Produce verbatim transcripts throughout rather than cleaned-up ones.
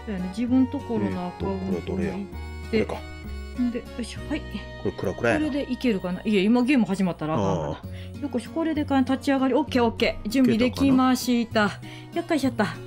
だよね、自分ところのアカウントに行って、 こで、よいしょ、はい。 れクラクラやな。 これでいけるかな。いや、今ゲーム始まったらあかんかな。よこし、これでか立ち上がり、オッケーオッケー。準備できました。やっかいしちゃった。はい。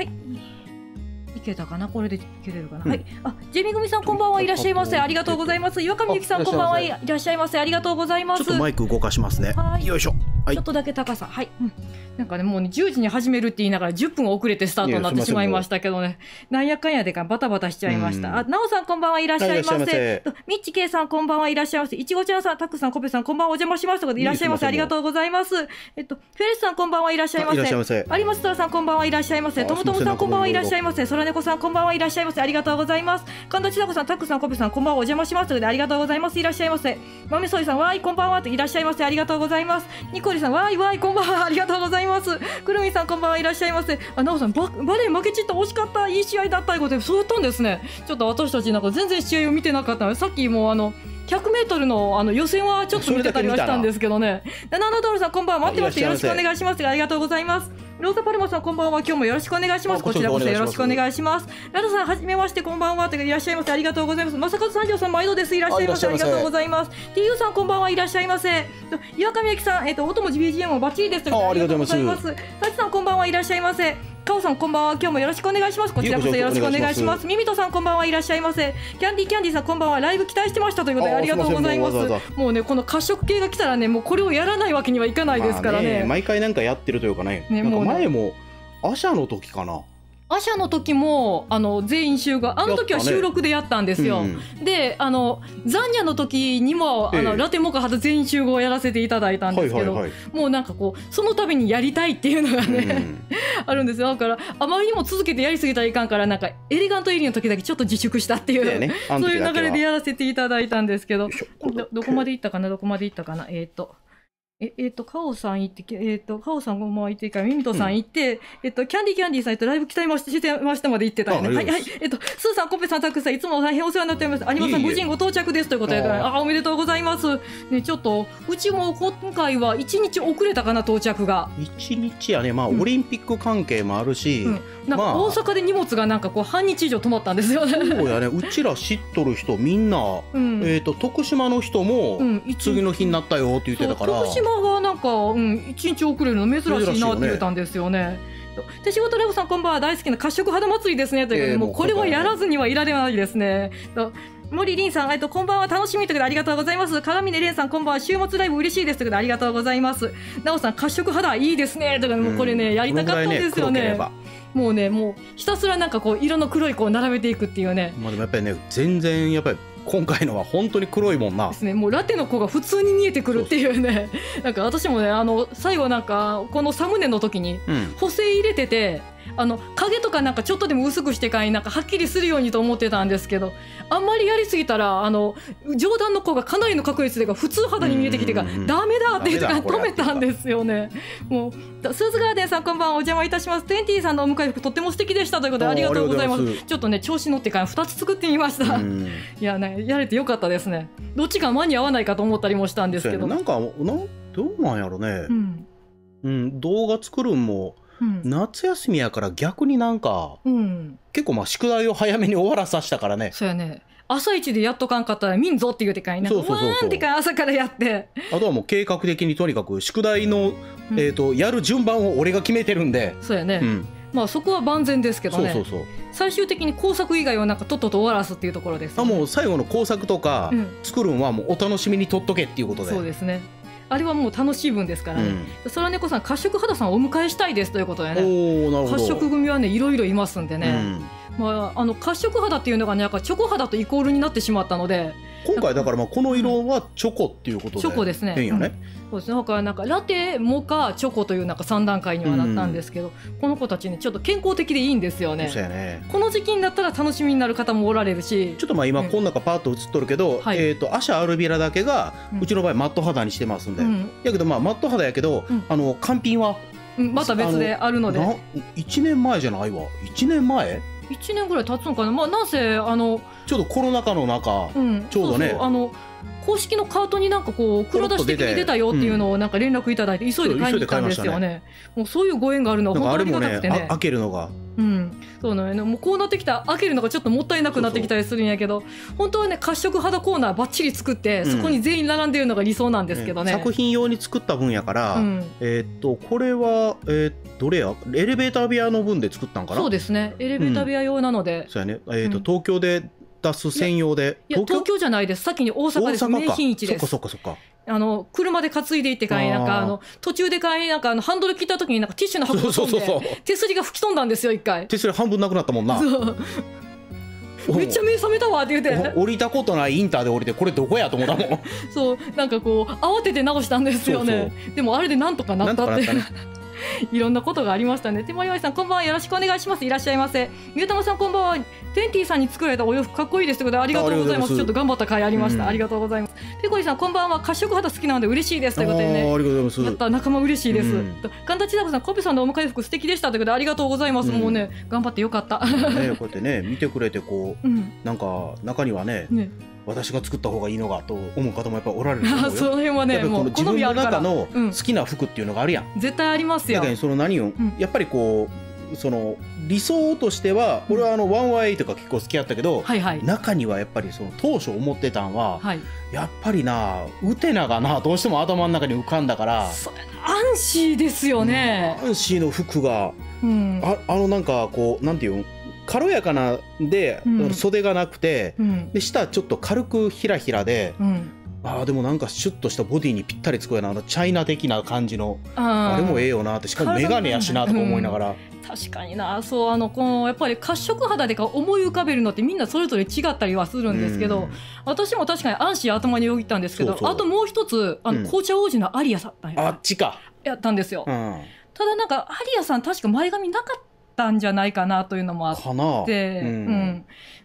いけたかな、これでいけれるかな。はい。あ、ジェミグミさんこんばんはいらっしゃいませ。ありがとうございます。岩上ゆきさんこんばんはいらっしゃいませ。ありがとうございます。 ちょっとマイク動かしますね。よいしょ。 ちょっとだけ高さ、はい、うん、なんかね、もうね、じゅうじに始めるって言いながらじゅっぷん遅れてスタートになってしまいましたけどね、なんやかんやでかバタバタしちゃいました。あ、なおさんこんばんはいらっしゃいませ。みっちけいさんこんばんはいらっしゃいませ。いちごちゃんさん、たくさん、こぺさんこんばんはお邪魔しますとかでいらっしゃいませ。ありがとうございます。えっと、フェレスさんこんばんはいらっしゃいませ。有松虎さんこんばんはいらっしゃいませ。ともともさんこんばんはいらっしゃいませ。そらねこさんこんばんはいらっしゃいませ。ありがとうございます。神田千奈子さん、たくさん、こぺさんこんばんはお邪魔しますとかでありがとうございます。いらっしゃいませ。まめそいさん、わーいこんばんはといらっしゃいませ。ありがとうございます。ニコリさん、わーいわーいこんばんはありがとうございます。くるみさんこんばんはいらっしゃいませ。あ、なおさんババレー負けちった惜しかったいい試合だったいうことでそうやったんですね。ちょっと私たちなんか全然試合を見てなかったのでさっきもうあのひゃくメートルのあの予選はちょっと見てたりはしたんですけどね。ナナナドールさんこんばんは待ってましてよろしくお願いします。ありがとうございます。ローザパルマさんこんばんは今日もよろしくお願いします。こちらこそよろしくお願いします。ラダさんはじめましてこんばんはといらっしゃいませ。ありがとうございます。まさかず三条さん毎度ですいらっしゃいませ。ありがとうございます。ティーユー さんこんばんはいらっしゃいませ。岩上由紀さんえっと音も ビージーエム もバッチリですとありがとうございます。サチさんこんばんはいらっしゃいませ。カオさんこんばんは今日もよろしくお願いします。こちらこそよろしくお願いします。ミミトさんこんばんはいらっしゃいませ。キャンディーキャンディーさんこんばんはライブ期待してましたということでありがとうございます。もうねこの褐色系が来たらねもうこれをやらないわけにはいかないですからね。 毎回なんかやってるというかね。なんか前もアシャの時かな。 アシャの時もあの全員集合あの時は収録でやったんですよ。ねうん、であのザンニャの時にも、ええ、あのラテモカハと全員集合をやらせていただいたんですけど、もうなんかこうその度にやりたいっていうのがね、うん、あるんですよ。だからあまりにも続けてやりすぎたらいかんからなんかエレガントエリーの時だけちょっと自粛したっていう、ね、そういう流れでやらせていただいたんですけど ど, どこまでいったかなどこまでいったかなえっ、ー、とえ、えっ、ー、と、カオさん行って、えっ、ー、と、カオさんごま行ってから、ミミトさん行って、うん、えっと、キャンディーキャンディーさんとライブ期待ましてましたまで行ってたよね。はい、はい。えっと、スーさん、コッペさん、タクさん、いつも大変お世話になっております。有馬さん、無事ご到着ですということで、あ、おめでとうございます。ね、ちょっと、うちも今回はいちにち遅れたかな、到着が。 いちにちやね、まあ、うん、オリンピック関係もあるし、うん、 なんか大阪で荷物がなんかこう、半日以上止まったんですよね。 そうやね、うちら知っとる人、みんな、うん、えっと、徳島の人も、次の日になったよって言ってたから。 徳島がなんか、うん、いちにち遅れるの珍しいなって言ったんですよね。手仕事レゴさんこんばんは大好きな褐色肌祭りですねという、えー、もうこれはやらずにはいられないですね。森凛さん、えっと、こんばんは楽しみということでありがとうございます。鏡根蓮さんこんばんは週末ライブ嬉しいですということでありがとうございます。なおさん褐色肌いいですねということでもうこれね、うん、やりたかったんですよね。もうねもうひたすらなんかこう色の黒い子を並べていくっていうね。 まあでもやっぱりね全然やっぱり今回のは本当に黒いもんなですね。もうラテの子が普通に見えてくるっていうね。なんか私もねあの最後なんかこのサムネの時に補正入れてて、うん、あの影とかなんかちょっとでも薄くしてからになんかはっきりするようにと思ってたんですけど、あんまりやりすぎたらあの上段の子がかなりの確率で普通肌に見えてきてからダメだって言ってから止めたんですよね。もうスーズガーデンさんこんばんはお邪魔いたします。テンティーさんのお迎え服とっても素敵でしたということでありがとうございます。ちょっとね調子乗ってからふたつ作ってみました。いやねやれてよかったですね。どっちか間に合わないかと思ったりもしたんですけど、 なんかなんどうなんやろね、うんうん、動画作るんも、うん、夏休みやから逆になんか、うん、結構まあ宿題を早めに終わらさせたからね。 そうやね朝一でやっとかんかったら見んぞって言うてかいなんかわーんってか朝からやってあとはもう計画的にとにかく宿題の、うんえー、とやる順番を俺が決めてるんでそうやね、うんまあそこは万全ですけどね。そうそうそう最終的に工作以外はなんかとっとと終わらすっていうところです、ね、 あもう最後の工作とか、うん、作るんはもうお楽しみにとっとけっていうことで。 そうですねあれはもう楽しい分ですからね。うん、そらねこさん褐色肌さんをお迎えしたいですということでね。おなるほど褐色組はねいろいろいますんでね、うんまあ、あの褐色肌っていうのがねなんかチョコ肌とイコールになってしまったので今回だからまあこの色はチョコっていうことで、 チョコですね。いいよね、うん、そうですね。だからなんかラテモカチョコというなんかさん段階にはなったんですけど、うん、この子たちねちょっと健康的でいいんですよね。そうやね。この時期になったら楽しみになる方もおられるし、 ちょっとまあ今この中パーッと映っとるけど、うん、えっとアシャアルビラだけがうちの場合マット肌にしてますんで、うん、やけどまあマット肌やけど、うん、あの完品は、 うん、また別であるのでいちねんまえじゃないわいちねんまえいちねんぐらい経つのかな。まあなんせあのちょうどコロナ禍の中、うん、ちょうどねそうそうあの公式のカートになんかこう黒出し的に出たよっていうのをなんか連絡いただいて急いで買いに行ったんですよね。もうそういうご縁があるのは本当にありがたくてね。 開けるのがうん、そうなのよね。もうこうなってきたら開けるのがちょっともったいなくなってきたりするんやけど、そうそう本当はね褐色肌コーナーばっちり作って、うん、そこに全員並んでるのが理想なんですけどね、 ね作品用に作った分やから、うん、えー、っとこれは、えー、どれやエレベーター部屋の分で作ったんかな。 そうですね、エレベーター部屋用なので、 うん、そうやね、えー、っと東京で出す専用で。 いや、東京、東京じゃないです。先に大阪です。名品市です。 そっかそっかそっか。 あの車で担いでいってからなんかあの途中でかいなんかあのハンドル切った時になんかティッシュの箱を飛んで手すりが吹き飛んだんですよ一回。 手すり半分なくなったもんな。 そうめっちゃ目覚めたわって言って降りたことないインターで降りてこれどこやと思ったもん。 そうなんかこう慌てて直したんですよね。そうそうでもあれでなんとかなったって。いろんなことがありましたね。手前さんこんばんは、よろしくお願いします。いらっしゃいませ。みゆたまさんこんばんは。テンティさんに作られたお洋服かっこいいですということでありがとうございます。ちょっと頑張った甲斐ありました、うん、ありがとうございます。ペコリさんこんばんは。褐色肌好きなので嬉しいですということでね、 ありがとうございます。 やった仲間嬉しいです、うん、神田千奈子さんコペさんのお迎え服素敵でしたということでありがとうございます、うん、もうね頑張ってよかった、ね、 こうやってね見てくれてこう、うん、なんか中には ね, ね私が作った方がいいのかと思う方もやっぱおられると思うよ。 その辺はねもう自分の中の好きな服っていうのがあるやん、 うん、絶対ありますよ。 だからその何を、うん、やっぱりこうその理想としては、うん、俺はあのワンワイとか結構好きやったけど、はいはい、中にはやっぱりその当初思ってたんは、はい、やっぱりなウテナがなどうしても頭の中に浮かんだから、それアンシーですよね、 うん、アンシーの服が、うん、あ, あのなんかこうなんていうん軽やかなで、うん、袖がなくて、うん、で下ちょっと軽くひらひらで、うん、あでもなんかシュッとしたボディにぴったりつくようなあのチャイナ的な感じの あ, あれもええよなって、しかもメガネやしなとか思いながら、うん、 確かにな。そうあのこのやっぱり褐色肌でか思い浮かべるのってみんなそれぞれ違ったりはするんですけど、うん、私も確かにアンシー頭によぎったんですけど、そうそうあともう一つあの、うん、紅茶王子のアリアさんあっちかやったんですよ、 うん、 ただなんかアリアさん確か前髪なかったんじゃないかなというのもあって、うんうん、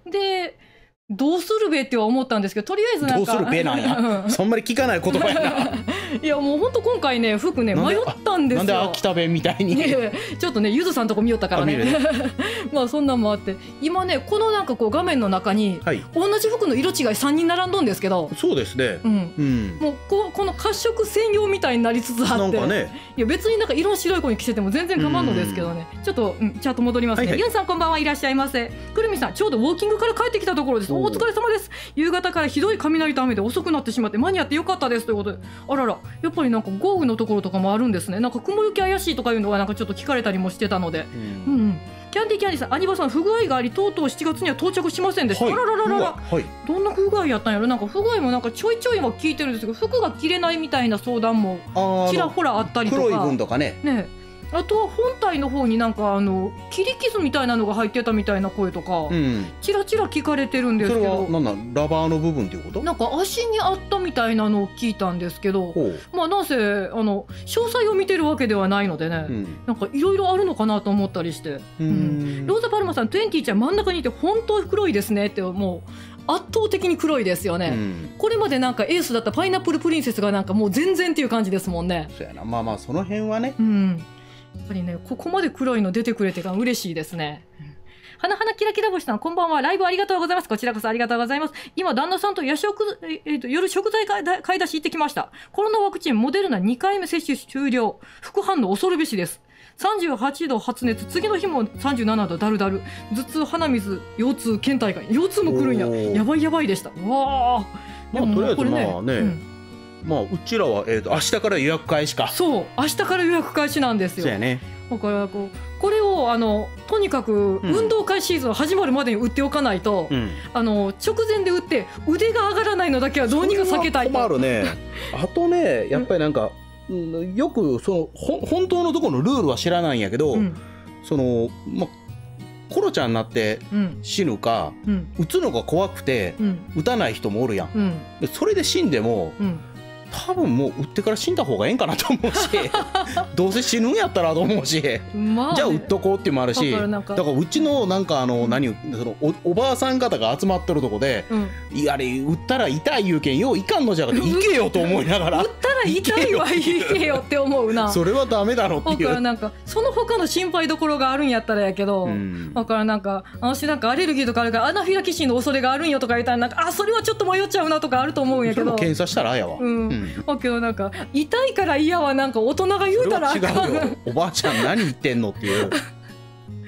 でどうするべっては思ったんですけど、とりあえずなんかどうするべなんやそんまり聞かない言葉やないやもうほんと今回ね服ね迷ったんですよ。 なんで秋田弁みたいに、 ね、ちょっとねゆずさんとこ見よったからねまあそんなんもあって今ねこのなんかこう画面の中に、はい、同じ服の色違いさんにん並んどんですけど、 そうですね、うんうん、 もう こ, この褐色専用みたいになりつつあって、なんか、ね、いや別になんか色白い子に着せても全然構わんのですけどね、ちょっと、うん、チャート戻りますね、はいはい、ユンさんこんばんはいらっしゃいませ。くるみさんちょうどウォーキングから帰ってきたところです。 お, お疲れ様です。夕方からひどい雷と雨で遅くなってしまって間に合ってよかったですということで、あららやっぱりなんか豪雨のところとかもあるんですね。なんか雲行き怪しいとかいうのがなんかちょっと聞かれたりもしてたので、うん、うんうん、キャンディーキャンディーさん、アニバさん不具合がありとうとうしちがつには到着しませんでした、はい、あららららら、はい、どんな不具合やったんやろ。なんか不具合もなんかちょいちょいは聞いてるんですけど服が着れないみたいな相談もちらほらあったりとか、 黒い分とかねね、あとは本体の方になんかあの切り傷みたいなのが入ってたみたいな声とか、うん、チラチラ聞かれてるんですけど、 それは何なんラバーの部分っていうこと？ なんか足にあったみたいなのを聞いたんですけど、まあなんせあの詳細を見てるわけではないのでね、うん、なんかいろいろあるのかなと思ったりして、うん、ローザパルマさんトゥエンティちゃん真ん中にいて本当黒いですねって、もう圧倒的に黒いですよね、うん、これまでなんかエースだったパイナップルプリンセスがなんかもう全然っていう感じですもんね。 そうやな、まあまあその辺はね、 うん、やっぱりねここまで黒いの出てくれてから嬉しいですね。はなはなキラキラ星さんこんばんは。ライブありがとうございます。こちらこそありがとうございます。今旦那さんと夜食、えー、と夜食材買い出し行ってきました。コロナワクチンモデルナにかいめ接種終了。副反応恐るべしです。さんじゅうはちど発熱、次の日もさんじゅうななどだるだる、頭痛、鼻水、腰痛、倦怠感、腰痛も来るんや、やばいやばいでした。わあ、 まあ、とりあえずまあね、うん、まあうちらは、えー、と明日から予約開始か。 そう明日から予約開始なんですよ。 そうやね。 だからこうこれをあのとにかく運動会シーズン始まるまでに打っておかないと、うん、あの直前で打って腕が上がらないのだけはどうにか避けたいと。 困るねあとねやっぱりなんか、うん、よくそのほ本当のところのルールは知らないんやけど、うん、そのまコロちゃんになって死ぬか、うん、打つのが怖くて、うん、打たない人もおるやん、うん、でそれで死んでも、うん多分もう打ってから死んだ方がええんかなと思うしどうせ死ぬんやったらと思うし、まあね、じゃあ打っとこうっていうのもあるし、だからうちのなんかあの、うん、何その お, おばあさん方が集まってるとこで、うん、いやあれ打ったら痛い言うけんよういかんのじゃがって行けよと思いながら打ったら痛いはいけよって思うなそれはダメだろっていう。 だからなんかその他の心配どころがあるんやったらやけど、うん、だからなんか私なんかアレルギーとかあるからアナフィラキシーの恐れがあるんよとか言ったらなんかあそれはちょっと迷っちゃうなとかあると思うんやけど、それも検査したらあやわ、 うんうん、だけどなんか痛いから嫌はなんか大人が言うたらあかん。 違うよおばあちゃん何言ってんのっていう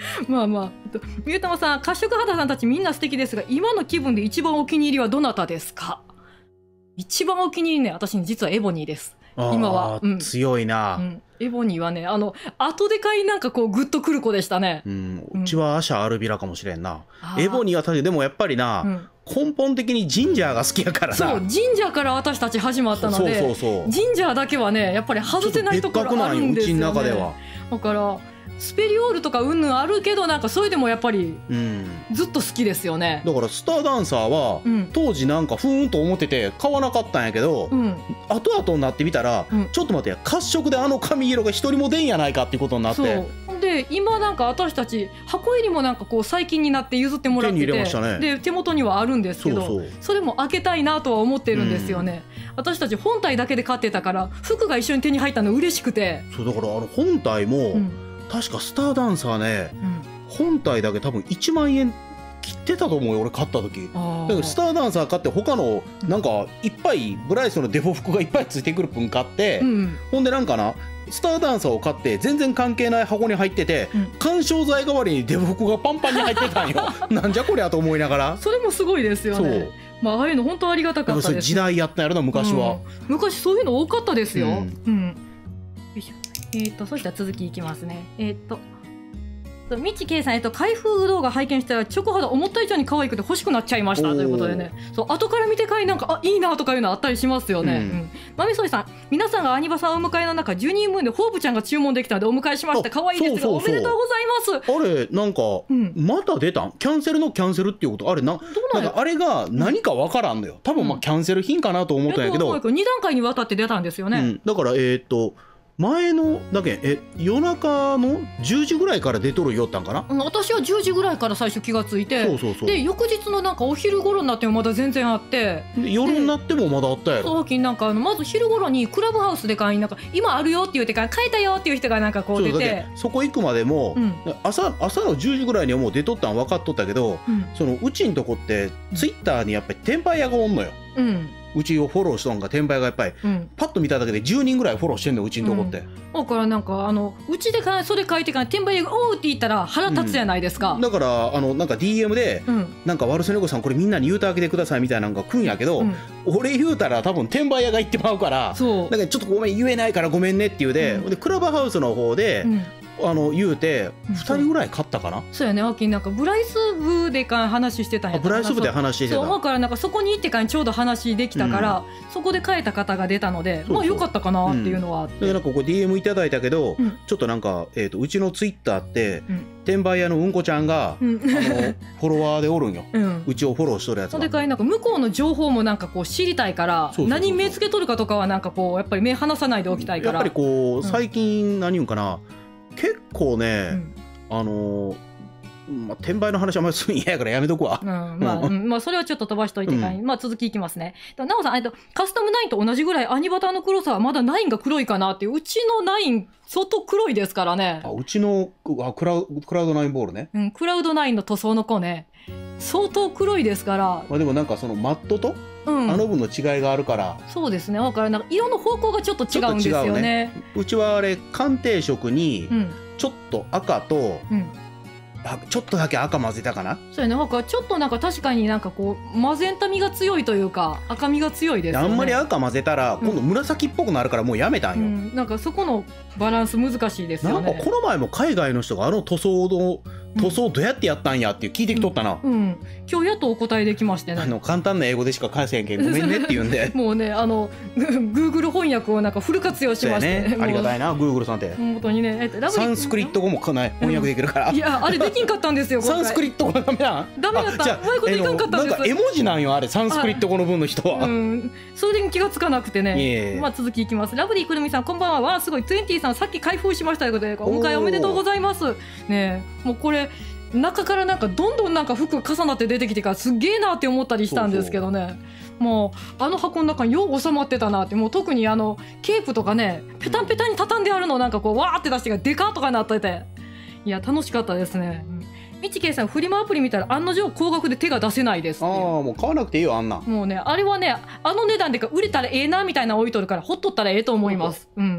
まあまあ、みゆたまさん、褐色肌さんたちみんな素敵ですが、今の気分で一番お気に入りはどなたですか？一番お気に入りね、私実はエボニーです。今は、 うん、強いな、うん、 エボニーはね、あの後でかいなんかこうグッとくる子でしたね。 うん、うちはアシャアルビラかもしれんな。エボニーは確かにでもやっぱりな、うん、根本的にジンジャーが好きやからな。 そうジンジャーから私たち始まったので、そうそうそう、ジンジャーだけはねやっぱり外せないところあるんですよね。うちの中ではだからスペリオールとかうんぬんあるけど、なんかそれでもやっぱりずっと好きですよね。 だからスターダンサーは当時なんかふーんと思ってて買わなかったんやけど、うん、後々になってみたら、うん、ちょっと待って、褐色であの髪色が一人も出んやないかっていうことになって、 そうで今なんか私たち箱入りもなんかこう最近になって譲ってもらってて、手に入れましたね。で手元にはあるんですけど、そうそう、それも開けたいなとは思ってるんですよね、うん、私たち本体だけで買ってたから服が一緒に手に入ったの嬉しくて。 そうだからあの本体も、うん、確かスターダンサーね、うん、本体だけ多分いちまんえん切ってたと思うよ俺買った時。だけどスターダンサー買って他のなんかいっぱいブライスのデフォ服がいっぱいついてくる分買って、うん、ほんでなんかなスターダンサーを買って全然関係ない箱に入ってて、うん、緩衝材代わりにデフォ服がパンパンに入ってたんよなんじゃこりゃと思いながら。それもすごいですよね。まあ、ああいうの本当ありがたかったです。 時代やったんやろな昔は、 うん、昔そういうの多かったですよ、うんうん、よいしょ。えーとそしたら続きいきますね。えっ、ー、とみちけいさん、えっと、開封動画拝見したらチョコ肌思った以上に可愛くて欲しくなっちゃいましたということでね、そう後から見てかいなんかあいいなとかいうのあったりしますよね、うんうん、まみそいさん、皆さんがアニバさんをお迎えの中じゅうにんぶんでホープちゃんが注文できたのでお迎えしました。可愛いですがおめでとうございます。 あれなんか、うん、また出たんキャンセルのキャンセルっていうことあれ な, なんかあれが何か分からんのよ。多分まあキャンセル品かなと思ったんやけど、 うん、にだんかいにわたって出たんですよね、うん、 だからえー、っと前のだけえ夜中のじゅうじぐらいから出とるよったんかな、 うん、私はじゅうじぐらいから最初気がついて、そうそうそう、で翌日のなんかお昼頃になってもまだ全然あって、 で夜になってもまだあったやろ。 そうなんかあのまず昼頃にクラブハウスで買いなんか今あるよって言ってから買えたよっていう人がなんかこう出て、 そ, そこ行くまでも、うん、朝, 朝のじゅうじぐらいにはもう出とったん分かっとったけど、うん、そのうちんとこってツイッターにやっぱり転売屋がおんのよ、うん、うちをフォローしとんが転売がやっぱり、うん、パッと見ただけでじゅうにんぐらいフォローしてんのうちんとこって、 うん、だからなんかあのうちでそれ書いてから転売屋がおうって言ったら腹立つじゃないですか、 うん、だからあのなんか ディーエム で、うん、なんか悪瀬猫さんこれみんなに言うてあげてくださいみたいなのが来んやけど、うん、俺言うたら多分転売屋が言ってまうから、そうだからちょっとごめん言えないからごめんねって言うで、うん、でクラブハウスの方で、うんあの言うてふたりぐらい買ったかな。 そうやね、あきなんかブライス部でか話してたんや。 ブライス部で話してた。 そう思うからなんかそこに行ってからちょうど話できたから、うん、そこで買えた方が出たので、そうそうまあよかったかなっていうのはあって、 うん、でなんかここ ディーエム いただいたけど、うん、ちょっとなんか、えー、とうちのツイッターって、うん、転売屋のうんこちゃんが、うん、あのフォロワーでおるんよ、うん、うちをフォローしとるやつが。 それからなんか向こうの情報もなんかこう知りたいから、そうそうそうそう何目つけとるかとかはなんかこうやっぱり目離さないでおきたいから、 やっぱりこう最近何言うんかな、結構ね、うん、あのーまあ、転売の話はあんまりするん嫌やからやめとくわ、うんまあうんまあ、それはちょっと飛ばしといてかい、うんまあ、続きいきますね。なおさん、えっと、カスタムナインと同じぐらいアニバタの黒さはまだナインが黒いかなっていう。うちのナイン相当黒いですからね。 あうちのあクラウクラウドナインボールね、 うん、クラウドナインの塗装の子ね相当黒いですから、 まあ、でもなんかそのマットとうん、あの分の違いがあるから。 そうですね、だからなんか色の方向がちょっと違うんですよ ね, ねうちはあれ鑑定色にちょっと赤と、うん、あちょっとだけ赤混ぜたかな。 そうやね、なんかちょっとなんか確かになんかこうマゼンタ味が強いというか赤みが強いですよね。 あんまり赤混ぜたら今度紫っぽくなるからもうやめたんよ、うんうん、なんかそこのバランス難しいですよね。 なんかこの前も海外の人があの塗装の塗装どうやってやったんやって聞いてきとったな、 うんうん、今日やっとお答えできましてね、 あの簡単な英語でしか返せへんけんごめんねって言うんでもうねあの Google 翻訳をなんかフル活用しまして、 ね、ありがたいな Google さんって本当にね、えっと、 サンスクリット語もかなり翻訳できるから、 うん、いやあれできんかったんですよサンスクリット語がダメなんダメだった。うまいこといかんかったんです。 なんか絵文字なんよあれサンスクリット語の分の人は、うん、 それで気がつかなくてね、まあ、続きいきます。ラブリーくるみさんこんばんは。わあすごいトゥエンティさんさっき開封しましたということでお迎えおめでとうございますね。もうこれ中からなんかどんどんなんか服重なって出てきてからすげえなって思ったりしたんですけどね。そうそうもうあの箱の中によう収まってたなって。もう特にあのケープとかねペタンペタンに畳んであるのをなんかこうわーって出してがデカとかなってて、いや楽しかったですね。みちけいさんフリマアプリ見たら案の定高額で手が出せないですって。ああもう買わなくていいよあんな。 もうねあれはねあの値段でか売れたらええなみたいな置いとるからほっとったらええと思います。うん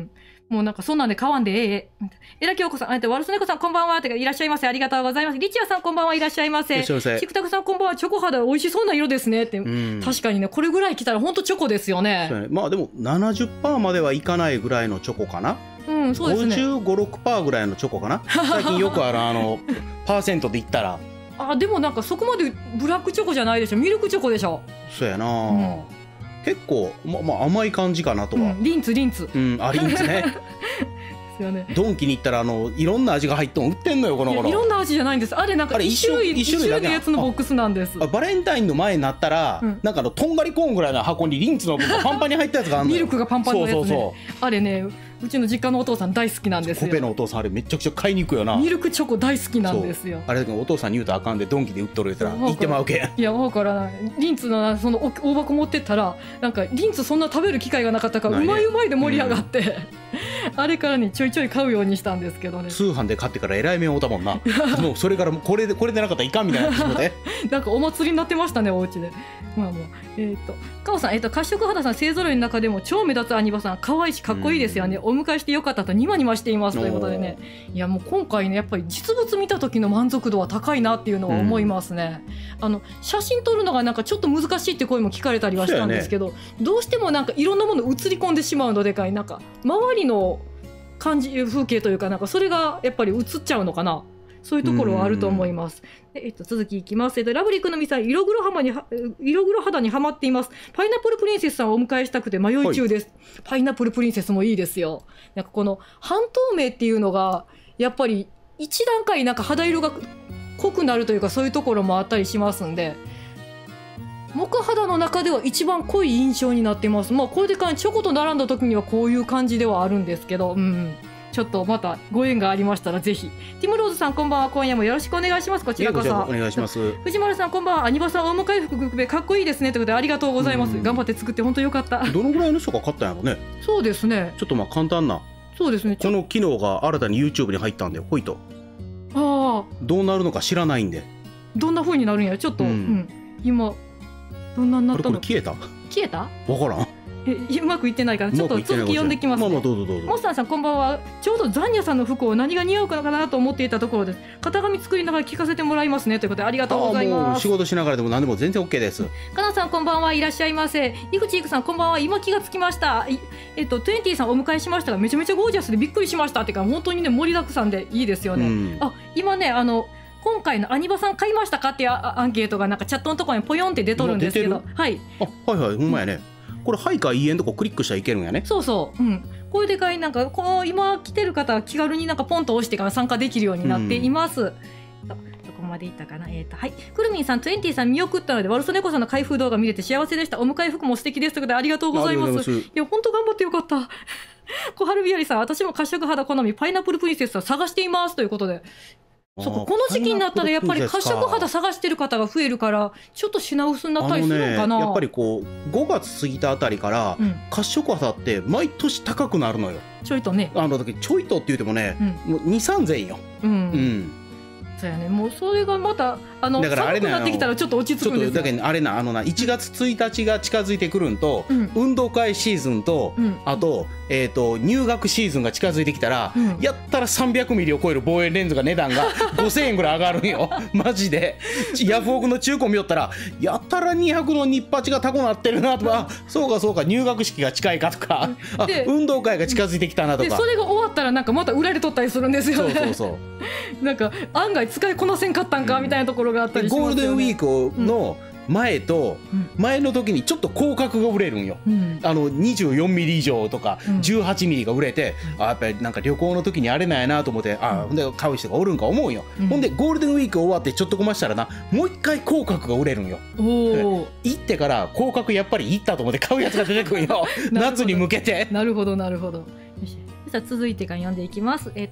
もうなんかそんなんで買わんでええ。えらきょうこさん、あ、ワルスネコさんこんばんは。てかいらっしゃいませ。ありがとうございます。リチアさんこんばんはいらっしゃいませ。チクタクさんこんばんは。チョコ肌美味しそうな色ですねって。うん、確かにね、これぐらい来たら本当チョコですよね。 ね、まあでも ななじゅっパーセント まではいかないぐらいのチョコかな。 うん、そうですね。 ごじゅうご、ろくパーセント ぐらいのチョコかな。最近よくあるあのパーセントで言ったら。 あ、でもなんかそこまでブラックチョコじゃないでしょ。ミルクチョコでしょ。 そうやな。うん、結構ままあ甘い感じかなとは。 うん、リンツリンツ。 うん、あリンツね。ね、ドンキに行ったらあのいろんな味が入っとん売ってんのよこの頃。 いろんな味じゃないんです。あれなんか一種類一種類のやつのボックスなんです。 バレンタインの前になったら、うん、なんかあのとんがりコーンぐらいの箱にリンツのパンパンに入ったやつがあるのよ。 ミルクがパンパンのやつね。そうそうそう。あれね、うちの実家のお父さん大好きなんですよ。 コペのお父さんあれめちゃくちゃ買いに行くよな。 ミルクチョコ大好きなんですよ。 あれお父さんに言うとあかんでドンキで売っとる言ったら言ってまうけん。 いやだからリンツのその大箱持ってったらなんかリンツそんな食べる機会がなかったからうまいうまいで盛り上がって、うん、あれからねちょいちょい買うようにしたんですけどね。 通販で買ってからえらい目を負ったもんな。もうそれからこれでこれでなかったらいかんみたいなでなんかお祭りになってましたねお家で。まあもうえっ、ー、とカオさん、えっ、ー、と褐色肌さん勢ぞろいの中でも超目立つアニバさん可愛いしかっこいいですよね。お迎えしてよかったとニマニマしていますということでね。いやもう今回ねやっぱり実物見た時の満足度は高いなっていうのは思いますね。うん、あの写真撮るのがなんかちょっと難しいって声も聞かれたりはしたんですけど、ね、どうしてもなんかいろんなもの映り込んでしまうのでかいなんか周りの感じ風景というかなんかそれがやっぱり映っちゃうのかな。そういうところはあると思います。でえっと、続きいきます。えっと、ラブリーくのみさん、色黒肌に色黒肌にはまっています。パイナップルプリンセスさんをお迎えしたくて迷い中です。はい、パイナップルプリンセスもいいですよ。なんかこの半透明っていうのがやっぱり一段階なんか肌色が濃くなるというかそういうところもあったりしますんで。モカ肌の中では一番濃い印象になってます。まあこれでかいチョコと並んだ時にはこういう感じではあるんですけど、うん、ちょっとまたご縁がありましたらぜひ。ティムローズさんこんばんは。今夜もよろしくお願いします。こちらこそお願いします。 藤丸さんこんばんは。アニバさんお迎え服かっこいいですねということでありがとうございます。頑張って作って本当よかった。 どのぐらいの人が買ったんやろね。 そうですね。 ちょっとまあ簡単な。 そうですね。 この機能が新たに YouTube に入ったんでほいと。ああ。どうなるのか知らないんで。 どんな風になるんやちょっと、うんうん、今どんなになったの。 これ消えた。 消えた。 わからん。 えうまくいってないからちょっと続き読んできますね。 まあまあどうぞどうぞ。 モッサンさんこんばんは。ちょうどザンニャさんの服を何が似合うかなと思っていたところです。型紙作りながら聞かせてもらいますねということでありがとうございます。 もう仕事しながらでも何でも全然 OK です。 かなさんこんばんはいらっしゃいませ。井口いくさんこんばんは。今気がつきました。えっとトゥエンティさんお迎えしましたがめちゃめちゃゴージャスでびっくりしましたっていうか本当にね盛りだくさんでいいですよね。うん、あ今ねあの今回のアニバさん買いましたかっていうアンケートがなんかチャットのところにポヨンって出とるんですけど、はい。 あはいはいほんまやね。うん、これはいかいいえんとこクリックしたらいけるんやね。 そうそう。うん。こういうでかいなんかこの今来てる方は気軽になんかポンと押してから参加できるようになっています。うん、どこまでいったかな。えっとはいくるみんさん、トゥエンティさん見送ったのでワルソネコさんの開封動画見れて幸せでした。お迎え服も素敵ですということでありがとうございます。いや本当頑張ってよかった。小春日和さん、私も褐色肌好みパイナップルプリンセスを探していますということで。そここの時期になったらやっぱり褐色肌探してる方が増えるからちょっと品薄になったりするのかな。 ね、やっぱりこうごがつ過ぎたあたりから、うん、褐色肌って毎年高くなるのよ。 ちょいとね。 あのだけちょいとって言ってもね、うん、もうにさんぜんよ。うん。うんそうやね、もうそれがまたあのだからあれ寒くなってきたらちょっと落ち着くんですよ。 だからあれなあのないちがつついたちが近づいてくるんと、うん、運動会シーズンと、うん、あと,、えー、と入学シーズンが近づいてきたら、うん、やったらさんびゃくミリを超える望遠レンズが値段がごせんえんぐらい上がるんよマジで。ヤフオクの中古見よったらやったらにひゃくのニッパチが高くなってるなとか、そうかそうか入学式が近いかとか、あ運動会が近づいてきたなとか。 でそれが終わったらなんかまた売られとったりするんですよね。 そうそうそうなんか案外使いこなせんかったんか、うん、みたいなところがあったりしますよね。 ゴールデンウィークの前と前の時にちょっと広角が売れるんよ。うん、あのにじゅうよんミリ以上とかじゅうはちミリが売れて、うん、あやっぱりなんか旅行の時にあれなんやなと思って、あほんで買う人がおるんか思うよ。うん、ほんでゴールデンウィーク終わってちょっとこましたらなもう一回広角が売れるんよ。お行ってから広角やっぱり行ったと思って買うやつが出てくるんよ夏に向けて。 なるほどなるほど。よしじゃあ続いてから読んでいきます。えっと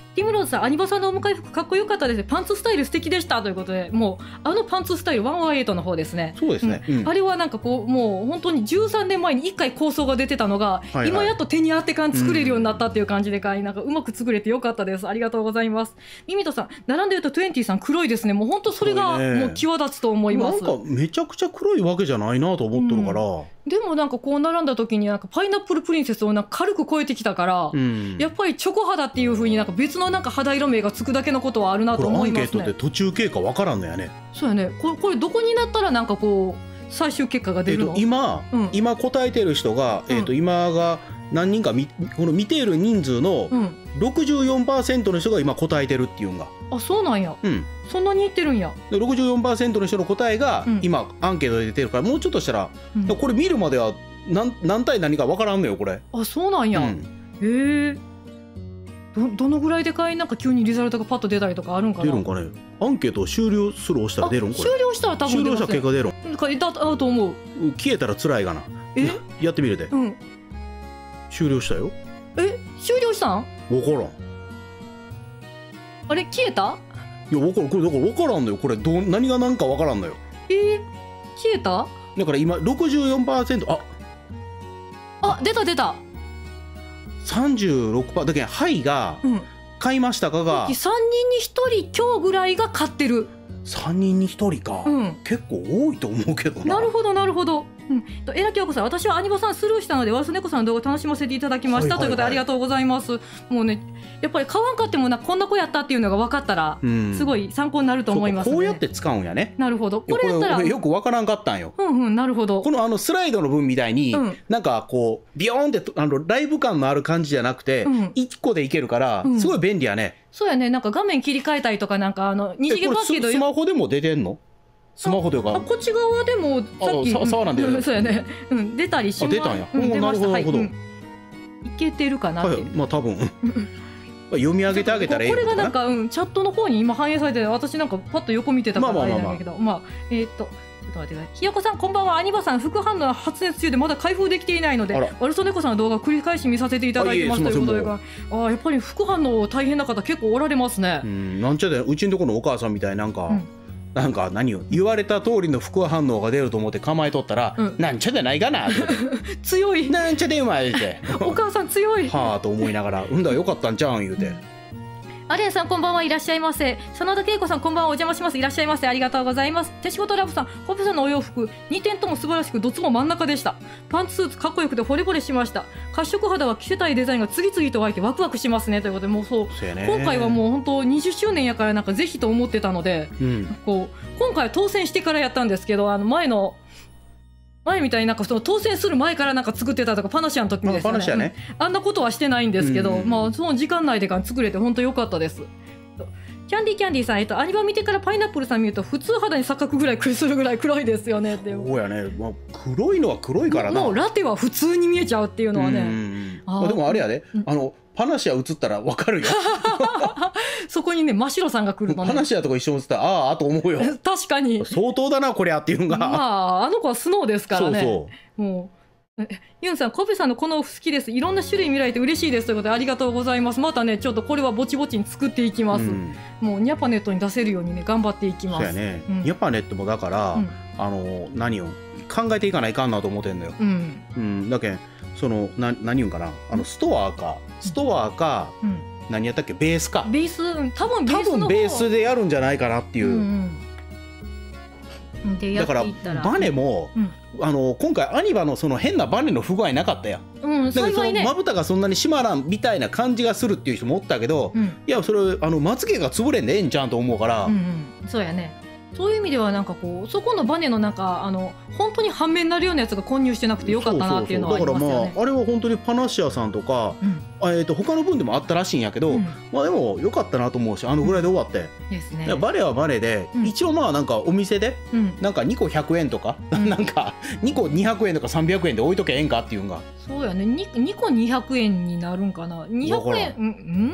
ティムローズさん、アニバさんのお迎え服かっこよかったですね。パンツスタイル素敵でしたということで、もうあのパンツスタイルいちまんはちの方ですね。 そうですね、 うんうん、あれはなんかこうもう本当にじゅうさんねんまえにいっかい構想が出てたのが、はいはい、今やっと手に合って感作れるようになったっていう感じでかい、うん、なんかうまく作れてよかったです。ありがとうございます。ミミトさん、並んでるとトゥエンティさん黒いですね。もう本当それがもう際立つと思います。 なんかめちゃくちゃ黒いわけじゃないなと思ってるから、うん、 でもなんかこう並んだ時になんかパイナップルプリンセスをなんか軽く超えてきたから、うん、やっぱりチョコ肌っていう風になんか別のなんか肌色名がつくだけのことはあるなと思いますね。 これアンケートで途中経過わからんのやね。 そうやね。これ、これどこになったらなんかこう最終結果が出るの？ えーと今、うん、今答えてる人が、えーと今が何人かみこの見ている人数の ろくじゅうよんパーセント の人が今答えてるっていうんが、 あ、そうなんや、うん、そんなに言ってるんや。 で ろくじゅうよんパーセント の人の答えが今アンケートで出てるから、もうちょっとしたら、うん、これ見るまでは何, 何対何か分からんのよこれ。 あ、そうなんや、うん、へえ。ど, どのぐらいでかいなんか急にリザルトがパッと出たりとかあるんかな。 出るんかね。アンケートを終了する押したら出るんこれ。 終了したら多分終了した結果出るん。 なんかだとと思う。 消えたら辛いかな。 えやってみるで、うん、終了したよ。 え、終了したん？ 分からん。 あれ消えた？ いや分からん。これだから分からんのよ。これど何が何か分からんのよ。 えー、消えた？ だから今 ろくじゅうよんパーセント。 ああ、出た出た。 さんじゅうろくパーセント だけど、はいが買いましたかが、 うん、さんにんにひとり強ぐらいが買ってる。 さんにんにひとりか、うん、結構多いと思うけどな。 なるほどなるほど。うん、えらきょうこさん、私はアニバさんスルーしたのでワルスネコさんの動画楽しませていただきました、はいはいはい、ということでありがとうございます。もうね、やっぱり買わんかってもな、こんな子やったっていうのが分かったら、うん、すごい参考になると思いますね。 こうやって使うんやね。 なるほど。これやったらよく分からんかったんよ。 うんうん、なるほど。 このあのスライドの分みたいに、うん、なんかこうビヨーンってあのライブ感のある感じじゃなくて、うん、いっこでいけるから、うん、すごい便利やね。 そうやね。なんか画面切り替えたりとか、なんかあの二次元パッケージ。 スマホでも出てんの？スマホというか、 あ、こっち側でもさっきさ触らんでる。 そうやね、うん、出たりします。出たんや、 うん、出ました。 なるほど、はい、 うん、いけてるかなっていう、 はい、まあ多分読み上げてあげたらいいこれがなんか、うん、チャットの方に今反映されて、私なんかパッと横見てたからあれなんだけど、まあえー、っとちょっと待ってください。ひよこさんこんばんは。アニバさん、副反応発熱中でまだ開封できていないので、ワルソネコさんの動画繰り返し見させていただいてますということで、ああ、やっぱり副反応大変な方結構おられますね。 うん、なんちゃでうちのところのお母さんみたいなんか、うん、なんか何を言われた通りの副反応が出ると思って構えとったら、うん、なんちゃでないかな強い、 なんちゃでうまいってお母さん強いはあと思いながら、うんだよかったんちゃうん言うて、うん、 アレンさんこんばんはいらっしゃいませ。真田恵子さんこんばんは、お邪魔します。いらっしゃいませ、ありがとうございます。手仕事ラブさん、コペさんのお洋服にてんとも素晴らしく、どっちも真ん中でした。パンツスーツかっこよくて惚れ惚れしました。褐色肌は着せたいデザインが次々と湧いてワクワクしますねということで、もうそう、今回はもう本当にじゅっしゅうねんやからなんかぜひと思ってたので、うん、こう今回は当選してからやったんですけど、あの前の前みたいになんかその当選する前からなんか作ってたとか、パナシアの時にですよね、まあね、うん、あんなことはしてないんですけど、うん、まあその時間内で作れて本当良かったです。キャンディーキャンディーさん、えっと、アニバ見てからパイナップルさん見ると普通肌に錯覚ぐらいするぐらい黒いですよねって。 そうやね、まあ、黒いのは黒いからな。 もうラテは普通に見えちゃうっていうのはね。 あ、でもあれやで、うん、あのパナシア映ったら分かるよそこにね真っ白さんが来るのね。 パナシアとか一緒に映ったらああと思うよ確かに相当だなこりゃっていうのが、 まああの子はスノーですからね。 そうそう、 もうユンさん、コペさんのこの好きです。いろんな種類見られて嬉しいですということでありがとうございます。またねちょっとこれはぼちぼちに作っていきます、うん、もうニャパネットに出せるようにね頑張っていきます。 そうやね、うん、ニャパネットもだから、うん、あの何を考えていかないかんなと思ってんのよ、うんうん、だけんそのな何言うんかな、あのストアかストアか、うん、何やったっけ、ベースか、 ベース、多分ベースの方、 多分ベースでやるんじゃないかなっていう、うんうん、 だからバネも、うん、あの今回アニバのその変なバネの不具合なかったやん、うん、だからそのまぶたがそんなに締まらんみたいな感じがするっていう人もおったけど、うん、いやそれあのまつげが潰れんでええんちゃうんと思うから、うんうん、そうやね。そういう意味ではなんかこうそこのバネのなんかあの本当に半面になるようなやつが混入してなくてよかったなっていうのはありますよね。 だからまああれは本当にパナシアさんとか、うん、えー、と他の分でもあったらしいんやけど、うん、まあでもよかったなと思うし、あのぐらいで終わって、うんですね、バネはバネで、うん、一応まあなんかお店で、うん、なんかにこひゃくえんとか、うん、なんかにこにひゃくえんとかさんびゃくえんで置いとけええんかっていうのが。 そうやね、 に, にこにひゃくえんになるんかな。にひゃくえん、うん、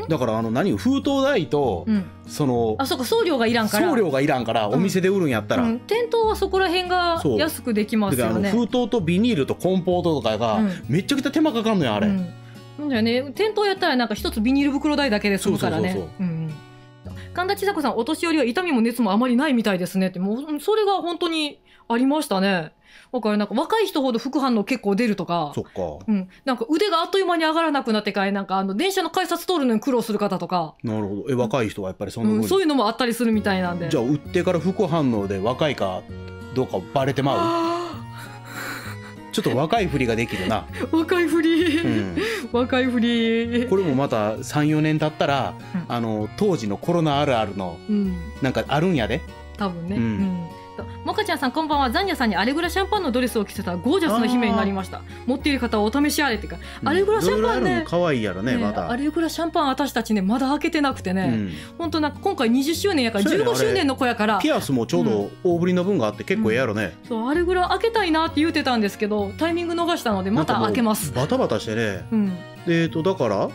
だからあの何封筒代と、うん、そのあそうか送料がいらんから送料がいらんからお店で売るんやったら、うんうん、 店頭はそこら辺が安くできますよね。 封筒とビニールと梱包とかがめっちゃくちゃ手間かかんのよあれ、うん、 なんだよね、店頭やったらなんか一つビニール袋代だけで済むからね。神田千佐子さん、お年寄りは痛みも熱もあまりないみたいですねって、もうそれが本当にありましたね。だからなんか若い人ほど副反応結構出るとか、 そっか、 うん、なんか腕があっという間に上がらなくなってから、なんかあの電車の改札通るのに苦労する方とか。 なるほど。え、若い人はやっぱりそんな風に、 うん、そういうのもあったりするみたいなんで。 じゃあ打ってから副反応で若いかどうかバレてまう。ちょっと若いふりができるな。 若いふり、うん、若いふり。これもまたさんよねん経ったら、うん、あの当時のコロナあるあるの、うん、なんかあるんやで。 多分ね。うんうんもかちゃんさんこんばんは。ザンニャさんにアレグラシャンパンのドレスを着せたゴージャスな姫になりました。持っている方はお試しあれっていうか、うん、アレグラシャンパンね、 可愛いやろね、まだアレグラシャンパン私たちねまだ開けてなくてね、うん、本当なんか今回にじゅっしゅうねんやからじゅうごしゅうねんの子やから、 ピアスもちょうど大ぶりの分があって結構ええやろね、 うん、そうアレグラ開けたいなって言うてたんですけどタイミング逃したのでまた開けます。 バタバタしてね、うん、えーとだから、うん、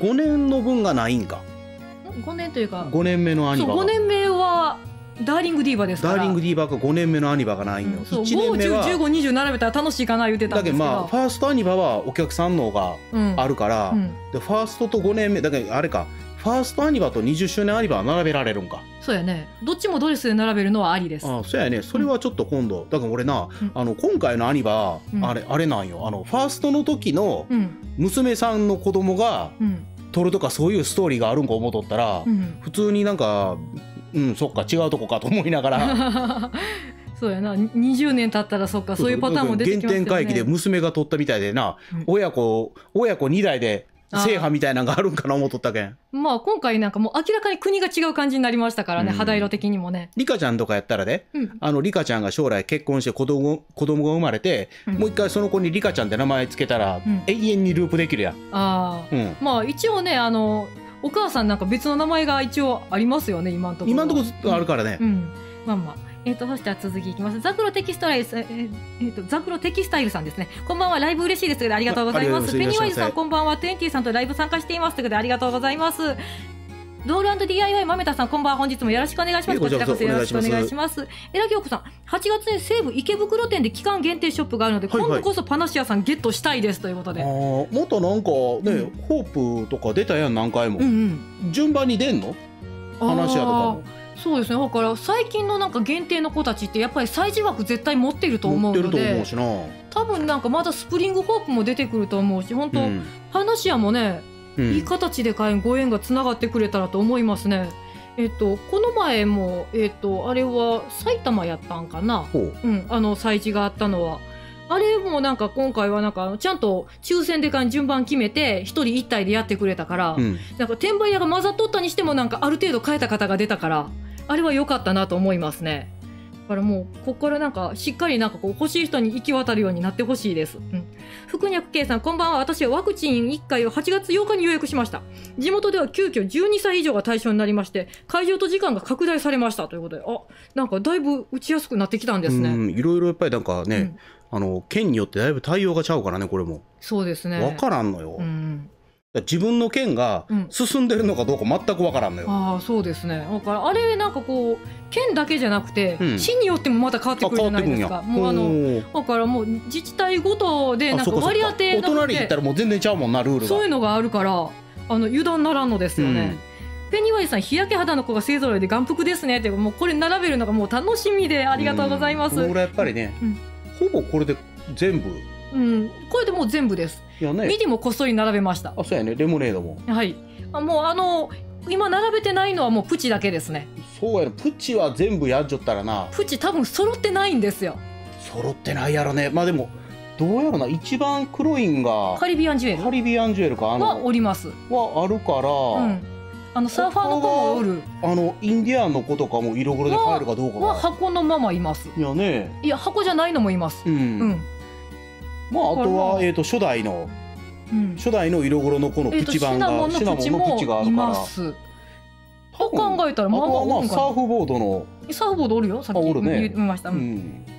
ごねんの分がないんか。 ごねんというかごねんめのアニバー。 そうごねんめはダーリングディーバですから。 ダーリングディーバがごねんめのアニバがないんよ、うん、 そういちねんめはご、じゅう、じゅうご、にじゅう並べたら楽しいかな言ってたんですけど、 だけどまあファーストアニバはお客さんのがあるから、うんうん、でファーストとごねんめだけどあれかファーストアニバとにじゅっしゅうねんアニバは並べられるんか。 そうやね、どっちもドレスで並べるのはありです。 ああそうやね、それはちょっと今度、うん、だから俺な、うん、あの今回のアニバ、うん、あれあれなんよ、あのファーストの時の娘さんの子供が撮るとかそういうストーリーがあるんか思うとったら、うん、普通になんかうんそっか違うとこかと思いながらそうやな、にじゅうねん経ったらそっかそういうパターンも出てきますよね。 原点回帰で娘が撮ったみたいでな、うん、親子親子にだいで制覇みたいなのがあるんかな思っとったけん。 まあ今回なんかもう明らかに国が違う感じになりましたからね、うん、肌色的にもね。 リカちゃんとかやったらね、うん、あのリカちゃんが将来結婚して子供子供が生まれて、うん、もう一回その子にリカちゃんって名前つけたら、うん、永遠にループできるやん。あ、 うん、まあ一応ねあのお母さんなんか別の名前が一応ありますよね今のところ。 今のところずっとあるからね。 うん、うん、まあまあ。えー、とそしては続きいきます。ザクロテキスタイル、えーえー、とザクロテキスタイルさんですね。こんばんは。ライブ嬉しいですけどありがとうございます。ペニーワイズさんこんばんは。トゥエンティさんとライブ参加していますということでありがとうございます。ドール&ディーアイワイ まめたさんこんばんは。本日もよろしくお願いします。こちらこそよろしくお願いします。えらぎょうこさんはちがつに西武池袋店で期間限定ショップがあるので、はいはい、今度こそパナシアさんゲットしたいですということで。あまたなんかね、うん、ホープとか出たやん何回も、うんうん、順番に出んのパナシアとかも。 そうですね、だから最近のなんか限定の子たちってやっぱり催事枠絶対持ってると思うので、多分なんかまだスプリングホープも出てくると思うし、本当、うん、パナシアもね、うん、いい形でご縁がつながってくれたらと思いますね。えっと、この前も、えっと、あれは埼玉やったんかな、うん、あの催事があったのは。あれもなんか今回はなんかちゃんと抽選で順番決めて一人一体でやってくれたから、うん、なんか転売屋が混ざっとったにしてもなんかある程度変えた方が出たからあれは良かったなと思いますね。だからもうここからなんかしっかりなんかこう欲しい人に行き渡るようになってほしいです。うん、福若圭さんこんばんは。私はワクチンいっかいをはちがつようかに予約しました。地元では急遽じゅうにさい以上が対象になりまして会場と時間が拡大されましたということで、あなんかだいぶ打ちやすくなってきたんですね。 うんいろいろやっぱりなんかね、うん、あの県によってだいぶ対応がちゃうからねこれも。 そうですね。 分からんのよ。うん自分の県が進んでるのかどうか全く分からんのよ。 うん、ああそうですね。だからあれなんかこう県だけじゃなくて、うん、市によってもまた変わってくるじゃないですか。もうあのだからもう自治体ごとでなんか割り当てお隣行ったらもう全然ちゃうもんなルールが。 そういうのがあるからあの油断ならんのですよね。うん、ペニーワイズさん日焼け肌の子が勢ぞろいで眼福ですねってもうこれ並べるのがもう楽しみでありがとうございます。 俺やっぱりね、うん、ほぼこれで全部。 うん、これでもう全部です。いやね、ミディもこっそり並べました。 あ、そうやね、レモネードも。 はい。あもうあの今並べてないのはもうプチだけですね。 そうやね、プチは全部やっちゃったらな。 プチ多分揃ってないんですよ。 揃ってないやろね。まあでもどうやろな、一番黒いんがカリビアンジュエル。 カリビアンジュエルかあのはおります。 はあるから。うん、 あのサーファーの子もおる。 あのインディアンの子とかも色黒で入るかどうかは箱のままいます。 いやね。 いや箱じゃないのもいます。うん。うんまあ、あとは、えー、と初代の、うん、初代の色黒のこのプチ版が、 えー、シナモンのプチもいます。と考えたらまあまあまあサーフボードのサーフボードおるよ。さっき言いました。うん、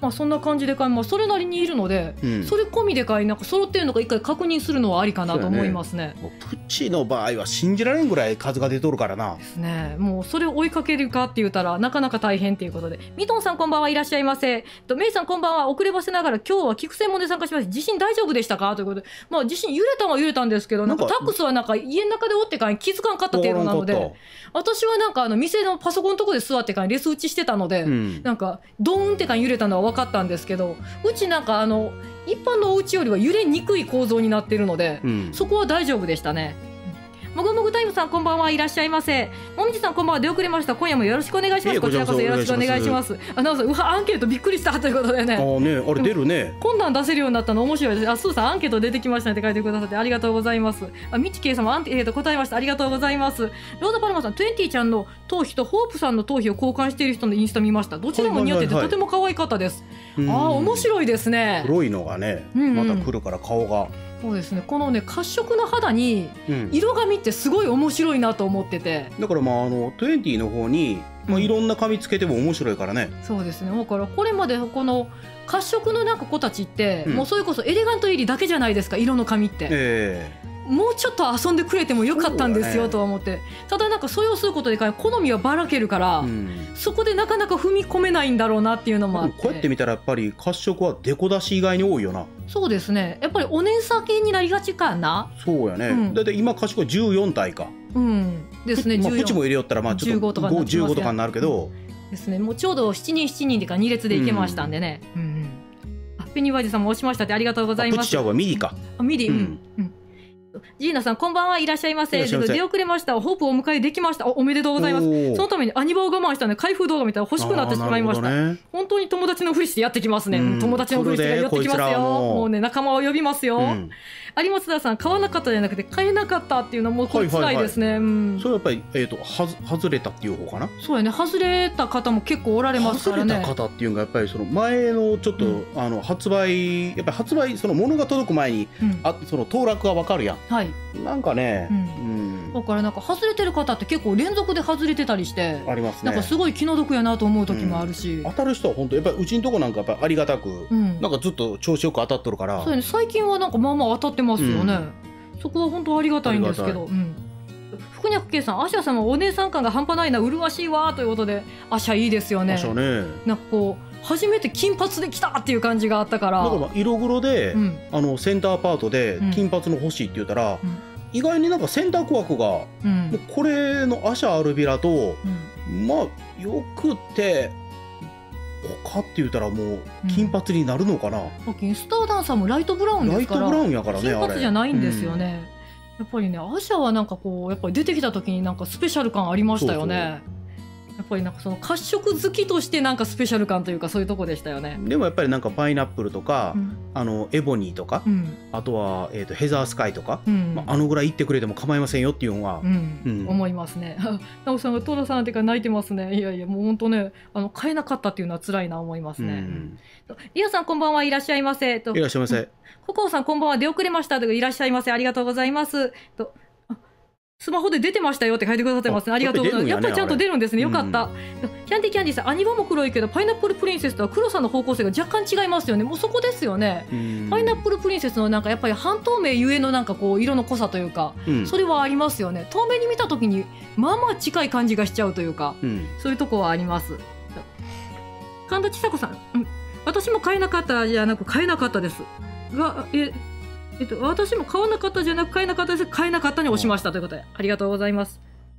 まあ、そんな感じで買い、まあ、それなりにいるので、うん、それ込みで買いなんか揃ってるのか一回確認するのはありかなと思いますね。 もうプチの場合は信じられんぐらい数が出とるからな。 ですね。もうそれを追いかけるかって言ったらなかなか大変ということで、ミトンさんこんばんはいらっしゃいませ。とメイさんこんばんは。遅ればせながら今日は聞く専門で参加します。地震大丈夫でしたかということで、まあ、地震揺れたは揺れたんですけど、なんかタックスはなんか家の中でおってから気づかんかった程度なので、私はなんかあの店のパソコンのとこで座ってからレス打ちしてたので、うん、なんかドーンってから揺れたのは分かったんですけど、うちなんかあの一般のお家よりは揺れにくい構造になっているので、うん、そこは大丈夫でしたね。もぐもぐタイムさんこんばんはいらっしゃいませ。もみじさんこんばんは。出遅れました。今夜もよろしくお願いします。こちらこそよろしくお願いします。あ、なおさん、うわアンケートびっくりしたということでね。 あーね、あれ出るね。 こんなん出せるようになったの面白いです。あ、すーさんアンケート出てきましたねって書いてくださってありがとうございます。あ、みちけいさんもアンケート答えました。ありがとうございます。ロードパルマさん、トゥエンティちゃんの頭皮とホープさんの頭皮を交換している人のインスタ見ました。どちらも似合っててとても可愛かったです。あー、面白いですね。 黒いのがね、また来るから顔が。 そうですね、このね褐色の肌に色髪ってすごい面白いなと思ってて、 うん、だからまああのトゥエンティの方に、まあ、いろんな髪つけても面白いからね、 うん、そうですね。だからこれまでこの褐色のなんか子たちって、うん、もうそれこそエレガント入りだけじゃないですか、色の髪って、えーもうちょっと遊んでくれてもよかったんですよとは思って、ね、ただなんかそれをすることで好みはばらけるから、うん、そこでなかなか踏み込めないんだろうなっていうのもあって、 こうやって見たらやっぱり褐色はデコ出し以外に多いよな。 そうですね、やっぱりお姉さん系になりがちかな。 そうやね、うん、だいたい今褐色じゅうよんたいか、うんですね、まあ、プチも入れよったらまあちょっとじゅうごとかになるけど、 うん、ですね、もうちょうどしちにんしちにんでかに列でいけましたんでね、うんうん、あペニーワイズさんも押しましたってありがとうございます。 プチちゃうわミディか、 あミディ、うん、うんうんジーナさんこんばんはいらっしゃいませ。出遅れました。ホープをお迎えできました。 お, おめでとうございます。そのためにアニバを我慢したので開封動画見たら欲しくなってしまいました、ね、本当に友達のふりしてやってきますね、うん、友達のふりしてやってきますよ。もうもうね仲間を呼びますよ、うん、有松田さん買わなかったじゃなくて買えなかったっていうのはもうこれ辛いですね、はいはいはい、うん、 それはやっぱり、えーと、は外れたっていう方かな。 そうやね、外れた方も結構おられますからね。 外れた方っていうのがやっぱりその前のちょっと、うん、あの発売やっぱり発売その物が届く前に、うん、あその当落が分かるやん、はい、なんかね、うんうん、だからなんか外れてる方って結構連続で外れてたりしてありますね。なんかすごい気の毒やなと思う時もあるし、うん、当たる人は本当やっぱりうちのとこなんかやっぱありがたく、うん、なんかずっと調子よく当たっとるから。そうやね、最近はなんかまあまあ当たってますよね、うん、そこは本当ありがたいんですけど、うん、福若圭さん、アシャさんはお姉さん感が半端ないな、麗しいわということで、アシャいいですよね。アシャね、なんかこう初めて金髪で来たっていう感じがあったから、だから色黒で、うん、あのセンターパートで金髪の欲しいって言ったら、うんうん、意外になんか選択枠が、うん、もうこれのアシャアルビラと、うん、まあよくて他って言ったらもう金髪になるのかな、うん、スターダンサーもライトブラウンですから、ライトブラウンやからね、金髪じゃないんですよね、うん、やっぱりねアシャはなんかこうやっぱり出てきた時になんかスペシャル感ありましたよね。そうそう、やっぱりなんかその褐色好きとしてなんかスペシャル感というかそういうとこでしたよね。でもやっぱりなんかパイナップルとか、うん、あのエボニーとか、うん、あとは、えー、とヘザースカイとか、うんまあ、あのぐらい言ってくれても構いませんよっていうのは、うんうん、思いますね。なおさんがトラさんってか泣いてますね。いやいやもう本当ね、あの買えなかったっていうのは辛いな思いますね、うん、リアさんこんばんはいらっしゃいませと。いらっしゃいませ。ココさんこんばんは、出遅れましたといらっしゃいませ、ありがとうございますと。スマホで出てましたよって書いてくださってますね。ありがとうございます。やっぱりちゃんと出るんですね。よかった。キャンディキャンディさん、アニバも黒いけどパイナップルプリンセスとは黒さの方向性が若干違いますよね。もうそこですよね。パイナップルプリンセスのなんかやっぱり半透明ゆえのなんかこう色の濃さというか、うん、それはありますよね。透明に見た時にまあまあ近い感じがしちゃうというか、うん、そういうとこはあります。神田千佐子さん、うん、私も買えなかったじゃなく買えなかったですが、ええっと、私も買わなかったじゃなく買えなかったです買えなかったに押しましたということでありがとうございます。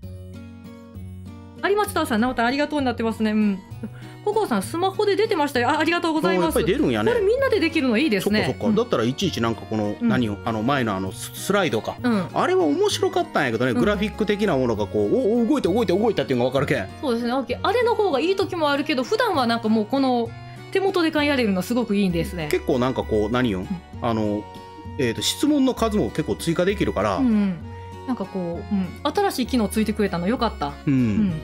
有松田さん、直太ありがとうになってますね。うん。ココさんスマホで出てましたよ。 あ, ありがとうございます。やっぱり出るんやね。これみんなでできるのいいですね。そっかそっか、うん、だったらいちいちなんかこの、うん、何をあの前のあのスライドか、うん、あれは面白かったんやけどね、うん、グラフィック的なものがこうおお動いて動いて動いたっていうのが分かるけん。そうですね、あれの方がいい時もあるけど普段はなんかもうこの手元でやれるのすごくいいんですね。結構なんかこう何よ、うん、あのえー、と質問の数も結構追加できるから、うん、なんかこう、うん、新しい機能ついてくれたのよかった、うんうん、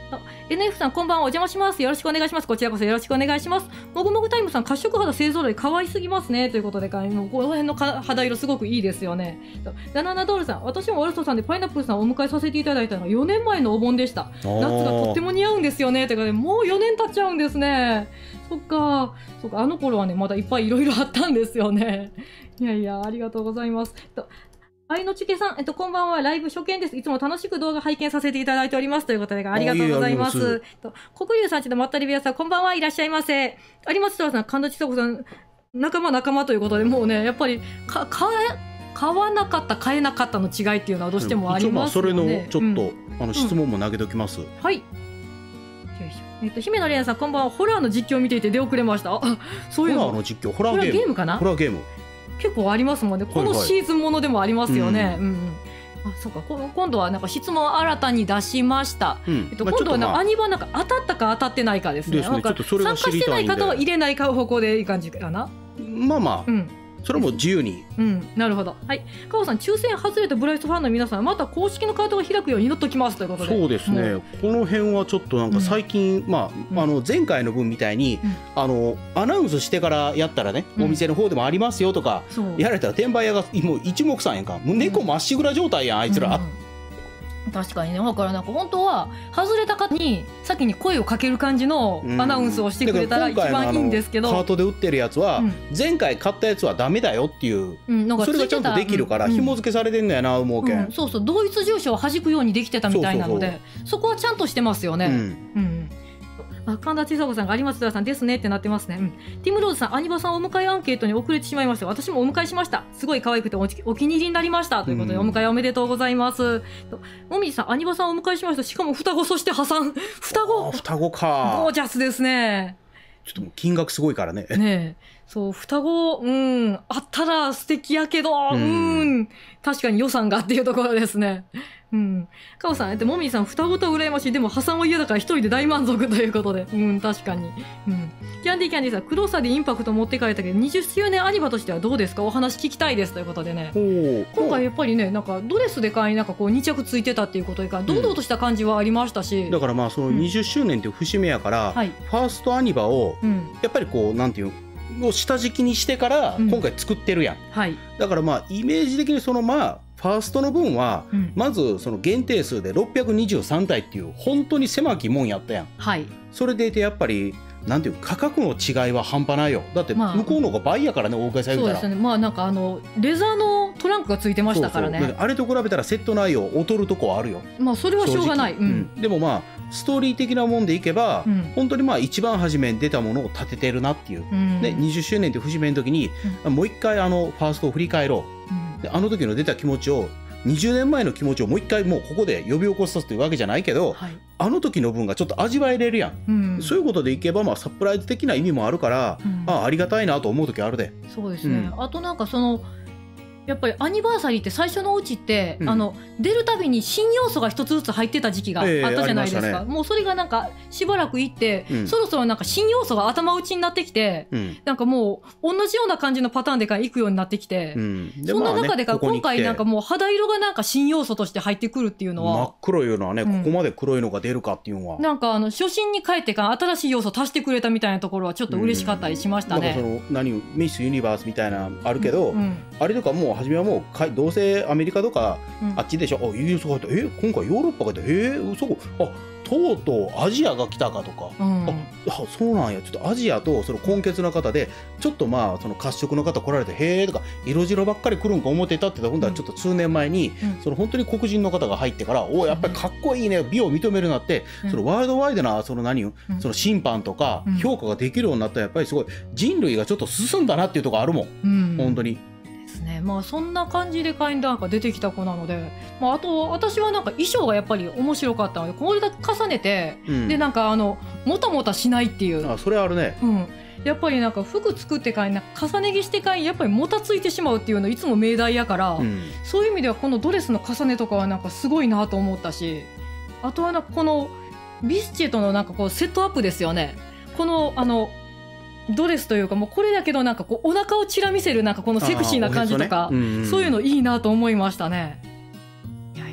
エヌエフ さんこんばんは、お邪魔します。よろしくお願いします。こちらこそよろしくお願いします。もぐもぐタイムさん、褐色肌勢ぞろい可愛すぎますねということで、もうこの辺の肌色すごくいいですよね。ダナナドールさん、私もワルソさんでパイナップルさんをお迎えさせていただいたのがよねんまえのお盆でした。夏がとっても似合うんですよねということで、もうよねん経っちゃうんですね。そっか、そっか、あの頃はねまだいっぱいいろいろあったんですよね。いやいや、ありがとうございます。愛のちけさん、えっと、こんばんは。ライブ初見です。いつも楽しく動画拝見させていただいております。ということで、ありがとうございます。国流さんちのまったりビアさん、こんばんは。いらっしゃいませ。有松さん、神田千佐子さん、仲間仲間ということで、もうね、やっぱり、か、か、買わなかった、買えなかったの違いっていうのはどうしてもありますよね。 それの、ちょっと、うん、あの、質問も投げておきます。うん、 はい。えっと、姫野玲奈さん、こんばんは。ホラーの実況を見ていて出遅れました。あ、そういうの。 ホラーの実況、ホラーゲーム。 ホラーゲームかな？ ホラーゲーム。 結構ありますもんね。このシーズンものでもありますよね。はいはい、うん、うん。あ、そうか。今度はなんか質問新たに出しました。うん、えっと、今度はなんかアニバなんか当たったか当たってないかですね。なんか参加してない方は入れないか方向でいい感じかな。 まあまあ。うん。それも自由に。 うん、なるほど。はい。カオさん、抽選外れたブライトファンの皆さん、また公式のカードが開くように祈っときますということで。 そうですね。この辺はちょっとなんか最近、うん、まあ、あの前回の分みたいに、うん、あのアナウンスしてからやったらね、うん、お店の方でもありますよとか、やられたら転売屋がもう一目散やんか。もう猫まっしぐら状態やん、あいつら。うんうん、 確かにね。だからなんか本当は外れた方に先に声をかける感じのアナウンスをしてくれたら一番いいんですけど、 カートで売ってるやつは前回買ったやつはダメだよっていう、うん、それがちゃんとできるから紐付けされてんのやな思うけん、 うん、そうそう、同一住所を弾くようにできてたみたいなので、そこはちゃんとしてますよね。うん、うんあ、神田千佐子さんが有松田さんですねってなってますね。うん、ティムローズさん、アニバさんお迎えアンケートに遅れてしまいました。私もお迎えしました。すごい可愛くて お, お気に入りになりましたということで、お迎えおめでとうございます。もみじさん、アニバさんお迎えしました。しかも双子、そして破産。双子。 双子か。 ゴージャスですね。 ちょっともう金額すごいからね。 ねえ。そう、双子、うん、あったら素敵やけど、うん、うん確かに予算がっていうところですね。うん。カオさん、えっと、もみじさん、双子と羨ましい。でも破産は嫌だから一人で大満足ということで。うん、確かに。うん。キャンディーキャンディーさん、黒さでインパクト持って帰ったけど、にじゅっしゅうねんアニバとしてはどうですか？お話聞きたいですということでね。今回やっぱりね、なんかドレスで買い、なんかこうに着ついてたっていうことでか、堂々とした感じはありましたし。 うん、だからまあ、そのにじゅっしゅうねんっていう節目やから、うんはい、ファーストアニバを、うん、やっぱりこう、なんていう、を下敷きにしてから今回作ってるやん、うんはい、だからまあイメージ的にそのまあファーストの分はまずその限定数でろっぴゃくにじゅうさんたいっていう本当に狭きもんやったやん、はい、それでいてやっぱりなんていう価格の違いは半端ないよ。だって向こうの方が倍やからね、大会されたら。 そうですね。まあなんかあのレザーのトランクがついてましたからね。 そうそうあれと比べたらセット内容劣るとこはあるよ。 まあそれはしょうがない、うん、 でもまあストーリー的なもんでいけば、うん、本当にまあ一番初めに出たものを立ててるなっていう、うん、でにじゅっしゅうねんって節目の時に、うん、もう一回あのファーストを振り返ろう、うん、であの時の出た気持ちをにじゅうねんまえの気持ちをもう一回もうここで呼び起こすというわけじゃないけど、はい、あの時の分がちょっと味わえれるやん、うん、そういうことでいけばまあサプライズ的な意味もあるから、うん、あ, ありがたいなと思う時あるで。 そうですね、うん、あとなんかそのやっぱりアニバーサリーって最初のうちって、うん、あの出るたびに新要素が一つずつ入ってた時期があったじゃないですか、えーね、もうそれがなんかしばらくいって、うん、そろそろなんか新要素が頭打ちになってきて、うん、なんかもう同じような感じのパターンでいくようになってきて、うん、そんな中でか、まあね、今回なんかもう肌色がなんか新要素として入ってくるっていうのは真っ黒いのはね、うん、ここまで黒いのが出るかっていうのはなんかあの初心に帰ってから新しい要素足してくれたみたいなところはちょっと嬉しかったりしましたね。 うん、なんかその何ミスユニバースみたいなあるけど、うんうん、あれとかもう初めはもうどうせアメリカとかあっちでしょ、うん、あイギリスが入ったえ今回ヨーロッパが入ったえー、そこあとうとうアジアが来たかとか、うん、ああそうなんやちょっとアジアとその根血の方でちょっとまあその褐色の方来られてへえとか色白ばっかり来るんか思ってたって言ったら今度はちょっと数年前に、うん、その本当に黒人の方が入ってからおやっぱりかっこいいね美を認めるなって、うん、そのワールドワイドなその何、うん、その審判とか評価ができるようになったらやっぱりすごい人類がちょっと進んだなっていうところあるもん、うん、本当に。 ね、まあそんな感じで会員なんか出てきた子なので、まあ、あと私はなんか衣装がやっぱり面白かったのでこれだけ重ねて、うん、でなんかあのもたもたしないっていうあそれあるね、 うん、やっぱりなんか服作ってからなんか重ね着してからやっぱりもたついてしまうっていうのいつも命題やから、うん、そういう意味ではこのドレスの重ねとかはなんかすごいなと思ったし、あとはなんかこのビスチェとのなんかこうセットアップですよね。このあのドレスというかもうこれだけどなんかこうお腹をちら見せるなんかこのセクシーな感じとか、ねうんうん、そういうのいいなと思いましたね。いやいや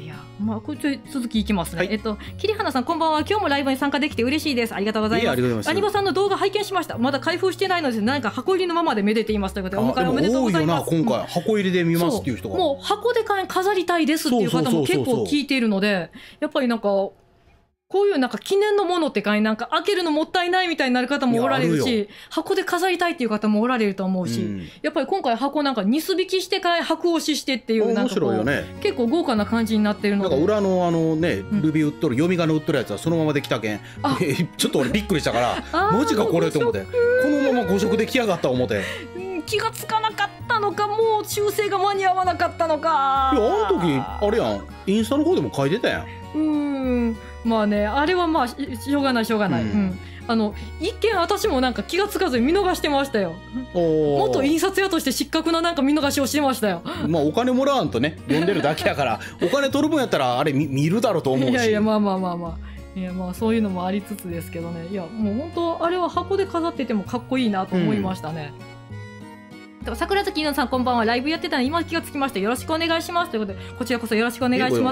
まあ、これちょい続きいきますね。 はい、 えっと、桐花さん、こんばんは。今日もライブに参加できて嬉しいです。ありがとうございます。アニバさんの動画拝見しました。まだ開封してないので、何か箱入りのままでめでていますということで、お迎えおめでとうございます。 今回箱入りで見ますっていう人が、 もう箱で飾りたいですっていう方も結構聞いているので、やっぱりなんか。こういうなんか記念のものってかいなんか開けるのもったいないみたいになる方もおられるし、箱で飾りたいっていう方もおられると思うし、うん、やっぱり今回箱なんかにすびきしてから箱押ししてっていうなんかこう、ね、結構豪華な感じになってるので、 なんか裏のあのねルビー売っとる読み仮名売っとるやつはそのままできたけんちょっと俺びっくりしたからマジかこれと思ってこのままご色できやがった思って。 気がつかなかったのか、もう修正が間に合わなかったのか。 いやあの時あれやん、インスタの方でも書いてたやん。 うーん、まあね、あれはまあしょうがないしょうがない、うんうん、あの一見私もなんか気がつかずに見逃してましたよ。元印刷屋として失格ななんか見逃しをしてましたよ。 まあお金もらわんとね読んでるだけやからお金取る分やったらあれ 見, 見るだろうと思うし。 いやいやまあまあまあまあいやまあそういうのもありつつですけどね。いやもう本当あれは箱で飾っててもかっこいいなと思いましたね。うん、桜月さんこんばんは。ライブやってたの今気がつきました。よろしくお願いしますということで、こちらこそよろしくお願いします。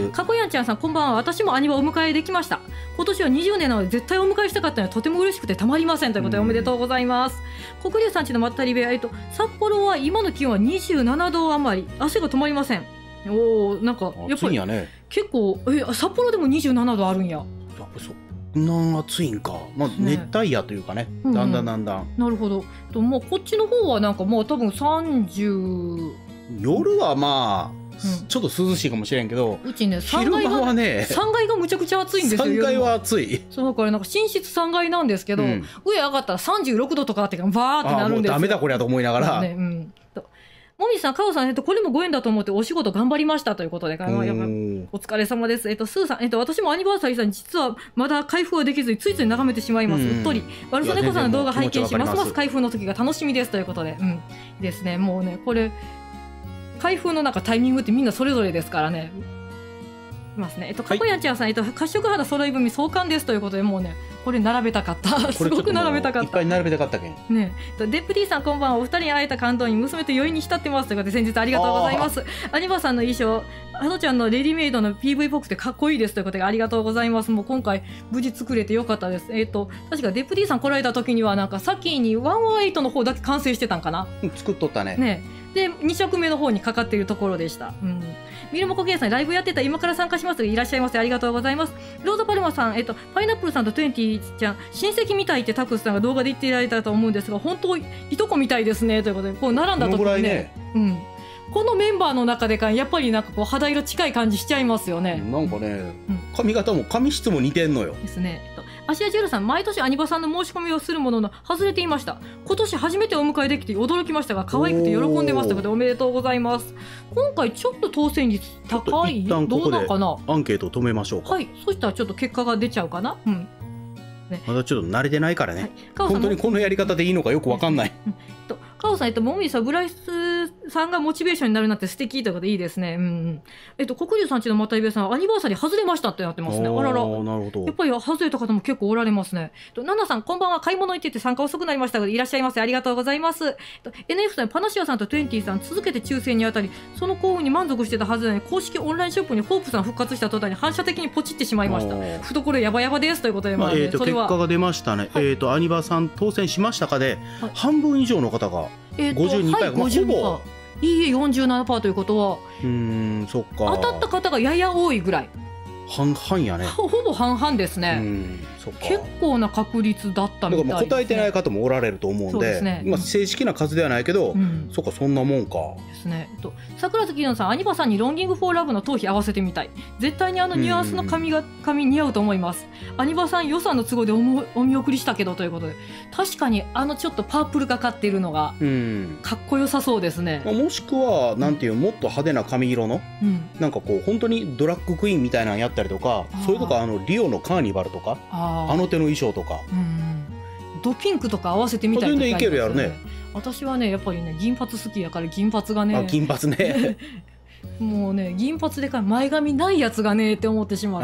かこやんちゃんさんこんばんは。私も兄はお迎えできました。今年はにじゅうねんなので絶対お迎えしたかったのでとても嬉しくてたまりませんということでおめでとうございます。黒龍さんちのまったり部屋、えっと札幌は今の気温はにじゅうななど余り、汗が止まりません。おお、なんかやっぱり結構え札幌でもにじゅうななどあるんや。 なん暑いんか、まあ、熱帯夜というかね、うんうん、だんだんだんだん。 なるほど。ともうこっちの方はなんかもう多分さんじゅう、 夜はまあ、うん、ちょっと涼しいかもしれんけど、 うちねさんがいがねさんがいがむちゃくちゃ暑いんですよ。さんがいは暑い。 そうだからなんか寝室さんがいなんですけど、うん、上上がったらさんじゅうろくどとかあってバーってなるんですよ。あもうダメだこれやと思いながら。ね、うん、 もみさん、かおさん、えっと、これもご縁だと思ってお仕事頑張りましたということで、お疲れ様です。えっと、スーさん、えっと、私もアニバーサリーさん、実はまだ開封はできずに、ついつい眺めてしまいます。うっとり。バルソネコさんの動画拝見し、ますます開封の時が楽しみですということで、うん。ですね、もうね、これ、開封のなんかタイミングってみんなそれぞれですからね。いますね。えっと、かこやんちゃんさん、えっと、褐色肌揃い踏み創刊ですということで、もうね、これ並べたかった。すごく並べたかった。 いっぱい並べたかったけん。 ね、デップ D さんこんばんは。お二人に会えた感動に娘と余韻に浸ってますということで、先日ありがとうございます。アニバさんの衣装、ハトちゃんのレディメイドの ピーブイ っぽくてかっこいいですということで、ありがとうございます。もう今回無事作れてよかったです。えっと、確かデップ D さん来られた時には、なんか先にいちまんはちの方だけ完成してたんかな。 作っとったね。 ね。でに色目の方にかかっているところでした。うん。ミルモコゲンさんライブやってた今から参加します。いらっしゃいませ。ありがとうございます。ローザパルマさん、えっとパイナップルさんとトゥエンティちゃん親戚みたいってタクスさんが動画で言っていただいたと思うんですが、本当いとこみたいですねということで、こう並んだ時にね、ね、うん。このメンバーの中でかやっぱりなんかこう肌色近い感じしちゃいますよね。 なんかね、うん、髪型も髪質も似てんのよ。 ですね。えっと芦屋ジェルさん、毎年アニバさんの申し込みをするものの外れていました。今年初めてお迎えできて驚きましたが、可愛くて喜んでますということでおめでとうございます。今回ちょっと当選率高い、どうなんかな。 アンケートを止めましょうか。 はい、そしたらちょっと結果が出ちゃうかな。うん。 ね、まだちょっと慣れてないからね、はい、本当にこのやり方でいいのかよくわかんない。 カオさん、えっと、もみさん、ブライスさんがモチベーションになるなって素敵ということでいいですね。うん。えっと、黒龍さんちのまたいべさん、アニバーサリー外れましたってなってますね。あらら。なるほど。やっぱり外れた方も結構おられますね。と、ナナさん、こんばんは。買い物行ってて参加遅くなりましたが、いらっしゃいませ。ありがとうございます。と エヌエフ さん、パナシアさんとトゥエンティさん、続けて抽選にあたり、その幸運に満足してたはずなのに、公式オンラインショップにホープさん復活した途端に反射的にポチってしまいました。懐やばやばですということで、まあ、ね、 えーと、結果が出ましたね。はい、えっと、アニバさん当選しましたかで、はい、半分以上の方が、えー、ごじゅうにパーセント、はい、ほぼいいえ よんじゅうななパーセント ということは、 うーん、そっか、 当たった方がやや多いぐらい、 半々やね。 ほぼ半々ですね。うん、そっか、結構な確率だったみたいですね。だから答えてない方もおられると思うんで、ね、まあ、正式な数ではないけど、うん、そっか、そんなもんかですね。と桜月さん、アニバさんにロンギングフォーラブの頭皮合わせてみたい。絶対にあのニュアンスの髪が髪似合うと思います。アニバさん予算の都合で お, もお見送りしたけどということで、確かにあのちょっとパープルがかっているのがかっこよさそうですね。 うん、もしくはなんていう、もっと派手な髪色の、うん、なんかこう本当にドラッグクイーンみたいなのやったりとか、そういうとか、あのリオのカーニバルとか、あ, あの手の衣装とか、うん、 ドピンクとか合わせてみたいとか、 全然いけるやろね。 私はね、やっぱりね、銀髪好きやから、銀髪がね、 あ、銀髪ねもうね、銀髪でか前髪ないやつがねって思ってしまって、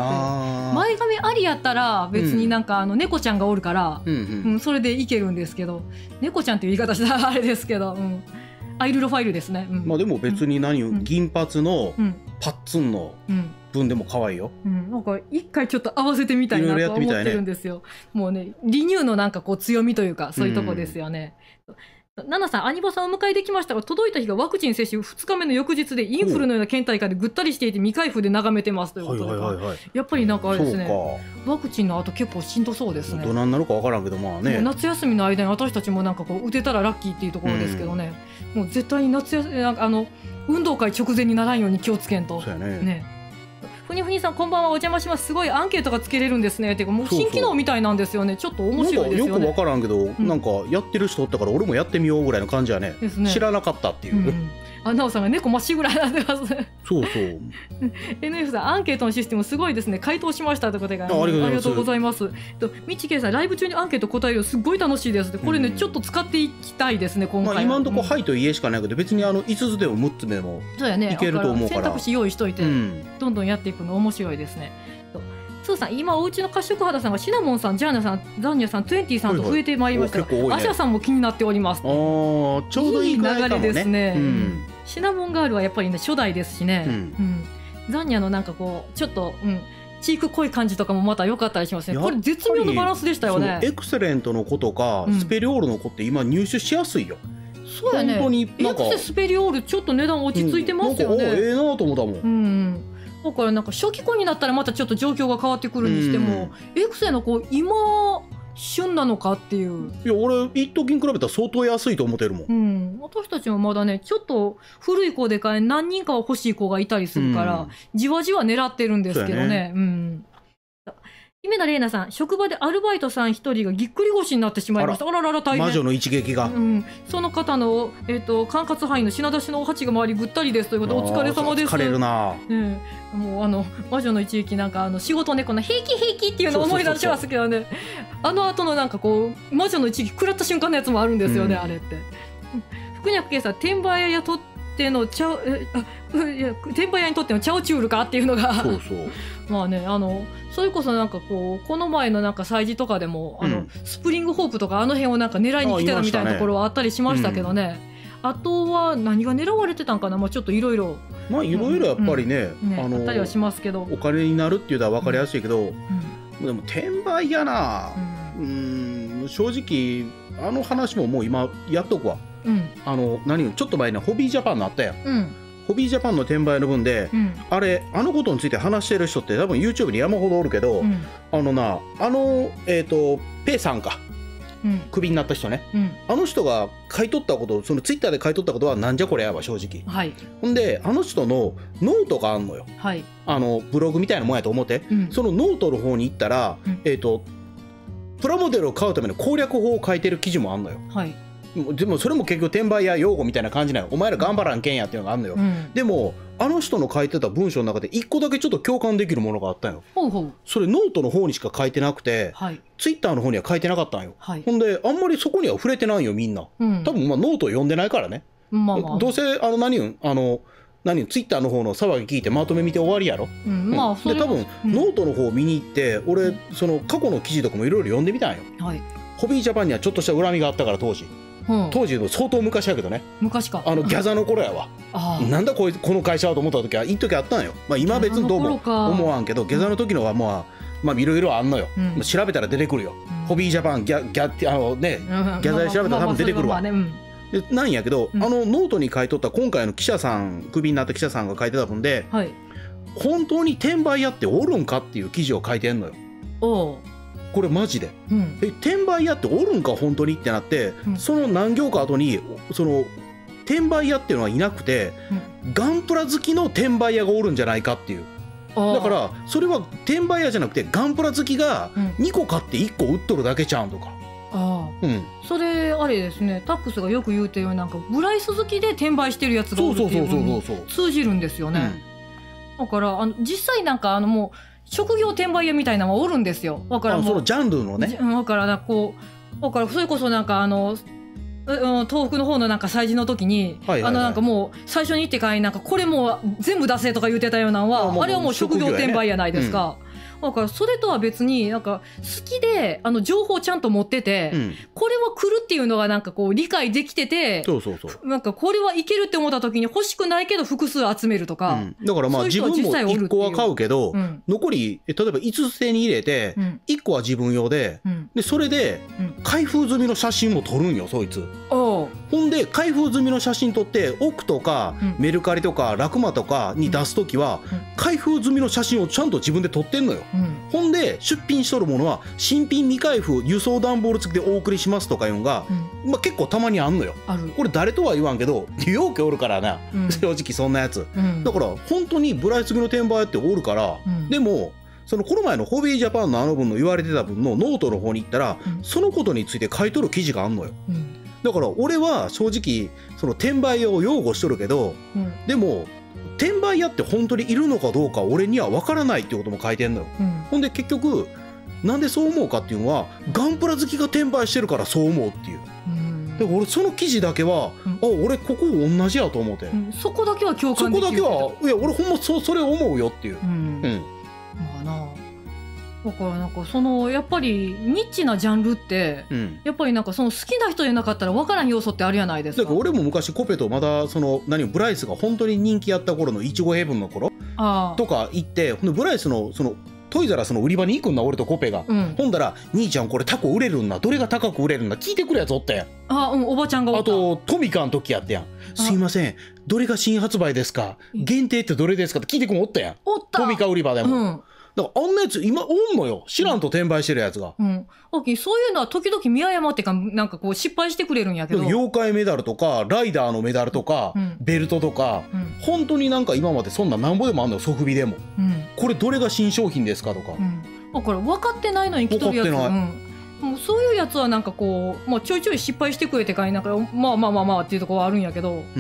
前髪ありやったら別になんか、うん、あの猫ちゃんがおるから、うんうんうん、それでいけるんですけど、猫ちゃんっていう言い方したらあれですけど、うん、 アイルロファイルですね。うん、 まあでも別に何、うん、銀髪のパッツンの分でも可愛いよ。 うん、なんか一回ちょっと合わせてみたいなと思ってるんですよ。ね、もうね、リニューのなんかこう強みというかそういうとこですよね。うんナナさん、アニバさんを迎えできましたが、届いた日がワクチン接種ふつかめの翌日で、インフルのような倦怠感でぐったりしていて、未開封で眺めてますということで、やっぱりなんかあれですね、ワクチンの後結構しんどそうですね。 どなんなのか分からんけど、まあね。 夏休みの間に私たちもなんかこう打てたらラッキーっていうところですけどね、うん、もう絶対に夏休み、なんかあの運動会直前にならんように気をつけんと。 そうやね。 ねふにふにさんこんばんはお邪魔します。すごいアンケートがつけれるんですねっていうかもう新機能みたいなんですよね。ちょっと面白いですよね。 よくわからんけど、うん、なんかやってる人おったから俺もやってみようぐらいの感じやね。ですね。知らなかったっていう。うん、 あなおさんが猫まっしぐらいなってます。 そうそう。 エヌエフ さんアンケートのシステムすごいですね。回答しましたということでありがとうございます。とみちけいさんライブ中にアンケート答えるのすごい楽しいです。これね、うん、ちょっと使っていきたいですね今回。まあ、 今のところはいといえしかないけど別にあのいつつでもむっつめもいけると思うから。 選択肢用意しといて、うん、どんどんやっていくの面白いですね。スーさん今おうちの褐色肌さんがシナモンさん、ジャーナさん、ザンニャさん、トゥエンティさんと増えてまいりましたが、はいはい、アシャさんも気になっております。あちょうどいい流れですね。 うん、シナモンガールはやっぱりね初代ですしね、うんうん、ザンニャのなんかこうちょっと、うん、チーク濃い感じとかもまた良かったりしますね。これ絶妙のバランスでしたよね。 エクセレントの子とか、うん、スペリオールの子って今入手しやすいよ。 そうやね。本当になんかエクセスペリオールちょっと値段落ち着いてますよね。うん、なんかええなと思ったもん。 うんだからなんか初期子になったらまたちょっと状況が変わってくるにしても、うん、エクセの子今旬なのかっていう。 いや俺一時に比べたら相当安いと思ってるもん、 うん、私たちもまだねちょっと古い子でかい何人かは欲しい子がいたりするから、うん、じわじわ狙ってるんですけど ね, ね、うん、姫田玲奈さん職場でアルバイトさん一人がぎっくり腰になってしまいました。あらあらら大変。 魔女の一撃が、 うん、その方の、えー、と管轄範囲の品出しのお鉢が回りぐったりですということでお疲れ様です。 疲れるな、 うん、もうあの魔女の一撃なんかあの仕事猫の平気平気っていうのを思い出しますけどね。あの後のなんかこう魔女の一撃食らった瞬間のやつもあるんですよね、うん、あれって。福若圭さん転売屋雇ってのチャえあいや転売屋にとってのチャオチュールかっていうのがそうそうまあねあのそれこそなんかこうこの前のなんか催事とかでも、うん、あのスプリングホープとかあの辺をなんか狙いに来てたみたいなところはあったりしましたけどね。あとは何が狙われてたんかな、まあ、ちょっといろいろまあいろいろやっぱりね、 うんね、あのあったりはしますけどお金になるっていうのは分かりやすいけど、うんうん、でも転売やな、うん、うん正直あの話ももう今やっとくわ、うん、あの何ちょっと前にホビージャパンのあったやん、うん、ホビージャパンの転売の分で、うん、あれあのことについて話してる人って多分 YouTube に山ほどおるけど、うん、あのなあのえっ、ー、とペイさんかうん、クビになった人ね、うん、あの人が買い取ったことそのツイッターで買い取ったことはなんじゃこれやわ正直、はい、ほんであの人のノートがあんのよ、はい、あのブログみたいなもんやと思って、うん、そのノートの方に行ったら、うん、えーとプラモデルを買うための攻略法を書いてる記事もあんのよ、はい、でもそれも結局転売や用語みたいな感じなの。お前ら頑張らんけんやっていうのがあんのよ、うん、でもあの人の書いてた文章の中で一個だけちょっと共感できるものがあったんよ。ほうほうそれノートの方にしか書いてなくて、はい、ツイッターの方には書いてなかったんよ、はい、ほんであんまりそこには触れてないよみんな、うん、多分まあノートを読んでないからね、まあまあ、どうせあの何よあの何ツイッターの方の騒ぎ聞いてまとめ見て終わりやろ、うんまあ、で多分、うん、ノートの方を見に行って俺その過去の記事とかもいろいろ読んでみたんよ、はい、ホビージャパンにはちょっとした恨みがあったから当時、うん、当時の相当昔やけどね。 昔かあのギャザの頃やわなんだこいこの会社はと思った時は一時あったんよ、まあ、今は別にどうも思わんけどギャザの時のはまあまあいろいろあんのよ、うん、調べたら出てくるよ、うん、ホビージャパンギャギャあのね、うん、ギャザで調べたら多分出てくるわ、でなんやけど、うん、あのノートに書いとった今回の記者さんクビになった記者さんが書いてた分で、はい、本当に転売屋っておるんかっていう記事を書いてんのよ。おこれマジで、うん、え転売屋っておるんか本当にってなって、うん、その何行か後にその転売屋っていうのはいなくて、うん、ガンプラ好きの転売屋がおるんじゃないかっていう。だからそれは転売屋じゃなくてガンプラ好きがにこ買っていっこ売っとるだけちゃうんとか。 ああ、うん、それあれですねタックスがよく言うてるようになんかブライス好きで転売してるやつがおるっていうのに通じるんですよね。だからあの実際なんかあのもう職業転売屋みたいなのはおるんですよ。だからもうそのジャンルのねだからなんかこうだからそれこそなんかあの東北の方のなんか催事の時に、はいはいはい、あのなんかもう最初に行ってからなんかこれもう全部出せとか言ってたようなのは あ, あれはもう職業転売やないですか。 だからそれとは別になんか好きであの情報をちゃんと持ってて、うん、これは来るっていうのがなんかこう理解できてて、 そうそうそう、 なんかこれはいけるって思った時に欲しくないけど複数集めるとか、うん、 だからまあ自分もいっこは買うけど、うん、残り例えばいつつ手に入れて、うん、いっこは自分用で、うん、でそれで開封済みの写真も撮るんよそいつ。ほんで開封済みの写真撮ってオクとか、うん、メルカリとかラクマとかに出す時は、うん、開封済みの写真をちゃんと自分で撮ってんのよ、うん、ほんで出品しとるものは新品未開封輸送段ボール付きでお送りしますとかいうのが、うん、まあ、結構たまにあんのよ。ある。これ誰とは言わんけど容器おるからな、うん、正直そんなやつ、うん、だから本当にブライスギの転売屋っておるから、うん、でもそのこの前のホビージャパンのあの分の言われてた分のノートの方に行ったら、うん、そのことについて書いとる記事があんのよ、うん、だから俺は正直その転売屋を擁護しとるけど、うん、でも転売屋って本当にいるのかどうか俺には分からないっていうことも書いてんのよ、うん、ほんで結局なんでそう思うかっていうのはガンプラ好きが転売してるからそう思うっていう、うん、で俺その記事だけは、うん、あ俺ここ同じやと思って、うん、 そこだけは共感できる。 そこだけはいや俺ほんま そ, それ思うよっていう、うん、うん、 まあなだからなんかそのやっぱりニッチなジャンルって、うん、やっぱりなんかその好きな人じゃなかったら分からん要素ってあるじゃないですか。 だから俺も昔コペとまだその何ブライスが本当に人気やった頃のいちごヘブンの頃とか行ってほんでブライスのそのトイザらスの売り場に行くんな俺とコペが、うん、ほんだら兄ちゃんこれタコ売れるんなどれが高く売れるんな聞いてくるやつおったやん。 あ、うん、おばちゃんがおった。 あとトミカの時やってやん。すいませんどれが新発売ですか限定ってどれですかって聞いてくるおったやん。 おった。 トミカ売り場でも、うん、だからあんなやつ今おんのよ知らんと転売してるやつが、うん、 そういうのは時々見誤ってかなんかこう失敗してくれるんやけど妖怪メダルとかライダーのメダルとか、うん、ベルトとか、うん、本当になんか今までそんななんぼでもあんのよソフビでも、うん、これどれが新商品ですかとか、うん、 だから分かってないのに来とるやつ、うん、もうそういうやつはなんかこう、まあ、ちょいちょい失敗してくれてからなんかまあまあまあまあっていうところはあるんやけど、うん、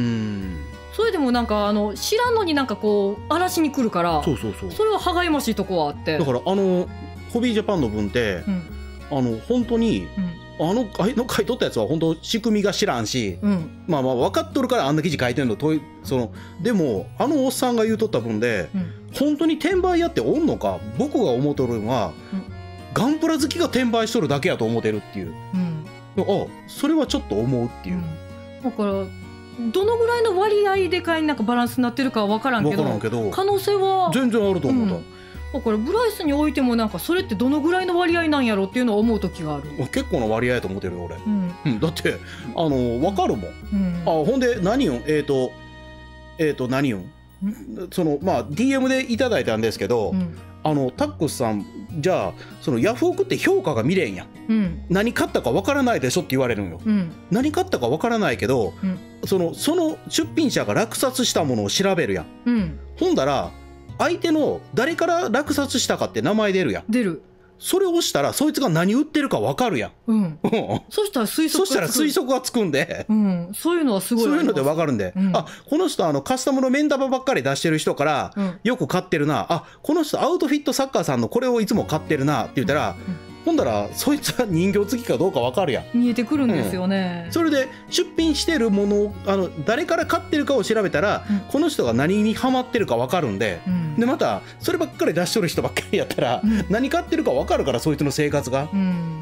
それでもなんかあの知らんのになんかこう荒らしに来るからそうそうそう、それは歯がゆましいとこはあって、 だからあのホビージャパンの分って、うん、あの本当に、うん、あのあの買い取ったやつは本当仕組みが知らんし、うん、まあまあ分かっとるからあんな記事書いてんのとそのでもあのおっさんが言うとった分で、うん、本当に転売屋っておんのか僕が思うとるのは、うん、ガンプラ好きが転売しとるだけやと思ってるっていう、うん、あそれはちょっと思うっていう、うん、 だからどのぐらいの割合でかいなんかバランスになってるかは分からんけ ど, んけど可能性は全然あると思う、うん、 だからブライスにおいてもなんかそれってどのぐらいの割合なんやろっていうのを思う時がある。 結構な割合やと思ってるよ俺、うんうん、だってあの分かるもん、うん、あほんで何よえっ、ー、とえっ、ー、と何よそのまあ ディーエム でいただいたんですけど、うん、あのタックスさんじゃあそのヤフオクって評価が見れんやん、うん、何買ったか分からないでしょって言われるんよ、うん、何買ったか分からないけど、うん、そのその出品者が落札したものを調べるやん、うん、ほんだら相手の誰から落札したかって名前出るやん。 出る。 それを押したらそいつが何売ってるか分かるやん、うん、 そしたら推測がつく。そしたら推測がつくんで、 うん、そういうのはすごいそういうので分かるんで、うん、あこの人あのカスタムのメンダバばっかり出してる人から、うん、よく買ってるなあこの人アウトフィットサッカーさんのこれをいつも買ってるなって言ったら、うんうん、ほんだらそいつは人形付きかどうか分かるやん。 見えてくるんですよね、 うん、それで出品してるものをあの誰から買ってるかを調べたら、うん、この人が何にハマってるか分かるんで、うん、でまたそればっかり出しとる人ばっかりやったら、うん、何買ってるか分かるからそいつの生活が、うん、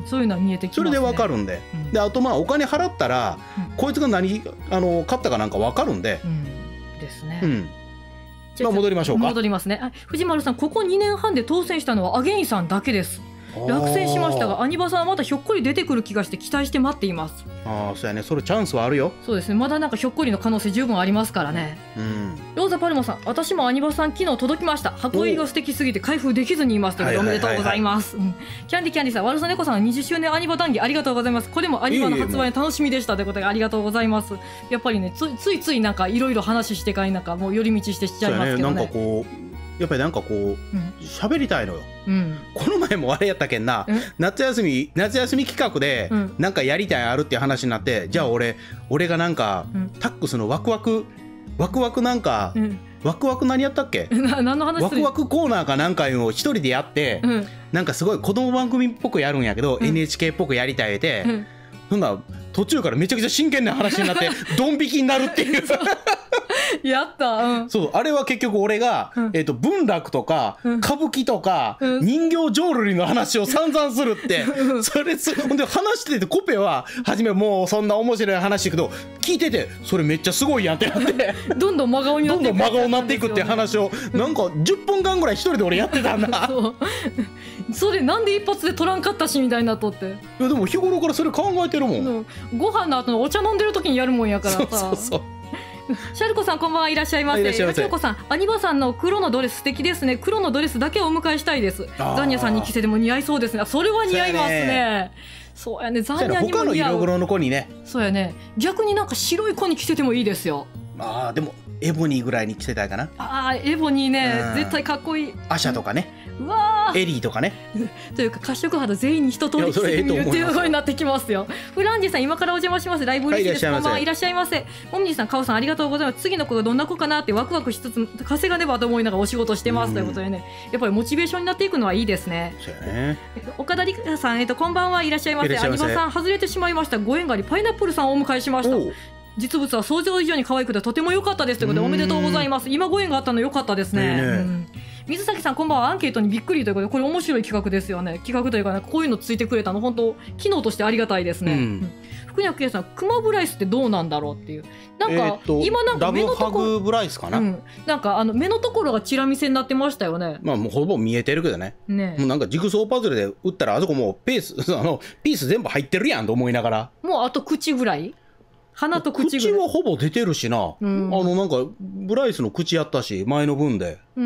そういうのは見えてきますね。 それで分かるんで、うん、であとまあお金払ったら、うん、こいつが何あの買ったかなんか分かるんで、うん、 ですね、 うんまあ、戻りましょうか。 戻りますね。あ藤丸さんここにねんはんで当選したのはアゲインさんだけです。落選しましたがアニバさんはまたひょっこり出てくる気がして期待して待っています。 ああそうやねそれチャンスはあるよ。 そうですねまだなんかひょっこりの可能性十分ありますからね、うん、ローザパルマさん私もアニバさん昨日届きました。箱入りが素敵すぎて開封できずにいますということでおめでとうございます、はいはいはいはいうん、キャンディキャンディさんワルサネコさんにじゅっしゅうねんアニバ談義ありがとうございます。これもアニバの発売楽しみでしたということでありがとうございます。やっぱりね つ, ついついなんかいろいろ話してからなんかもう寄り道してしちゃいますけどね。 なんかこうやっぱりなんかこう喋、うん、りたいのよ、うん、この前もあれやったけんな、うん、夏休み夏休み企画でなんかやりたいあるっていう話になって、うん、じゃあ俺俺がなんか、うん、タックスのワクワクワクワクなんか、うん、ワクワク何やったっけな何の話ワクワクコーナーかなんかを一人でやって、うん、なんかすごい子供番組っぽくやるんやけど、うん、エヌエイチケー っぽくやりたいって、うん、そんな途中からめちゃくちゃ真剣な話になってドン引きになるっていうやった、うん、 そうあれは結局俺が、うん、えーと文楽とか、うん、歌舞伎とか、うん、人形浄瑠璃の話を散々するって、うん、それすほんで話しててコペは初めもうそんな面白い話だけど聞いててそれめっちゃすごいやんってなってどんどん真顔になっていく、 どんどん真顔になっていくって話をなんかじゅっぷんかんぐらい一人で俺やってたんだそうそれなんで一発で取らんかったしみたいになっとって。 いやでも日頃からそれ考えてるもん、うん、 ご飯の後のお茶飲んでる時にやるもんやからさ。 そうそうそうシャルコさんこんばんはいらっしゃいませ。ヤキオコさん、アニバさんの黒のドレス素敵ですね。黒のドレスだけをお迎えしたいです。ザニアさんに着せても似合いそうですね。それは似合いますね。そうやね、ザニアにも似合う。 他の色黒の子にね。 そうやね、逆になんか白い子に着せてもいいですよ。 ああでもエボニーぐらいに着せたいかな。 ああエボニーね、絶対かっこいい。 アシャとかね。 うわエリーとかね。というか褐色肌全員に一通り着せてみるっていうことになってきますよ。フランジーさん今からお邪魔します。ライブ嬉しいです。こんばんはいらっしゃいませ。もみじさん、カオさんありがとうございます。次の子がどんな子かなってワクワクしつつ稼がねばと思いながらお仕事してますということでね、やっぱりモチベーションになっていくのはいいですね。 そうやね。 岡田理香さん、えっとこんばんはいらっしゃいませ。アニバさん外れてしまいました。ご縁がありパイナップルさんをお迎えしました。実物は想像以上に可愛くてとても良かったですということでおめでとうございます。今ご縁があったの良かったですね。いいね、うん、水崎さんこんばんは。アンケートにびっくりということでこれ面白い企画ですよね。企画というか、ね、こういうのついてくれたの本当機能としてありがたいですね。うん、福谷圭さん、クマブライスってどうなんだろうっていう、なんか、えー、と今なんか目のところラブハグブライスかな、うん、 なんかあの目のところがチラ見せになってましたよね。 まあもうほぼ見えてるけどね。ね、もうなんかジグソーパズルで打ったらあそこもうペースあのピース全部入ってるやんと思いながら、 もうあと口ぐらい、鼻と口ぐらい。 口はほぼ出てるしな、うん、あのなんかブライスの口やったし前の分で、うん、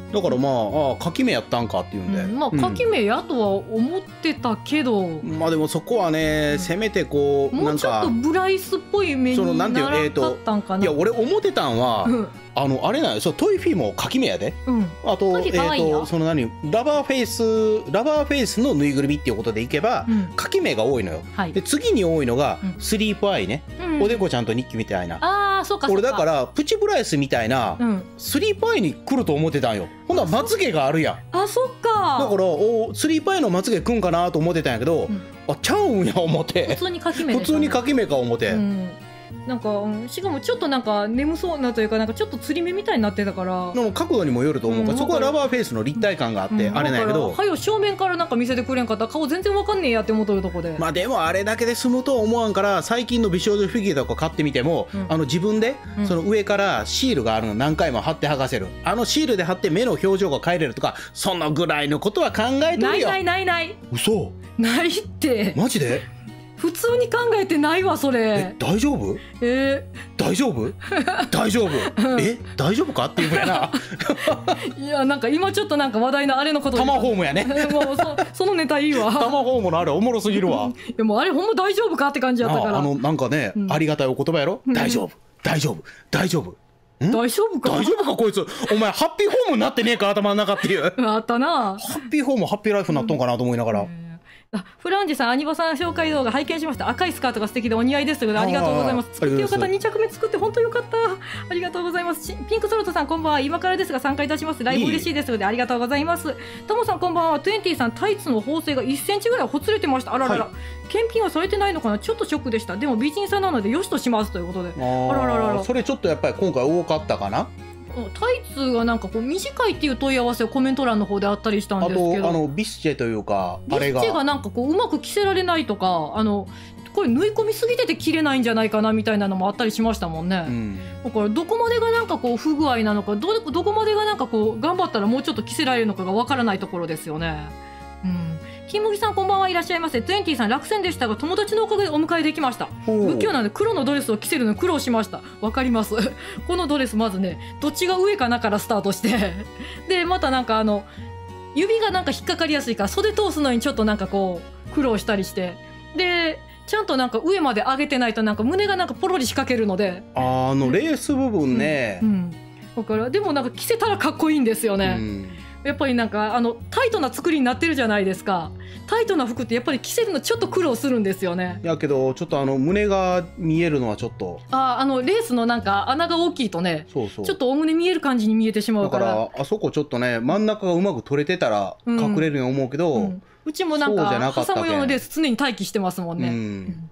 だからまあああ柿目やったんかっていうんで、うん、 まあ柿目やとは思ってたけど、うん、 まあでもそこはね、うん、せめてこうもうちょっとブライスっぽい目にならなかったんかな。 いや俺思ってたんは、うん、あのあれなんよ、そうトイフィも柿目やで、うん、あとえっ、ー、とその何ラバーフェイスラバーフェイスのぬいぐるみっていうことでいけば、うん、柿目が多いのよ、はい、で次に多いのが、うん、スリープアイね、うん、おでこちゃんと日記みたいな。 あーそうかそうか。 俺だからプチブライスみたいな、うん、スリープアイに来ると思ってたんよ。ほんならまつげがあるやん。 あそっか。 だからおスリープアイのまつげくんかなと思ってたんやけど、うん、あちゃうんや思って。 普通に柿目で普通に柿目か思って、うん、 なんか、うん、しかもちょっとなんか眠そうなというか、なんかちょっとつり目みたいになってたから、 でも角度にもよると思うから、うん、そこはラバーフェイスの立体感があって、うん、あれなんやけど、 はよ正面からなんか見せてくれんかったら顔全然わかんねえやって思っとるとこで、 まあでもあれだけで済むとは思わんから、最近の美少女フィギュアとか買ってみても、うん、あの自分でその上からシールがあるの何回も貼って剥がせる、あのシールで貼って目の表情が変えれるとか、そのぐらいのことは考えとるよ。 ないないないない。 嘘。 ないってマジで。 普通に考えてないわそれ。 え大丈夫？ えー、大丈夫？大丈夫？え大丈夫かっていうぐらいな。 いやなんか今ちょっとなんか話題のあれのことタマホームやね。 もう そ, そのネタいいわ。 タマホームのあれおもろすぎるわ。 いやもうあれほんま大丈夫かって感じやったから。 あ, あのなんかね、うん、ありがたいお言葉やろ。大丈夫大丈夫大丈夫。 大丈夫か大丈夫かこいつ。お前ハッピーホームになってねえか頭の中っていう。 あったな。 ハッピーホームハッピーライフになっとんかなと思いながら、うん、 あフランジさん、アニバさん紹介動画拝見しました。赤いスカートが素敵でお似合いですということでありがとうございます。作ってよかった。に着目作って本当よかった。ありがとうございます。ピンクソルトさんこんばんは。今からですが参加いたします。ライブ嬉しいですのでありがとうございます。トモさんこんばんは。トゥエンティさん、タイツの縫製がいっセンチぐらいほつれてました。あららら、はい、検品はされてないのかな。ちょっとショックでした。でも美人さんなのでよしとしますということで。あらららら、 それちょっとやっぱり今回多かったかな。 タイツがなんかこう短いっていう問い合わせをコメント欄の方であったりしたんですけど、 あとあのビスチェというかあれがビスチェがなんかこううまく着せられないとか、あのこれ縫い込みすぎてて着れないんじゃないかなみたいなのもあったりしましたもんね、うん、だからどこまでがなんかこう不具合なのか、 ど, どこまでがなんかこう頑張ったらもうちょっと着せられるのかがわからないところですよね。うん、金麦さんこんばんはいらっしゃいませ。トゥエンティさん落選でしたが友達のおかげでお迎えできました。不器用なので黒のドレスを着せるのに苦労しました。わかりますこのドレスまずねどっちが上かなからスタートしてでまたなんかあの指がなんか引っかかりやすいから袖通すのにちょっとなんかこう苦労したりして、でちゃんとなんか上まで上げてないとなんか胸がなんかポロリ仕掛けるので、 あのレース部分ね、うんうん、 だからでもなんか着せたらかっこいいんですよね、うん、やっぱりなんかあのタイトな作りになってるじゃないですか。タイトな服ってやっぱり着せるのちょっと苦労するんですよね。 やけどちょっとあの胸が見えるのはちょっと、 ああのレースのなんか穴が大きいとね、そうそうちょっとお胸見える感じに見えてしまうから、 だからあそこちょっとね真ん中がうまく取れてたら隠れるように思うけど、うんうん、 うちもなんか挟む用のレース常に待機してますもんね、うん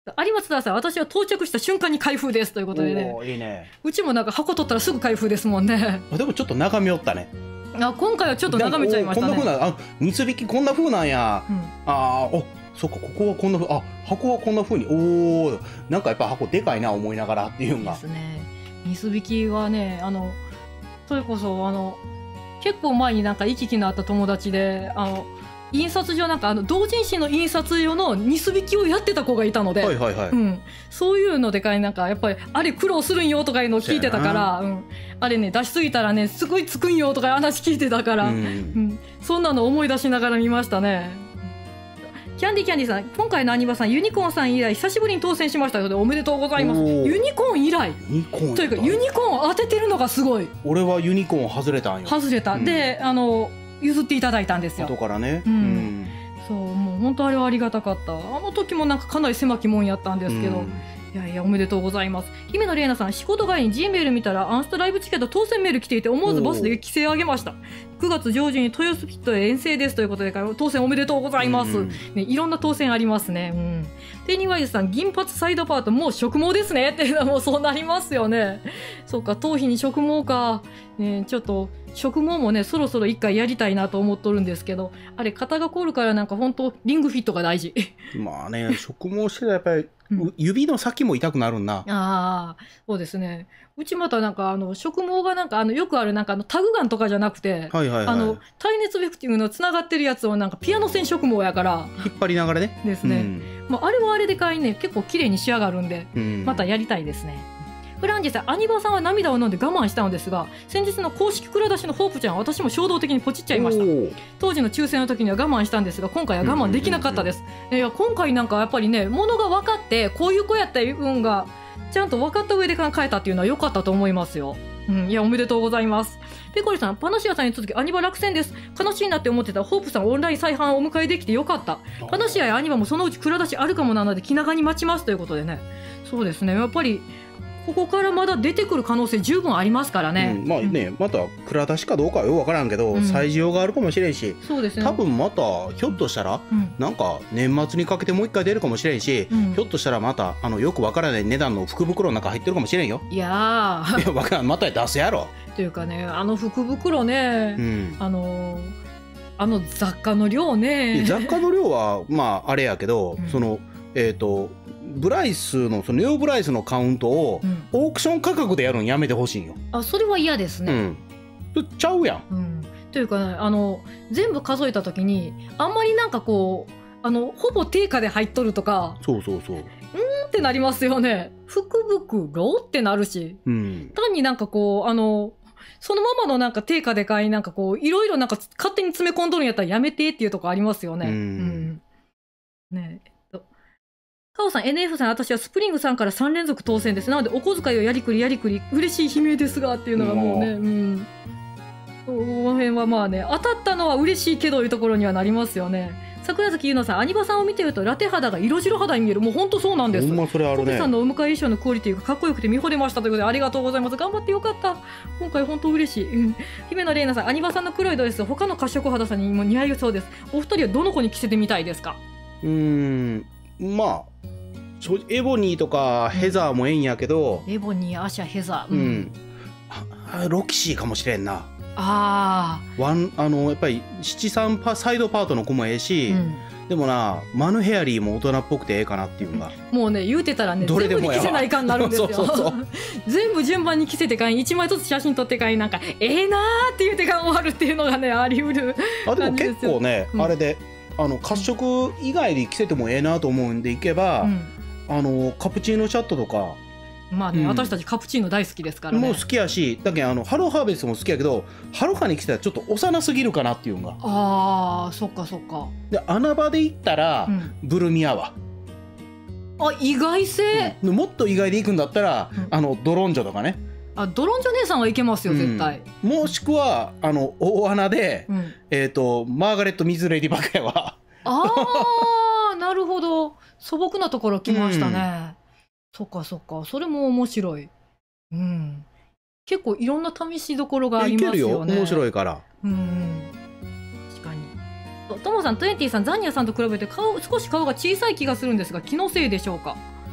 有松田さん、私は到着した瞬間に開封ですということでね。 おー、いいね。 うちもなんか箱取ったらすぐ開封ですもんね。 でもちょっと眺めよったね。 あ、今回はちょっと眺めちゃいましたね。 こんな風な、あ、三引こんな風なんや。 うん、 ああ、お、そっか、ここはこんな風、あ、箱はこんな風に、おお、なんかやっぱ箱でかいな思いながらっていうのが。 ですね。三引はね、あのそれこそあの結構前になんか行き来のあった友達で、あの印刷所なんかあの同人誌の印刷所のニス引きをやってた子がいたので、 はいはいはい、 うん、そういうのでかいなんかやっぱりあれ苦労するんよとかいうのを聞いてたから、うん、あれね出しすぎたらねすごいつくんよとか話聞いてたから、うんうん、そんなの思い出しながら見ましたね。キャンディキャンディさん、今回のアニバさんユニコーンさん以来久しぶりに当選しましたのでおめでとうございます。ユニコーン以来ユニコーンというかユニコーンを当ててるのがすごい。 俺はユニコーン外れたんよ。 外れた、うん、であの譲っていただいたんですよ後からね、 うんうん、そうもう本当あれはありがたかった。あの時もなんかかなり狭きもんやったんですけど、うん、いやいやおめでとうございます。姫野玲奈さん、仕事帰りに G メール見たらアンストライブチケット当選メール来ていて思わずバスで規制を上げました。くがつ上旬に豊洲ピットへ遠征ですということで当選おめでとうございます、うんね、いろんな当選ありますね、うん、テニワイズさん、銀髪サイドパートもう植毛ですねっていうのはもうそうなりますよね。そうか、頭皮に植毛か、ね、ちょっと植毛もねそろそろ一回やりたいなと思っとるんですけど、あれ肩が凝るからなんか本当リングフィットが大事まあね、植毛してたらやっぱり指の先も痛くなるんな。 ああ、そうですね。うちまたなんかあの植毛がなんかあのよくあるなんかあのタグガンとかじゃなくて、はいはいはい、あの耐熱ベクティングのつながってるやつをなんかピアノ線植毛やから引っ張りながらねですね、うん、まあ、あれはあれでかいね結構綺麗に仕上がるんで、うん、またやりたいですね。フランジェさん、アニバさんは涙を飲んで我慢したのですが、先日の公式蔵出しのホープちゃんは私も衝動的にポチっちゃいました。当時の抽選の時には我慢したんですが今回は我慢できなかったです、うんうんうん、いや今回なんかやっぱりねものが分かってこういう子やったいう運がちゃんと分かった上で考えたっていうのは良かったと思いますよ。うん、いやおめでとうございます。ペコリさん、パナシアさんに続きアニバ落選です。悲しいなって思ってたホープさんオンライン再販をお迎えできてよかった。パナシアやアニバもそのうち蔵出しあるかもなので気長に待ちますということでね。そうですね、やっぱりここからまだ出てくる可能性十分ありますからね、 うん、まあね、うん、また蔵出しかどうかはよく分からんけど、うん、再需要があるかもしれんし、 そうですね、 多分またひょっとしたら、うん、なんか年末にかけてもう一回出るかもしれんし、うん、ひょっとしたらまたあのよく分からない値段の福袋の中入ってるかもしれんよ。 いやーいや分からん、また出すやろというかね、あの福袋ね、うん、あのあの雑貨の量ね、 雑貨の量はまああれやけど、うん、そのえっ、ー、とブライスのそのネオブライスのカウントをオークション価格でやるのやめてほしいんよ。 あ、それは嫌ですね、 うん、ちゃうやん、 うん、というか、ね、あの全部数えた時にあんまりなんかこうあのほぼ定価で入っとるとか、 そうそうそう、うんってなりますよね。福袋ってなるし、うん、単になんかこうあのそのままのなんか定価で買いなんかこういろいろなんか勝手に詰め込んどるんやったらやめてっていうとこありますよね。うん、うん、ねえカオさん、エヌエフ さん、私はスプリングさんからさん連続当選です。なのでお小遣いをやりくりやりくり嬉しい悲鳴ですがっていうのがもうね、うん、この辺はまあね当たったのは嬉しいけどいうところにはなりますよね。桜崎優乃さん、アニバさんを見てるとラテ肌が色白肌に見える。もう本当そうなんです。 ほんまそれあるね。 コビさんのお迎え衣装のクオリティがかっこよくて見惚れましたということでありがとうございます。頑張ってよかった。今回本当嬉しい、うん、姫野玲奈さん、アニバさんの黒いドレス他の褐色肌さんにも似合いそうです。お二人はどの子に着せてみたいですか？ うーん、まあエボニーとかヘザーもええんやけど、 エボニー、アシャ、ヘザー、 うん、あロキシーかもしれんな。 あワンあのやっぱり七三パサイドパートの子もええし、うん、でもなマヌヘアリーも大人っぽくてええかなっていうのがもうね言うてたらね全部に着せないかんなるんですよ。そうそうそう全部順番に着せてかんいちまいずつ写真撮ってかんなんかええなーって言うてかん終わるっていうのがねありうる。 あでも結構ね、うん、あれであの褐色以外で着せてもええなと思うんでいけば、うん、あのカプチーノシャットとかまあね、うん、私たちカプチーノ大好きですからね。 もう好きやしだけどあのハローハーベストも好きやけどハロハに来たらちょっと幼すぎるかなっていうのが。 あーそっかそっか。 で穴場で行ったら、うん、ブルミアワあ意外性、 うん、もっと意外で行くんだったら、うん、あのドロンジョとかね。あドロンジョ姉さんはいけますよ絶対、 うん、もしくはあの大穴で、うん、えーとマーガレット・ミズ・レディバカヤはあーなるほど素朴なところ来ましたね、うん、そっかそっかそれも面白い、うん、結構いろんな試しどころがありますよね。いけるよ面白いから、 うん、確かに。トモさん、トゥエンティさん、ザニアさんと比べて顔少し顔が小さい気がするんですが気のせいでしょうか？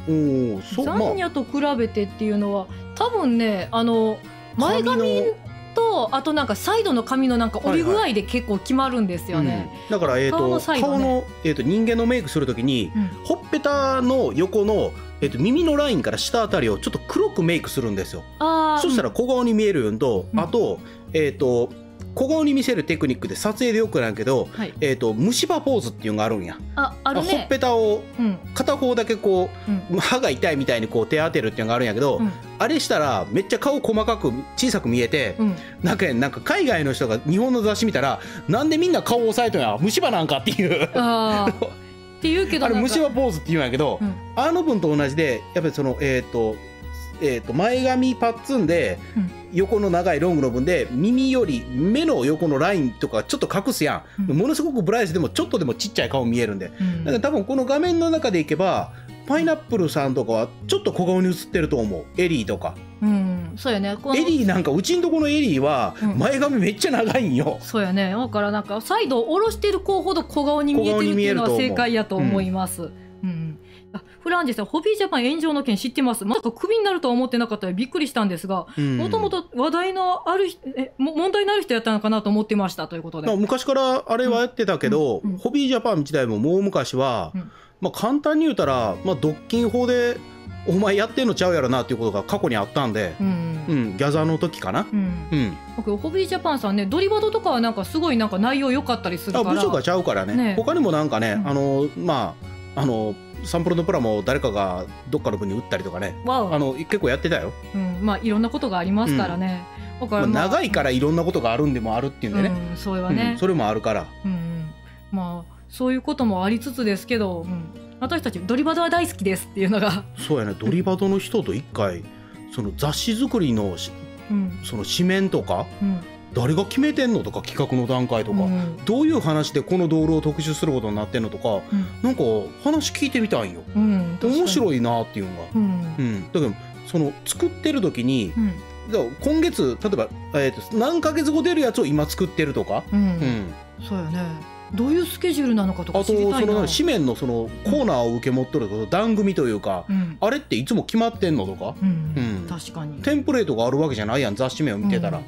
おそうザンニャと比べてっていうのは多分ねあの前髪とあとなんかサイドの髪のなんか折り具合で結構決まるんですよね、はいはいうん、だからえーと顔の、ね、顔の、えーと人間のメイクするときに、うん、ほっぺたの横のえー、と耳のラインから下あたりをちょっと黒くメイクするんですよ。あそしたら小顔に見えるようと、うん、あと,、えー、と小顔に見せるテクニックで撮影でよくないけど、はい、えー、と虫歯ポーズっていうのがあるんや。ああるね、ほっぺたを片方だけこう、うん、歯が痛いみたいにこう手当てるっていうのがあるんやけど、うん、あれしたらめっちゃ顔細かく小さく見えて、うん、なんかなんか海外の人が日本の雑誌見たらなんでみんな顔を押さえとんや虫歯なんかっていうあって言うけどあれ虫歯ポーズって言うんやけど、うん、あの分と同じでやっぱりそのえっ、ー、とえー、と前髪パッツンで横の長いロングの分で耳より目の横のラインとかちょっと隠すやん、うん、ものすごくブライスでもちょっとでもちっちゃい顔見えるんで、うん、だから多分この画面の中でいけばパイナップルさんとかはちょっと小顔に映ってると思う。エリーとか、 うん、そうやね。このエリーなんかうちんとこのエリーは前髪めっちゃ長いんよ、 うん、そうやね。だからなんかサイドを下ろしてる子ほど小顔に見えてるっていうのは正解やと思います。フランジさん、ホビージャパン炎上の件知ってます。まさかクビになるとは思ってなかったのでびっくりしたんですが、もともと話題のあるえ問題のある人やったのかなと思ってましたということで。 昔からあれはやってたけど、うんうん、ホビージャパン自体ももう昔は、うん、まあ、簡単に言うたら、まあ、独禁法でお前やってんのちゃうやろなっていうことが過去にあったんで、うんうん、ギャザーの時かな、うんうん、 僕ホビージャパンさんね、ドリバドとかはなんかすごいなんか内容良かったりするから。 あ部署がちゃうからね。ね、他にもなんかね、うん、あのまああのサンプルのプラも誰かがどっかの分に打ったりとかね、あの結構やってたよ、 うん、まあいろんなことがありますからね、 うん、だから、まあ、長いからいろんなことがあるんでもあるっていうんでね、 うん、それはね、 うん、それもあるから、 うんうん、まあそういうこともありつつですけど、うん、私たちドリバドは大好きですっていうのがそうやね。ドリバドの人と一回その雑誌作りの、うん、その紙面とか、うん、誰が決めてんのとか企画の段階とか、うん、どういう話でこのドールを特集することになってんのとか、うん、なんか話聞いてみたいんよ、うん、面白いなっていうのが、うんうん、だけどその作ってる時に、うん、だから今月例えば、えー、と何ヶ月後出るやつを今作ってるとか、うんうん、 そうよね。どういうスケジュールなのかとか知りたいな。 あとその紙面のそのコーナーを受け持っとると段組というか、うん、あれっていつも決まってんのとか、うんうん、確かにテンプレートがあるわけじゃないやん、雑誌面を見てたら、うん、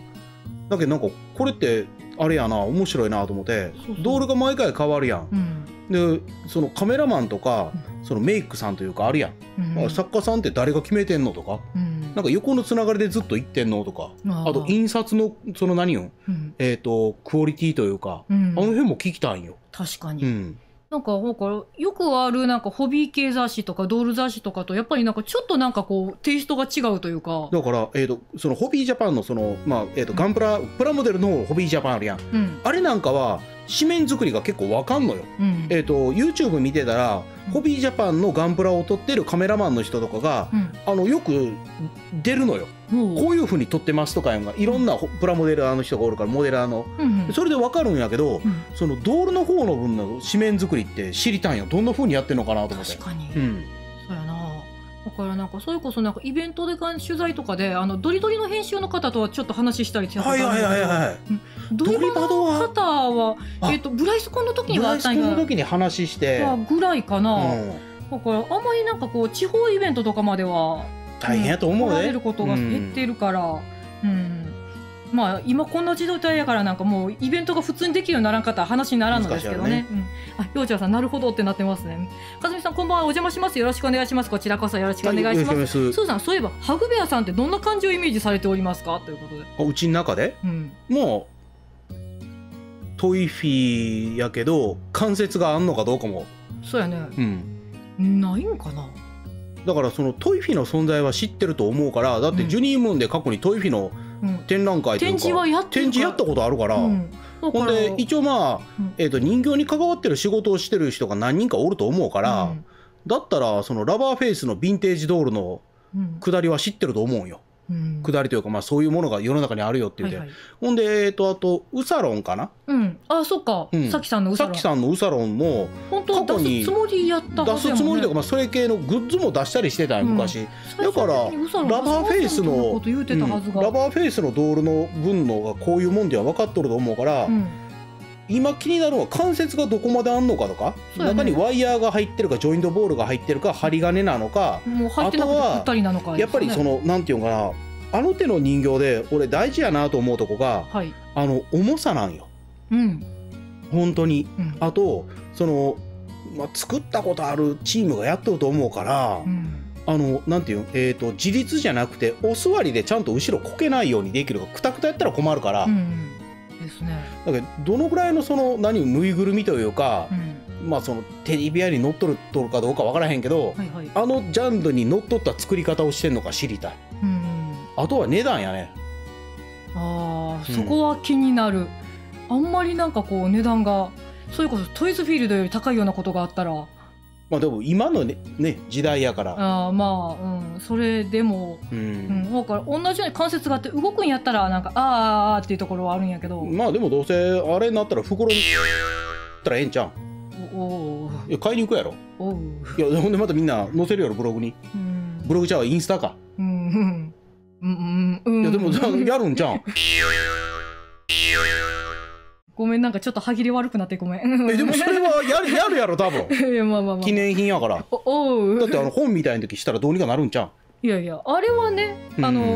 だけどなんかこれってあれやな、面白いなと思って。そうそう、ドールが毎回変わるやん、うん、でそのカメラマンとか、うん、そのメイクさんというかあるやん、うん、作家さんって誰が決めてんのとか、うん、なんか横のつながりでずっと言ってんのとか、あ, あと印刷のその何よ、うん、えーとクオリティというか、うん、あの辺も聞きたいんよ。 確かに、うん、なんかなんかよくあるなんかホビー系雑誌とかドール雑誌とかとやっぱりなんかちょっとなんかこうテイストが違うというか。 だから、えー、とそのホビージャパンのその、まあえー、とガンプラ、うん、プラモデルのホビージャパンあるやん、うん、あれなんかは紙面作りが結構わかんのよ、うん、えー、と YouTube 見てたら、うん、ホビージャパンのガンプラを撮ってるカメラマンの人とかが、うん、あのよく出るのよ、うん、こういう風に撮ってますとかいうのがいろんなプラモデラーの人がおるから、モデラーの、うんうん、それでわかるんやけど、うん、そのドールの方の分の紙面作りって知りたいんよ。どんな風にやってんのかなと思って。 確かに、うん、そうやな。だからなんかそれこそなんかイベントで取材とかであのドリドリの編集の方とはちょっと話したりしてたんですけど、はいはいはいはい、ドリバドの方はえっとブライスコンの時にはあったんや。 ブライスコンの時に話してぐらいかな、うん、だからあんまりなんかこう地方イベントとかまでは大変やと思うね。 来られることが減ってるから、うん、うん、まあ今こんな時代やからなんかもうイベントが普通にできるようにならんかったら話にならんのですけどね。ね、うん、あ、ようちゃんさんなるほどってなってますね。かずみさんこんばんは、お邪魔します。よろしくお願いします。こちらこそよろしくお願いします。はい、そうさん、そういえばハグベアさんってどんな感じをイメージされておりますかということで。 あ、うちの中で、うん、もうトイフィーやけど関節があんのかどうかも。 そうやね、うん、ないんかな。 だからそのトイフィの存在は知ってると思うから、だってジュニームーンで過去にトイフィの展覧会というか、うん、展示はやってるか展示やったことあるから、うん、ほんで一応まあ、うん、えーと人形に関わってる仕事をしてる人が何人かおると思うから、うん、だったらそのラバーフェイスのヴィンテージドールの下りは知ってると思うよ、うん、下りというか、まあ、そういうものが世の中にあるよって言って、はいはい、ほんで、えー、とあとウサロンかな、 うん、あ、そっか、うん、さきさんのウサロン、 さきさんのウサロンも本当出すつもりやったはずやもんね。 出すつもりというか、まあ、それ系のグッズも出したりしてたん昔、うん、だからラバーフェイスの、うん、ラバーフェイスのドールの分のがこういうもんでは分かっとると思うから、うん、 今気になるのは関節がどこまであんのかとか、ね、中にワイヤーが入ってるかジョイントボールが入ってるか針金なのか、 もう入ってなくてぴったりなのか、ね、 やっぱりそのなんていうのかな、あの手の人形で俺大事やなと思うとこが、はい、あの重さなんよ、うん、本当に、うん、あとその、まあ、作ったことあるチームがやっとると思うから、うん、あのなんていうの、えーと、自立じゃなくてお座りでちゃんと後ろこけないようにできるか、くたくたやったら困るから、うんですね、だけどどのぐらいのその何ぬいぐるみというか、うん、まあそのテディベアに乗っとるとるかどうかわからへんけど、はいはい、あのジャンルに乗っとった作り方をしてんのか知りたい、うん、あとは値段やね。 あー、そこは気になる、うん、あんまりなんかこう値段がそれこそトイズフィールドより高いようなことがあったら、 まあでも今の ね, ね時代やから、 あまあ、うん、それでも、うんうん、だから同じように関節があって動くんやったらなんかあーあーっていうところはあるんやけど、 まあでもどうせあれになったら袋にったらええんちゃん。おお、いや買いに行くやろ。おう、いやほんでまたみんな載せるやろブログに、うん、ブログちゃうわインスタか、うんうんうんうん、いやでもやるんちゃうんごめん、なんかちょっと歯切れ悪くなってごめん。 えでもそれはやるやるやろ多分。いやまあまあまあ、記念品やから。おおう、だってあの本みたいな時したらどうにかなるんちゃう。 いやいやあれはね、あの、うん、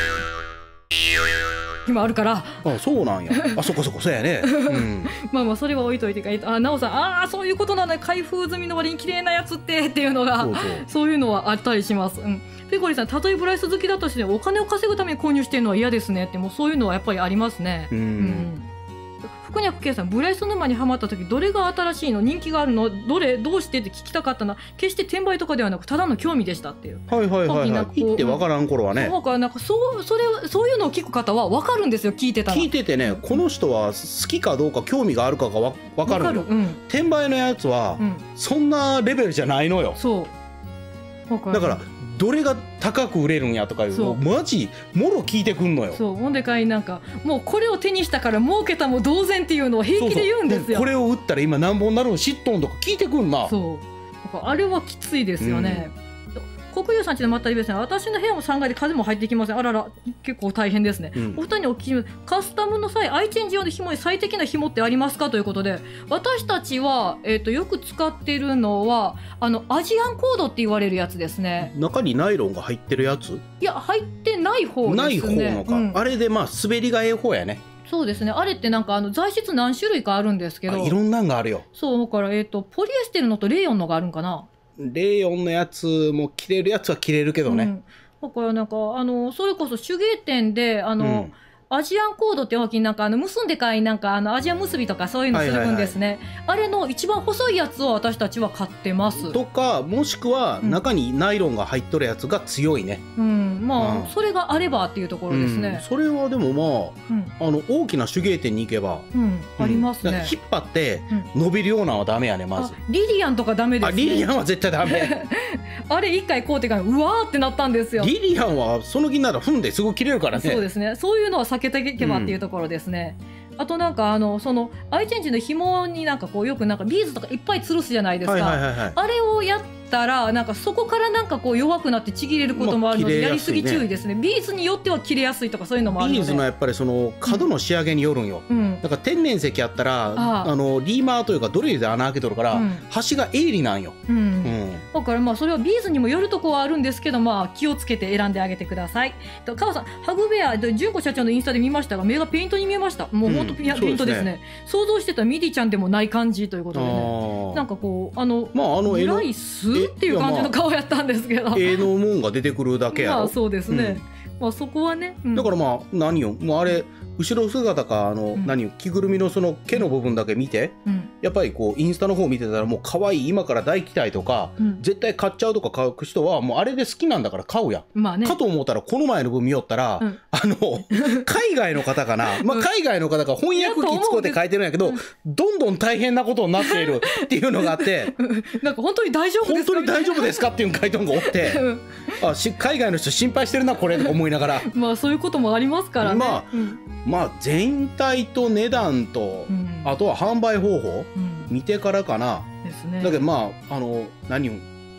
今あるから。 あそうなんや。あそこそこそうやね。うん、まあまあそれは置いといてか、あなおさん、ああそういうことなのよ、開封済みの割に綺麗なやつってっていうのが、そうそうそういうのはあったりします。うん、ペコリさん、たとえブライス好きだとしてお金を稼ぐために購入してるのは嫌ですねって、もうそういうのはやっぱりありますね。うん、うん福にゃくけいさん、ブライス沼にハマった時どれが新しいの、人気があるの、どれどうしてって聞きたかったな、決して転売とかではなくただの興味でしたっていう。 はいはいはいはい、言って分からん頃はね、 そうか、なんかそうそれそういうのを聞く方は分かるんですよ、聞いてたら。 聞いててね、この人は好きかどうか興味があるかがわ分かるのよ、うん、転売のやつは、うん、そんなレベルじゃないのよ。そうだからどれが高く売れるんやとかいうのマジもろ聞いてくんのよ。 そうほんでかい、なんかもうこれを手にしたから儲けたも同然っていうのを平気で言うんですよ。そうそう、 これを売ったら今何本になるの知っとんとか聞いてくんな。 そうあれはきついですよね、うん、国有さんちのまったりですね、私の部屋もさんがいで風も入ってきません。あらら結構大変ですね、うん、お二人にお聞きしカスタムの際アイチェンジ用の紐に最適な紐ってありますかということで、私たちは、えー、とよく使ってるのはあのアジアンコードって言われるやつですね。 中にナイロンが入ってるやつ。 いや入ってない方ですね。 ない方のか、うん、あれでまあ滑りがええ方やね。 そうですね、あれってなんかあの材質何種類かあるんですけど、 いろんなんがあるよ。 そうだから、えー、とポリエステルのとレーヨンのがあるんかな。 レーヨンのやつも切れるやつは切れるけどね、うん、 だからなんかあのそれこそ手芸店であの、うんアジアンコードってわけになんかあの結んでかいなんかあのアジア結びとかそういうのするんですね、はいはいはい、あれの一番細いやつを私たちは買ってますとか、もしくは中にナイロンが入っとるやつが強いね、 うん、うん、まあ、うん、それがあればっていうところですね、 うん、それはでもまあ、うん、あの大きな手芸店に行けば、 うん、ありますね。 引っ張って伸びるようなのはダメやね。まずリリアンとかダメですね。 あリリアンは絶対ダメあれ一回買うてからうわーってなったんですよ。 リリアンはその気なら踏んですぐ切れるからね。 そうですね、そういうのは避けていけばっていうところですね、うん、あとなんかあのそのアイチェンジの紐になんかこうよくなんかビーズとかいっぱい吊るすじゃないですか、はいはいはいはい、あれをやったらなんかそこからなんかこう弱くなってちぎれることもあるので、まあやりすぎ注意ですね。ビーズによっては切れやすいとかそういうのもあるので、 ビーズのやっぱりその角の仕上げによるんよ、うん、だから天然石やったら あ, あのリーマーというかドリルで穴開けとるから、うん、端が鋭利なんよ、うんうん、 だからまあそれはビーズにもよるとこはあるんですけど、まあ気をつけて選んであげてください。川さん、ハグベア純子社長のインスタで見ましたが目がペイントに見えました。もう本当、うん、ペイントですね。想像してたミディちゃんでもない感じということでね、なんかこうあの、まあ、あのブライスっていう感じの顔やったんですけど、 絵のもんが出てくるだけやろ。 まあそうですね、うん、まあそこはね、 うん、だからまあ何よ、もうあれ後ろ姿かあの、うん、何よ着ぐるみのその毛の部分だけ見て、うん、やっぱりこうインスタの方見てたらもう可愛い今から大期待とか、うん、絶対買っちゃうとか買う人はもうあれで好きなんだから買うやん、まあね、かと思ったらこの前の分見よったら、うん、あの海外の方かな、まあ、海外の方が翻訳機使って書いてるんやけど、うん、どんどん大変なことになっているっていうのがあってなんか本当に大丈夫ですか、 本当に大丈夫ですかっていう回答がおってあし海外の人心配してるなこれとか思いながらまあそういうこともありますからね、 まあ、うんまあ、全体と値段と、うん、あとは販売方法、うん、見てからかな、ですね、だけどまああの何を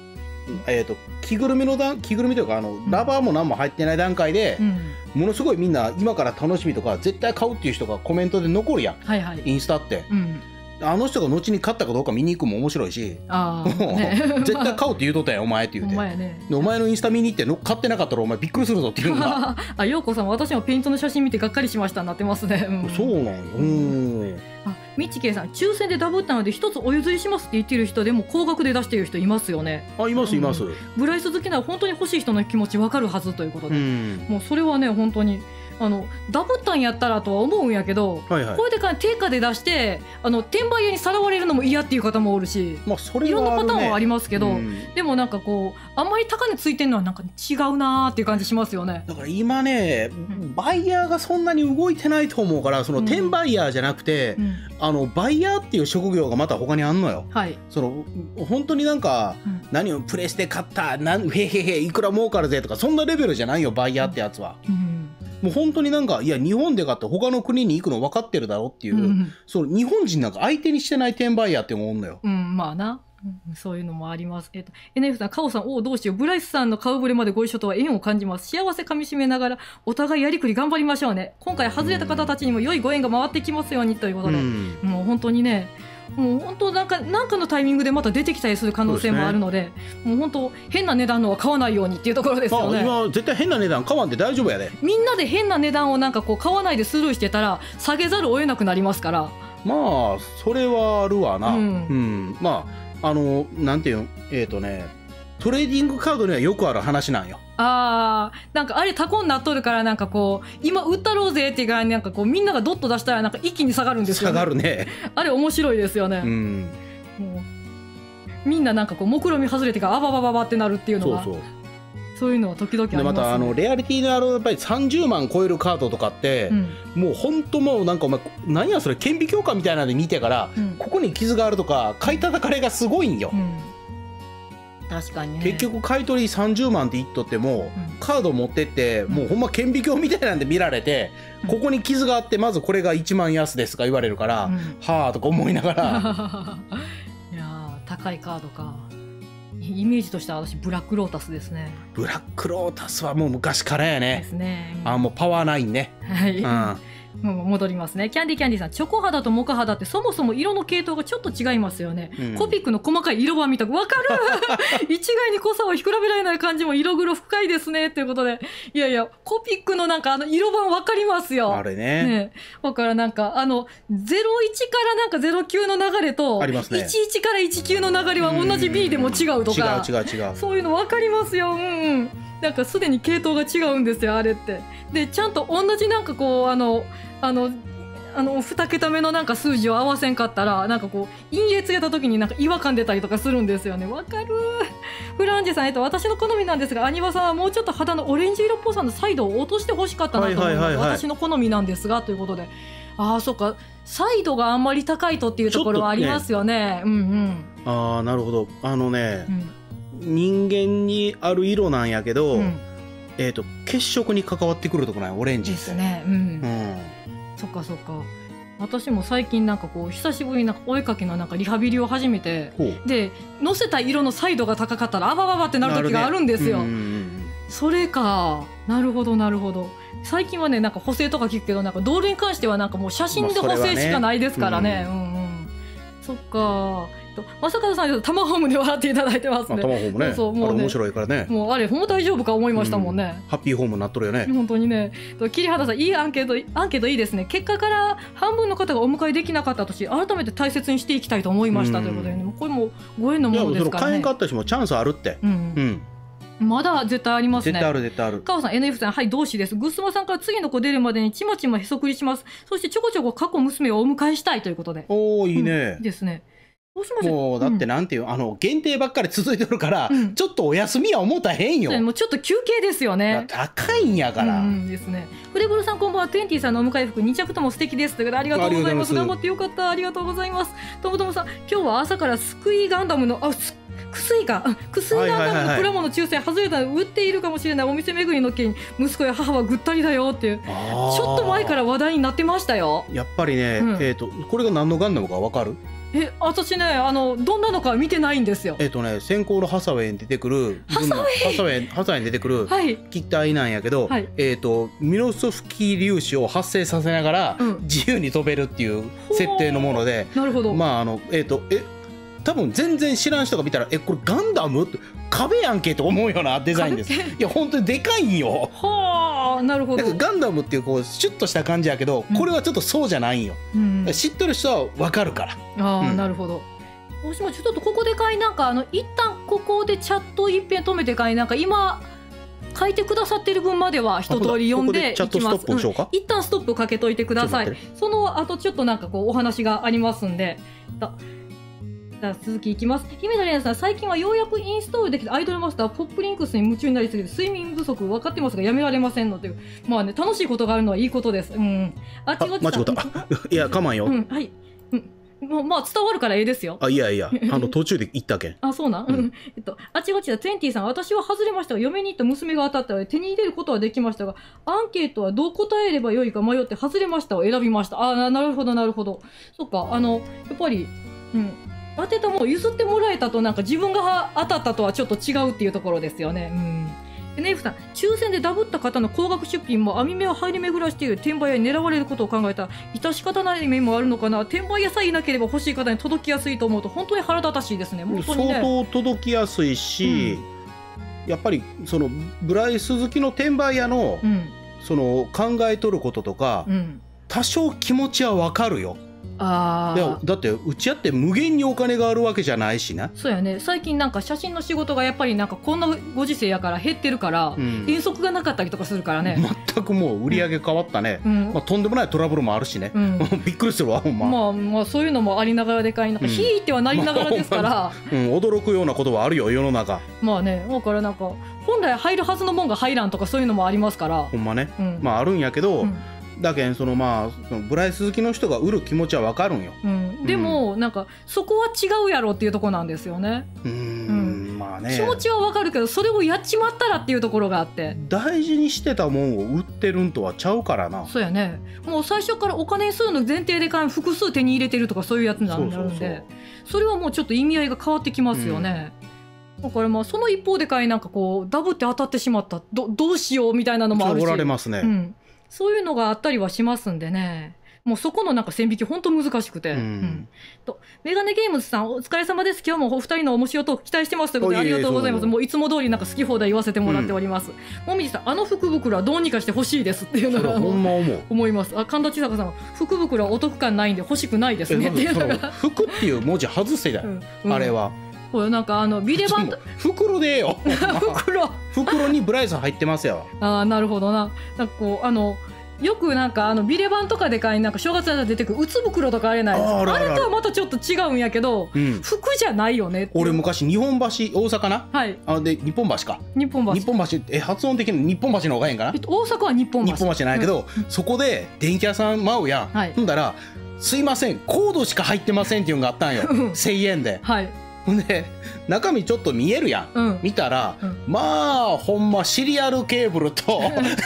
えーと着ぐるみの段着ぐるみというかあのラバーも何も入ってない段階で、うん、ものすごいみんな今から楽しみとか絶対買うっていう人がコメントで残るやん、はいはい、インスタって、うん、あの人が後に買ったかどうか見に行くも面白いし、あ、ね、絶対買うって言うとったやんお前って言うて、お前、ね、でお前のインスタ見に行っての買ってなかったらお前びっくりするぞっていうのがあ、陽子さん私もペイントの写真見てがっかりしましたなってますね、うん、 そうなんよ、うん、 あ、みちけいさん抽選でダブったので一つお譲りしますって言ってる人でも高額で出している人いますよね。 あ、いますいます、うん、 ブライス好きなら本当に欲しい人の気持ち分かるはずということで、うん、もうそれはね本当にあのダブったんやったらとは思うんやけど、はいはい、これでか定価で出してあの転売屋にさらわれるのも嫌っていう方もおるし、まあそれはあるね、いろんなパターンはありますけど、うん、でもなんかこうあんまり高値ついてるのはなんか違うなーっていう感じしますよね。 だから今ね、うん、バイヤーがそんなに動いてないと思うからその転売ヤーじゃなくて、うんうん、あのバイヤーっていう職業がまた他にあんのよ、はい、その本当になんか、うん、何をプレステ買ったなんへへへいくら儲かるぜとかそんなレベルじゃないよバイヤーってやつは、うんうん、もう本当になんかいや日本で買って他の国に行くの分かってるだろっていう、うん、その日本人なんか相手にしてない転売ヤーって思うんだよ、 うん、まあな、うん、そういうのもあります。えっと エヌエフ さん、カオさん、おおどうしよう、ブライスさんの顔ぶれまでご一緒とは縁を感じます。幸せかみしめながらお互いやりくり頑張りましょうね。今回外れた方たちにも良いご縁が回ってきますようにということで、うん、もう本当にね、もう本当なんかなんかのタイミングでまた出てきたりする可能性もあるので、ね、もう本当変な値段のは買わないようにっていうところですよね。 今絶対変な値段買わんで大丈夫やで。 みんなで変な値段をなんかこう買わないでスルーしてたら下げざるを得なくなりますから。 まあそれはあるわな、うんうん、まああのなんていうのえっ、ー、とねトレーディングカードにはよくある話なんよ。 あーなんかあれタコになっとるからなんかこう今売ったろうぜっていうかなんかこうみんながドッと出したらなんか一気に下がるんですよね。 下がるね。 あれ面白いですよね、うん、もうみんななんかこう目論見外れてからあばばばばってなるっていうのがそうそうそういうのは時々ありますね。 でまたあのレアリティのあるやっぱりさんじゅうまん超えるカードとかって、うん、もう本当もうなんかお前何やそれ顕微鏡かみたいなので見てから、うん、ここに傷があるとか買い叩かれがすごいんよ、うん確かにね、 結局買い取りさんじゅうまんって言っとっても、うん、カード持ってって、うん、もうほんま顕微鏡みたいなんで見られて、うん、ここに傷があってまずこれがいちまん安ですとか言われるから、うん、はあとか思いながらいや高いカードか。イメージとしては私ブラックロータスですね。 ブラックロータスはもう昔からやね。ですね、うん、あもうパワーナインね。はい、うんもう戻りますね。キャンディーキャンディーさん、チョコ肌とモカ肌ってそもそも色の系統がちょっと違いますよね、うん、コピックの細かい色版見たく分かる一概に濃さを比べられない感じも色黒深いですねということで、いやいやコピックのなんかあの色版分かりますよ。 あれね。ねだからなんかあのゼロイチからなんかゼロきゅうの流れとありますね。いちいちからいちきゅうの流れは同じ B でも違うとか、 違う違う違うそういうの分かりますよ。うんうんなんかすでに系統が違うんですよあれって。でちゃんと同じなんかこうあのあのあのに桁目のなんか数字を合わせんかったらなんかこう陰影つけた時になんか違和感出たりとかするんですよね。わかるフランジェさん、えっと、私の好みなんですがアニバさんはもうちょっと肌のオレンジ色っぽさのサイドを落としてほしかったなと思います、はいはいはいはい、私の好みなんですがということで、ああそっかサイドがあんまり高いとっていうところはありますよね。うんうん、 ああなるほど。あのね、うん、人間にある色なんやけど、うんえー、と血色に関わってくるとこないオレンジってですね、うんうん、 そっかそっか。私も最近なんかこう久しぶりになんかお絵かきのなんかリハビリを始めてでのせた色のサイドが高かったらあばばばってなる時があるんですよ、ねうんうん、それかなるほどなるほど。最近はねなんか補正とか聞くけどなんかドールに関してはなんかもう写真で補正しかないですからね、まあ、ね、うんうん、そっか。正門さんタマホームで笑っていただいてますね。 タマホームね。そうもうねあれ面白いからね。 もうあれもう大丈夫か思いましたもんね、 うん、ハッピーホームになっとるよね。 本当にね。桐原さんいいアンケートアンケートいいですね。結果から半分の方がお迎えできなかったとし改めて大切にしていきたいと思いました、うん、ということで、ね、これもご縁のものですからね。 買えんかった人もチャンスあるって。うん、 うん、まだ絶対ありますね。 絶対ある絶対ある。 川さん エヌエフ さんはい同志です。グッスマさんから次の子出るまでにちまちまへそくりします。そしてちょこちょこ過去娘をお迎えしたいということで。 おおいいね、 うん、ですね。 もうだってなんていう、うん、あの限定ばっかり続いてるから、うん、ちょっとお休みは思ったらへんよ。 もうちょっと休憩ですよね。 高いんやから、 うん、ですね。フレブルさんこんばんは。トゥエンティさんのお迎え服に着とも素敵ですということでありがとうございます。頑張ってよかった。ありがとうございます。ともともさん今日は朝からスクイガンダムのあすクスイかクスイガンダムのプラモの抽選外れたので売っているかもしれないお店巡りの件に息子や母はぐったりだよっていうちょっと前から話題になってましたよ。 やっぱりね、うん、えーとこれが何のガンダムか分かる？ え、私ね、あのどんなのか見てないんですよ。 えっとね、先行のハサウェイに出てくる、 ハサウェイハサウェイ、ハサウェイに出てくるはい機体なんやけど、 はいえっとミノソフキ粒子を発生させながらうん自由に飛べるっていう設定のもので、 なるほど。 まああのえっとえ多分全然知らん人が見たら、えこれガンダムって壁やんけと思うようなデザインです。いや本当にでかいんよ。 はあ、なるほど。 なんかガンダムっていうこうシュッとした感じやけど、 うんこれはちょっとそうじゃないんよ。 うん、 知ってる人はわかるから。 ああ、 うんなるほど。もしもちょっとここでかいなんかあの一旦ここでチャット一遍止めてかいなんか今書いてくださってる分までは一通り読んでいきます。 ここでチャットストップをしようか。 うん、一旦ストップかけといてくださいちょっと待って。 その後ちょっとなんかこうお話がありますんで。だじゃあ続きいきます。姫田玲奈さん、最近はようやくインストールできたアイドルマスターポップリンクスに夢中になりすぎて睡眠不足分かってますがやめられませんのという、まあね、楽しいことがあるのはいいことです。うん、あっちこっちさんあ間違ったいやかまんよ。 うん、はい、うんまあ、まあ伝わるからええですよ。 あいやいやあの途中で行ったけん。 あ、そうなん、 うんうんえっと、あちこちだ、トゥエンティさん、私は外れましたが、嫁に行った娘が当たったので、手に入れることはできましたが、アンケートはどう答えればよいか迷って、外れましたを選びました。あな、なるほど、なるほど。そっか、あの、やっぱり、うん、当てたものを譲ってもらえたと、なんか自分が当たったとはちょっと違うっていうところですよね。うんでネイフさん、抽選でダブった方の高額出品も網目を入り巡らしている転売屋に狙われることを考えたら致し方ない面もあるのかな。転売屋さえいなければ欲しい方に届きやすいと思うと本当に腹立たしいですね。本当にね、 相当届きやすいし、うん、やっぱりそのブライス好きの転売屋の、うん、その考えとることとか、うん、多少気持ちはわかるよ。 あだってうちやって無限にお金があるわけじゃないしな。 そうやね。最近なんか写真の仕事がやっぱりなんかこんなご時世やから減ってるから、うん、遠足がなかったりとかするからね。 全くもう売り上げ変わったね、うんまあ、とんでもないトラブルもあるしね、うん、びっくりするわほんま。 まあまあそういうのもありながらでかいなんか、うん、ひいてはなりながらですから、まあうん、驚くようなことはあるよ世の中。 まあね、だからなんか本来入るはずのもんが入らんとかそういうのもありますからほんまね、うん、まああるんやけど、うんだけんそのまあそのブライス好きの人が売る気持ちはわかるんよ、 うん、でも、うん、なんかそこは違うやろっていうところなんですよね。 うーん、うん、まあね気持ちはわかるけどそれをやっちまったらっていうところがあって大事にしてたもんを売ってるんとはちゃうからな。 そうやね。もう最初からお金にするの前提でか複数手に入れてるとかそういうやつになるんで、そうそうそうそれはもうちょっと意味合いが変わってきますよね、うん、だからまあその一方でかいなんかこうダブって当たってしまった ど, どうしようみたいなのもあるしおられますね、 うんそういうのがあったりはしますんでね。もうそこのなんか線引き本当難しくて、うんうん、とメガネゲームズさんお疲れ様です。今日もお二人の面白いトーク期待してますということでありがとうございます。もういつも通りなんか好き放題言わせてもらっております、うん、もみじさんあの福袋はどうにかしてほしいですっていうのがほんま思う思います。あ神田千坂さんは福袋はお得感ないんで欲しくないですねっていうのが福っていう文字外せだよ、うんうん、あれはこれなんかあのビレバン袋でよ袋袋にブライス入ってますよ。 ああなるほどな。なんかこうあのよくなんかあのビレバンとかでかいなんか正月に出てくるうつ袋とかあれないですか。 あ, あ, あれとはまたちょっと違うんやけど、うん、服じゃないよねって。 俺昔日本橋大阪な、 はい、 あで日本橋か日本橋日本橋え発音的に日本橋の方がいいんかな、 えっと、大阪は日本橋日本橋じゃないけど、うん、そこで電気屋さん舞うやん、はい、ほんだらすいませんコードしか入ってませんっていうのがあったんよせんえんで、はいほんで中身ちょっと見えるやん、うん、見たら、うん、まあほんまシリアルケーブルと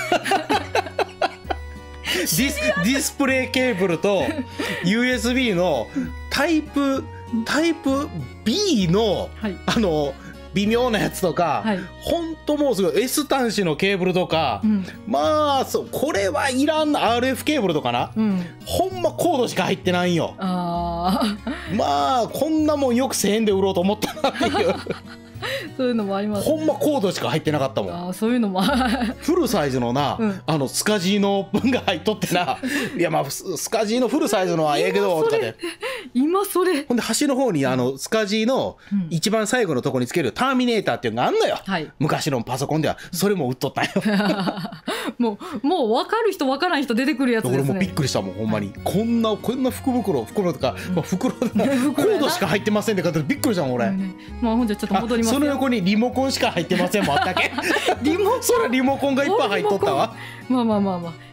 ディ, スディスプレイケーブルと ユーエスビー のタイプタイプ ビー の、はい、あの微妙なやつとか、はい、ほんともうすごい S 端子のケーブルとか、うん、まあそうこれはいらん アールエフ ケーブルとかな、うん、ほんまコードしか入ってないんよ。あまあこんなもんよくせんえんで売ろうと思ったなっていうそういうのもあります、ね、 ほんまコードしか入ってなかったもん。 あそういうのもフルサイズのな、うん、あのスカジーの分が入っとってないやまあスカジーのフルサイズのはええけどとかで今それほんで端の方にあのスカジーの一番最後のとこにつけるターミネーターっていうのがあんのよ、はい、昔のパソコンではそれも売っとったんよもうもう分かる人分からない人出てくるやつですね。 俺もびっくりしたもんほんまに、はい、こんなこんな福袋袋とか、うんまあ、袋でもコードしか入ってませんって方でびっくりしたもん俺、うんねまあ、ほんじゃちょっと戻りますよ。その横にリモコンしか入ってませんもあったっけリモコンそらリモコンがいっぱい入っとったわ。 まあまあまあまあ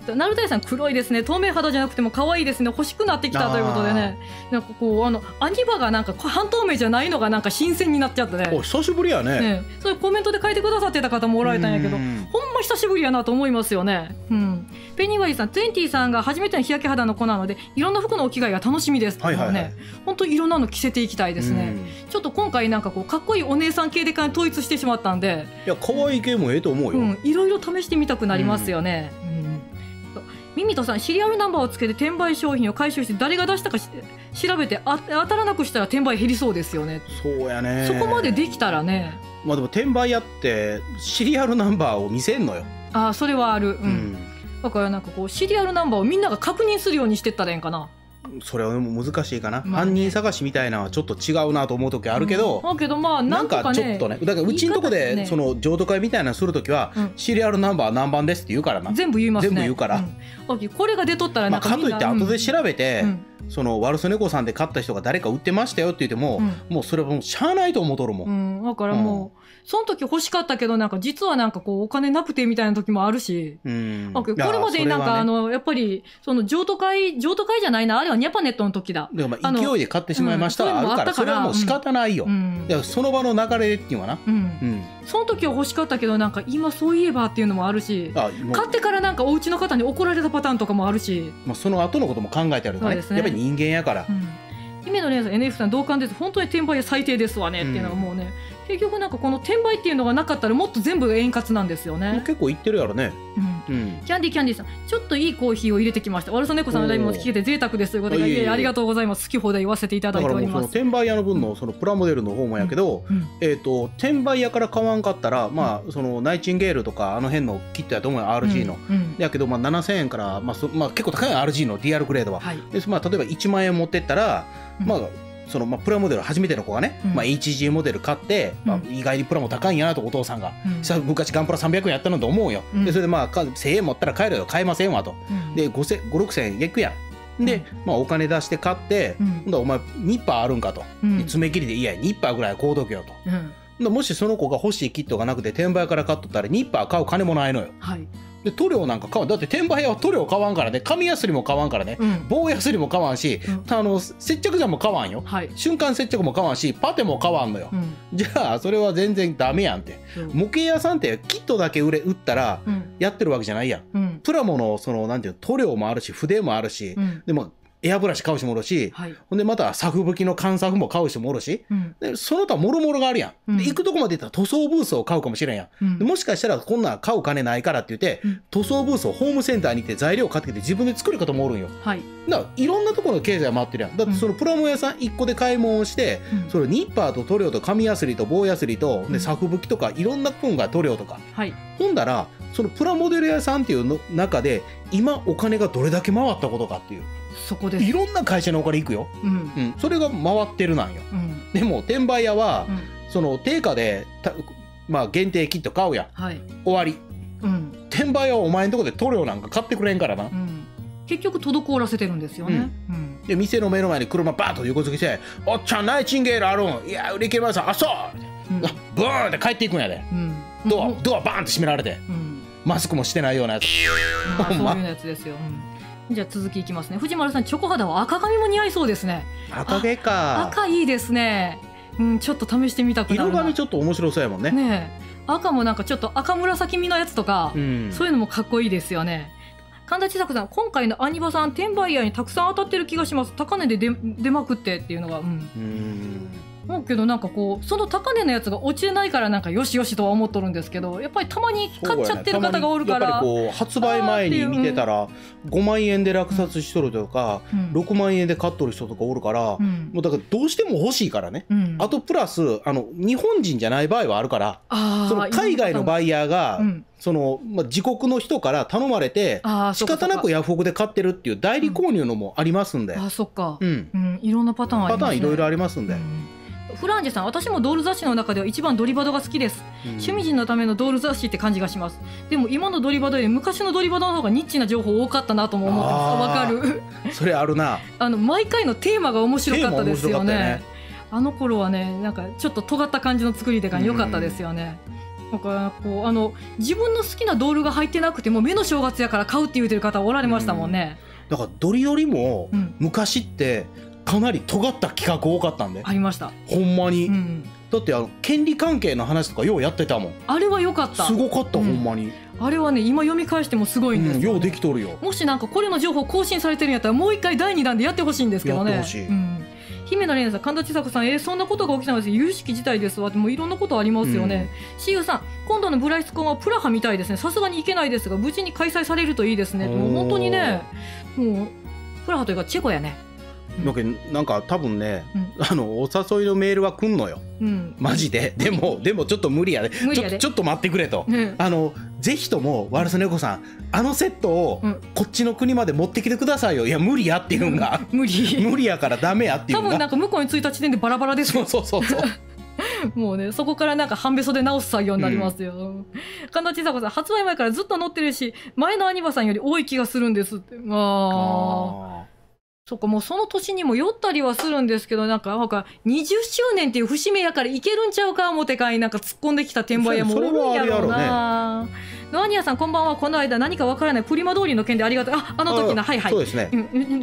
ナルタイさん黒いですね、透明肌じゃなくても可愛いですね、欲しくなってきたということでね、なんかこうあのアニバがなんか半透明じゃないのがなんか新鮮になっちゃってね、 お久しぶりやね。 ね、そういうコメントで書いてくださってた方もおられたんやけど、ほんま久しぶりやなと思いますよね。うん、ペニーワイさん、トゥエンティさんが初めての日焼け肌の子なのでいろんな服の置き換えが楽しみですっていうのをね、本当にいろんなの着せていきたいですね。ちょっと今回なんかこうかっこいいお姉さん系で統一してしまったんで、 いや可愛い系もええと思うよ、うん、 いろいろ試してみたくなりますよね。うんうん、ミミトさん、シリアルナンバーをつけて転売商品を回収して誰が出したか調べてあ当たらなくしたら転売減りそうですよね。 そうやね。 そこまでできたらね。 まあでも転売屋ってシリアルナンバーを見せんのよ。 ああ、それはある。うん。うん、だからなんかこうシリアルナンバーをみんなが確認するようにしてったらええんかな。 それはでも難しいかな、まあね、犯人探しみたいなのはちょっと違うなと思う時あるけど、 うん、けどまあなんとかね、 なんかちょっとね、だからうちのとこで、ね、その譲渡会みたいなのする時は、うん、シリアルナンバー何番ですって言うからな。 全部言いますね。 全部言うから、 うん、これが出とったらなんかみんな、 まあ、かといって後で調べて、 うん、 そのワルスネコさんで買った人が誰か売ってましたよって言っても、うん、もうそれはもうしゃあないと思うとるもん、 うん、だからもう、うん、その時欲しかったけどなんか実はなんかこうお金なくてみたいな時もあるし、うん、これまでになんか、ね、あのやっぱりその譲渡会譲渡会じゃないな、あれはニャパネットの時だ。 でもまあ勢いで買ってしまいました、うん、あるからそれはもう仕方ないよ、うん、いやその場の流れっていうのはな、うんうん、 その時は欲しかったけどなんか今そういえばっていうのもあるし、あ買ってからなんかお家の方に怒られたパターンとかもあるし、 まあ、その後のことも考えてあるからね、やっぱり人間やから、うん、 姫野レンさん エヌエフ さん同感です、本当に転売は最低ですわねっていうのがもうね、うん、結局なんかこの転売っていうのがなかったらもっと全部円滑なんですよね。 結構いってるやろね、 うんうん、キャンディーキャンディーさん、ちょっといいコーヒーを入れてきました。ワルサネコさんのライブも聞けて贅沢ですということで、いえいえありがとうございます。好き放題言わせていただいております。だからもうその転売屋の分のそのプラモデルの方もやけど、うんうん、えーと転売屋から買わんかったら、まあ、そのナイチンゲールとかあの辺のキットやと思うよ アールジー の、うんうん、やけどまあななせんえんから、まあそまあ、結構高い アールジー の ディーアール グレードは、はい、でまあ、例えばいちまんえん持ってったら、まあそのまあプラモデル初めての子がね、うん、まあ、エイチジー モデル買って、うん、まあ、意外にプラモ高いんやなとお父さんが、うん、昔ガンプラさんびゃくえんやったのと思うよ、うん、でそれでまあせんえん持ったら買えるよ、買えませんわと、うん、でごせんごろくせんえんいくやんで、まあ、お金出して買って、うん、だお前ニッパーあるんかと、うん、爪切りでいいやニッパーぐらい買うとけよと、うん、もしその子が欲しいキットがなくて転売から買っとったらニッパー買う金もないのよ、はい、で塗料なんか買わん、だって転売屋は塗料買わんからね、紙やすりも買わんからね、うん、棒やすりも買わんし、うん、あの接着剤も買わんよ、はい、瞬間接着も買わんしパテも買わんのよ、うん、じゃあそれは全然ダメやんって、うん、模型屋さんってキットだけ売れ売ったらやってるわけじゃないやん、うん、プラモのそのなんていうの塗料もあるし筆もあるし、うん、でもエアブラシ買う人もおるし、はい、ほんでまた作吹きの缶作も買う人もおるし、うん、でその他もろもろがあるやん、うん、で行くとこまで行ったら塗装ブースを買うかもしれんやん、うん、でもしかしたらこんなん買う金ないからって言って、うん、塗装ブースをホームセンターに行って材料を買ってきて自分で作る方もおるんよ、はい、だからいろんなところの経済回ってるやん。だってそのプラモ屋さんいっこで買い物をして、うん、そのニッパーと塗料と紙やすりと棒やすりと、で作吹きとかいろんな分が塗料とか、はい、ほんだらそのプラモデル屋さんっていうの中で今お金がどれだけ回ったことかっていう、 そこです。 いろんな会社のお金行くよ、うんうん、それが回ってるなんよ、うん、でも転売屋は、うん、その定価でまあ、限定キット買うやん、はい、終わり、うん、転売屋はお前のとこで塗料なんか買ってくれんからな、うん、 結局滞らせてるんですよね、うんうん、 で店の目の前に車バーッと横付けして「おっちゃんナイチンゲールあるん、いや売り切れました、あそう」うん、ブーンって帰っていくんやで、うん、ドアドアバーンって閉められて、うん、マスクもしてないようなやつ、 まあ、そういうやつですよ、うん、じゃあ続きいきますね。藤丸さん、チョコ肌は赤髪も似合いそうですね。 赤毛か。 赤いいですね、うん、ちょっと試してみたくなるな。 色髪ちょっと面白そうやもんね。 ねえ、赤もなんかちょっと赤紫みのやつとか、うん、そういうのもかっこいいですよね。神田千作さん、今回のアニバさん転売屋にたくさん当たってる気がします。高値で 出, 出まくってっていうのが、うん、うん思うけど、なんかこうその高値のやつが落ちないからなんかよしよしとは思っとるんですけど、やっぱりたまに買っちゃってる方がおるから、 やっぱりこう発売前に見てたらごまんえんで落札しとるとか、うん、ろくまんえんで買っとる人とかおるから、うん、もうだからどうしても欲しいからね、うん、あとプラスあの日本人じゃない場合はあるから、その海外のバイヤーが、うん、そのまあ、自国の人から頼まれて仕方なくヤフオクで買ってるっていう代理購入のもありますんで、うん、 あ、そっか、うんうん、いろんなパターンありますね。 パターンいろいろありますんで、うん、 フランジェさん、私もドール雑誌の中では一番ドリバドが好きです、うん、趣味人のためのドール雑誌って感じがします。でも今のドリバドより昔のドリバドの方がニッチな情報多かったなとも思ってます。わかるそれあるな。 あの毎回のテーマが面白かったですよね。あの頃はね、なんかちょっと尖った感じの作りでが良かったですよね、うん、 だからこうあの自分の好きなドールが入ってなくても目の正月やから買うって言うてる方おられましたもんね。 うん、だからドリドリも昔ってかなり尖った企画多かったんで、 ありましたほんまに、 うん、 だってあの権利関係の話とかようやってたもん。 あれは良かった、 すごかった、 うん、 ほんまに。 あれはね今読み返してもすごいんですよ、ね、 うん、ようできとるよ。 もしなんかこれの情報更新されてるんやったらもう一回だいにだんでやってほしいんですけどね。 やってほしい、 うん、姫野玲奈さん、神田千佐子さん、えー、そんなことが起きたのです有識事態ですわって、もういろんなことありますよね。しゆうさん、今度のブライスコンはプラハみたいですね。さすがに行けないですが無事に開催されるといいですね。もう本当にね、もうプラハというかチェコやね。 だけどなんか多分ね、うん、あのお誘いのメールは来んのよ、うん、マジで。でもでもちょっと無理やで、ちょ、ちょっと待ってくれと、うん、あのぜひともワルスネコさんあのセットをこっちの国まで持ってきてくださいよ。いや無理やっていうんが、 無理無理やからダメやっていうのが多分なんか向こうに着いた時点でバラバラですよ。 そうそうそうそうもうねそこからなんか半べそで直す作業になりますよ、うん、神田千佐子さん、発売前からずっと載ってるし前のアニバさんより多い気がするんですって。ああそっか、もうその年にも酔ったりはするんですけど、なんかなんかにじゅっしゅうねんっていう節目やからいけるんちゃうか思ってかいなんか突っ込んできた転売屋もおるんやろうな。ノアニアさんこんばんは。この間何かわからないプリマ通りの件でありがとう。あ、あの時な、はいはい、 そうですね、 うん、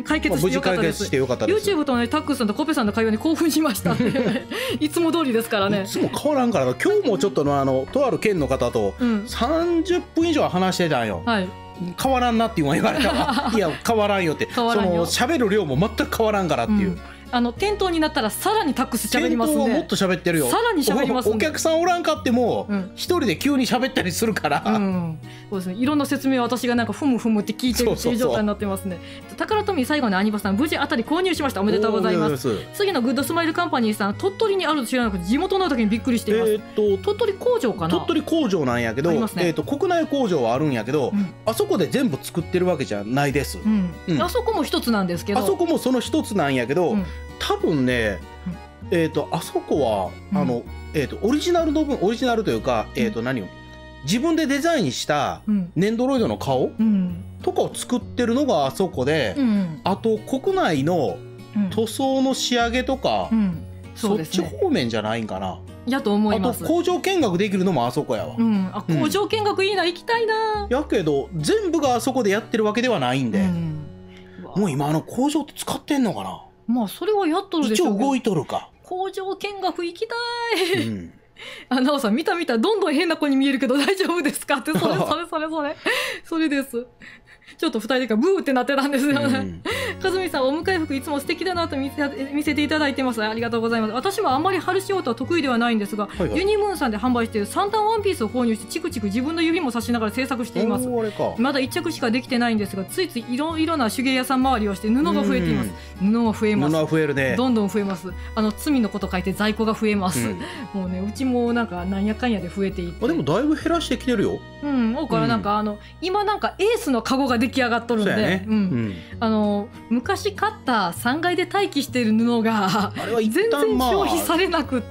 解決してよかったです。 してよかったです。 YouTube と、ね、タックスさんとコペさんの会話に興奮しましたっていつも通りですからね。 いつも変わらんからな。今日もちょっとのあのとある県の方とさんじゅっぷん以上話してたんよ、はい、変わらんなって言われたわいや変わらんよってその喋る量も全く変わらんからっていう、うん、あの店頭になったらさらにタックス喋りますんで。 店頭はもっと喋ってるよ。 さらに喋りますんで。 お客さんおらんかっても一人で急に喋ったりするから、うん、 そうですね、いろんな説明を私がなんかふむふむって聞いてるっていう状態になってますね。宝富最後のアニバさん無事あたり購入しました。おめでとうございます。次のグッドスマイルカンパニーさん、鳥取にあると知らなくて地元の時にびっくりしています。えー、と鳥取工場かな。 鳥取工場なんやけど、ね、えー、と国内工場はあるんやけど、うん、あそこで全部作ってるわけじゃないです、うんうん、あそこも一つなんですけど、 あそこもその一つなんやけど、うん、多分ね、うん、えー、とあそこは、うん、あのえー、とオリジナルの分オリジナルというか、えー、と何を自分でデザインしたネンドロイドの顔、うん、とかを作ってるのがあそこで、うん、あと国内の塗装の仕上げとか、うん、そっち方面じゃないんかな。 やと思います。 あと工場見学できるのもあそこやわ、 うん、あ工場見学いいな、うん、行きたいな。 やけど全部があそこでやってるわけではないんで、うん、もう今あの工場って使ってんのかな。 まあそれはやっとるでしょうけど、 一応動いとるか。 工場見学行きたい、うん、あ、なおさん見た見たどんどん変な子に見えるけど大丈夫ですかって、それそれそれそれそれです。ちょっとふたりでブーってなってたんですよね、うん、かずみさん、お迎え服いつも素敵だなと見せ、見せていただいてます。ありがとうございます。私はあんまり春仕事は得意ではないんですが、はいはい、ユニムーンさんで販売している三段ワンピースを購入してチクチク自分の指も刺しながら制作しています。まだいっ着しかできてないんですが、ついついいろいろな手芸屋さん周りをして布が増えています。布は増えます。 布は増えるね。 どんどん増えます。あの罪のこと書いて在庫が増えます、うん、もうね、うちもなんかなんやかんやで増えていって、 あでもだいぶ減らしてきてるよ。 うん、だからなんか、うん、あの今なんかエースのカゴが出来上がっとるんで、ね、うんうん、あの昔買ったさんがいで待機している布があれは一旦、全然消費されなくって、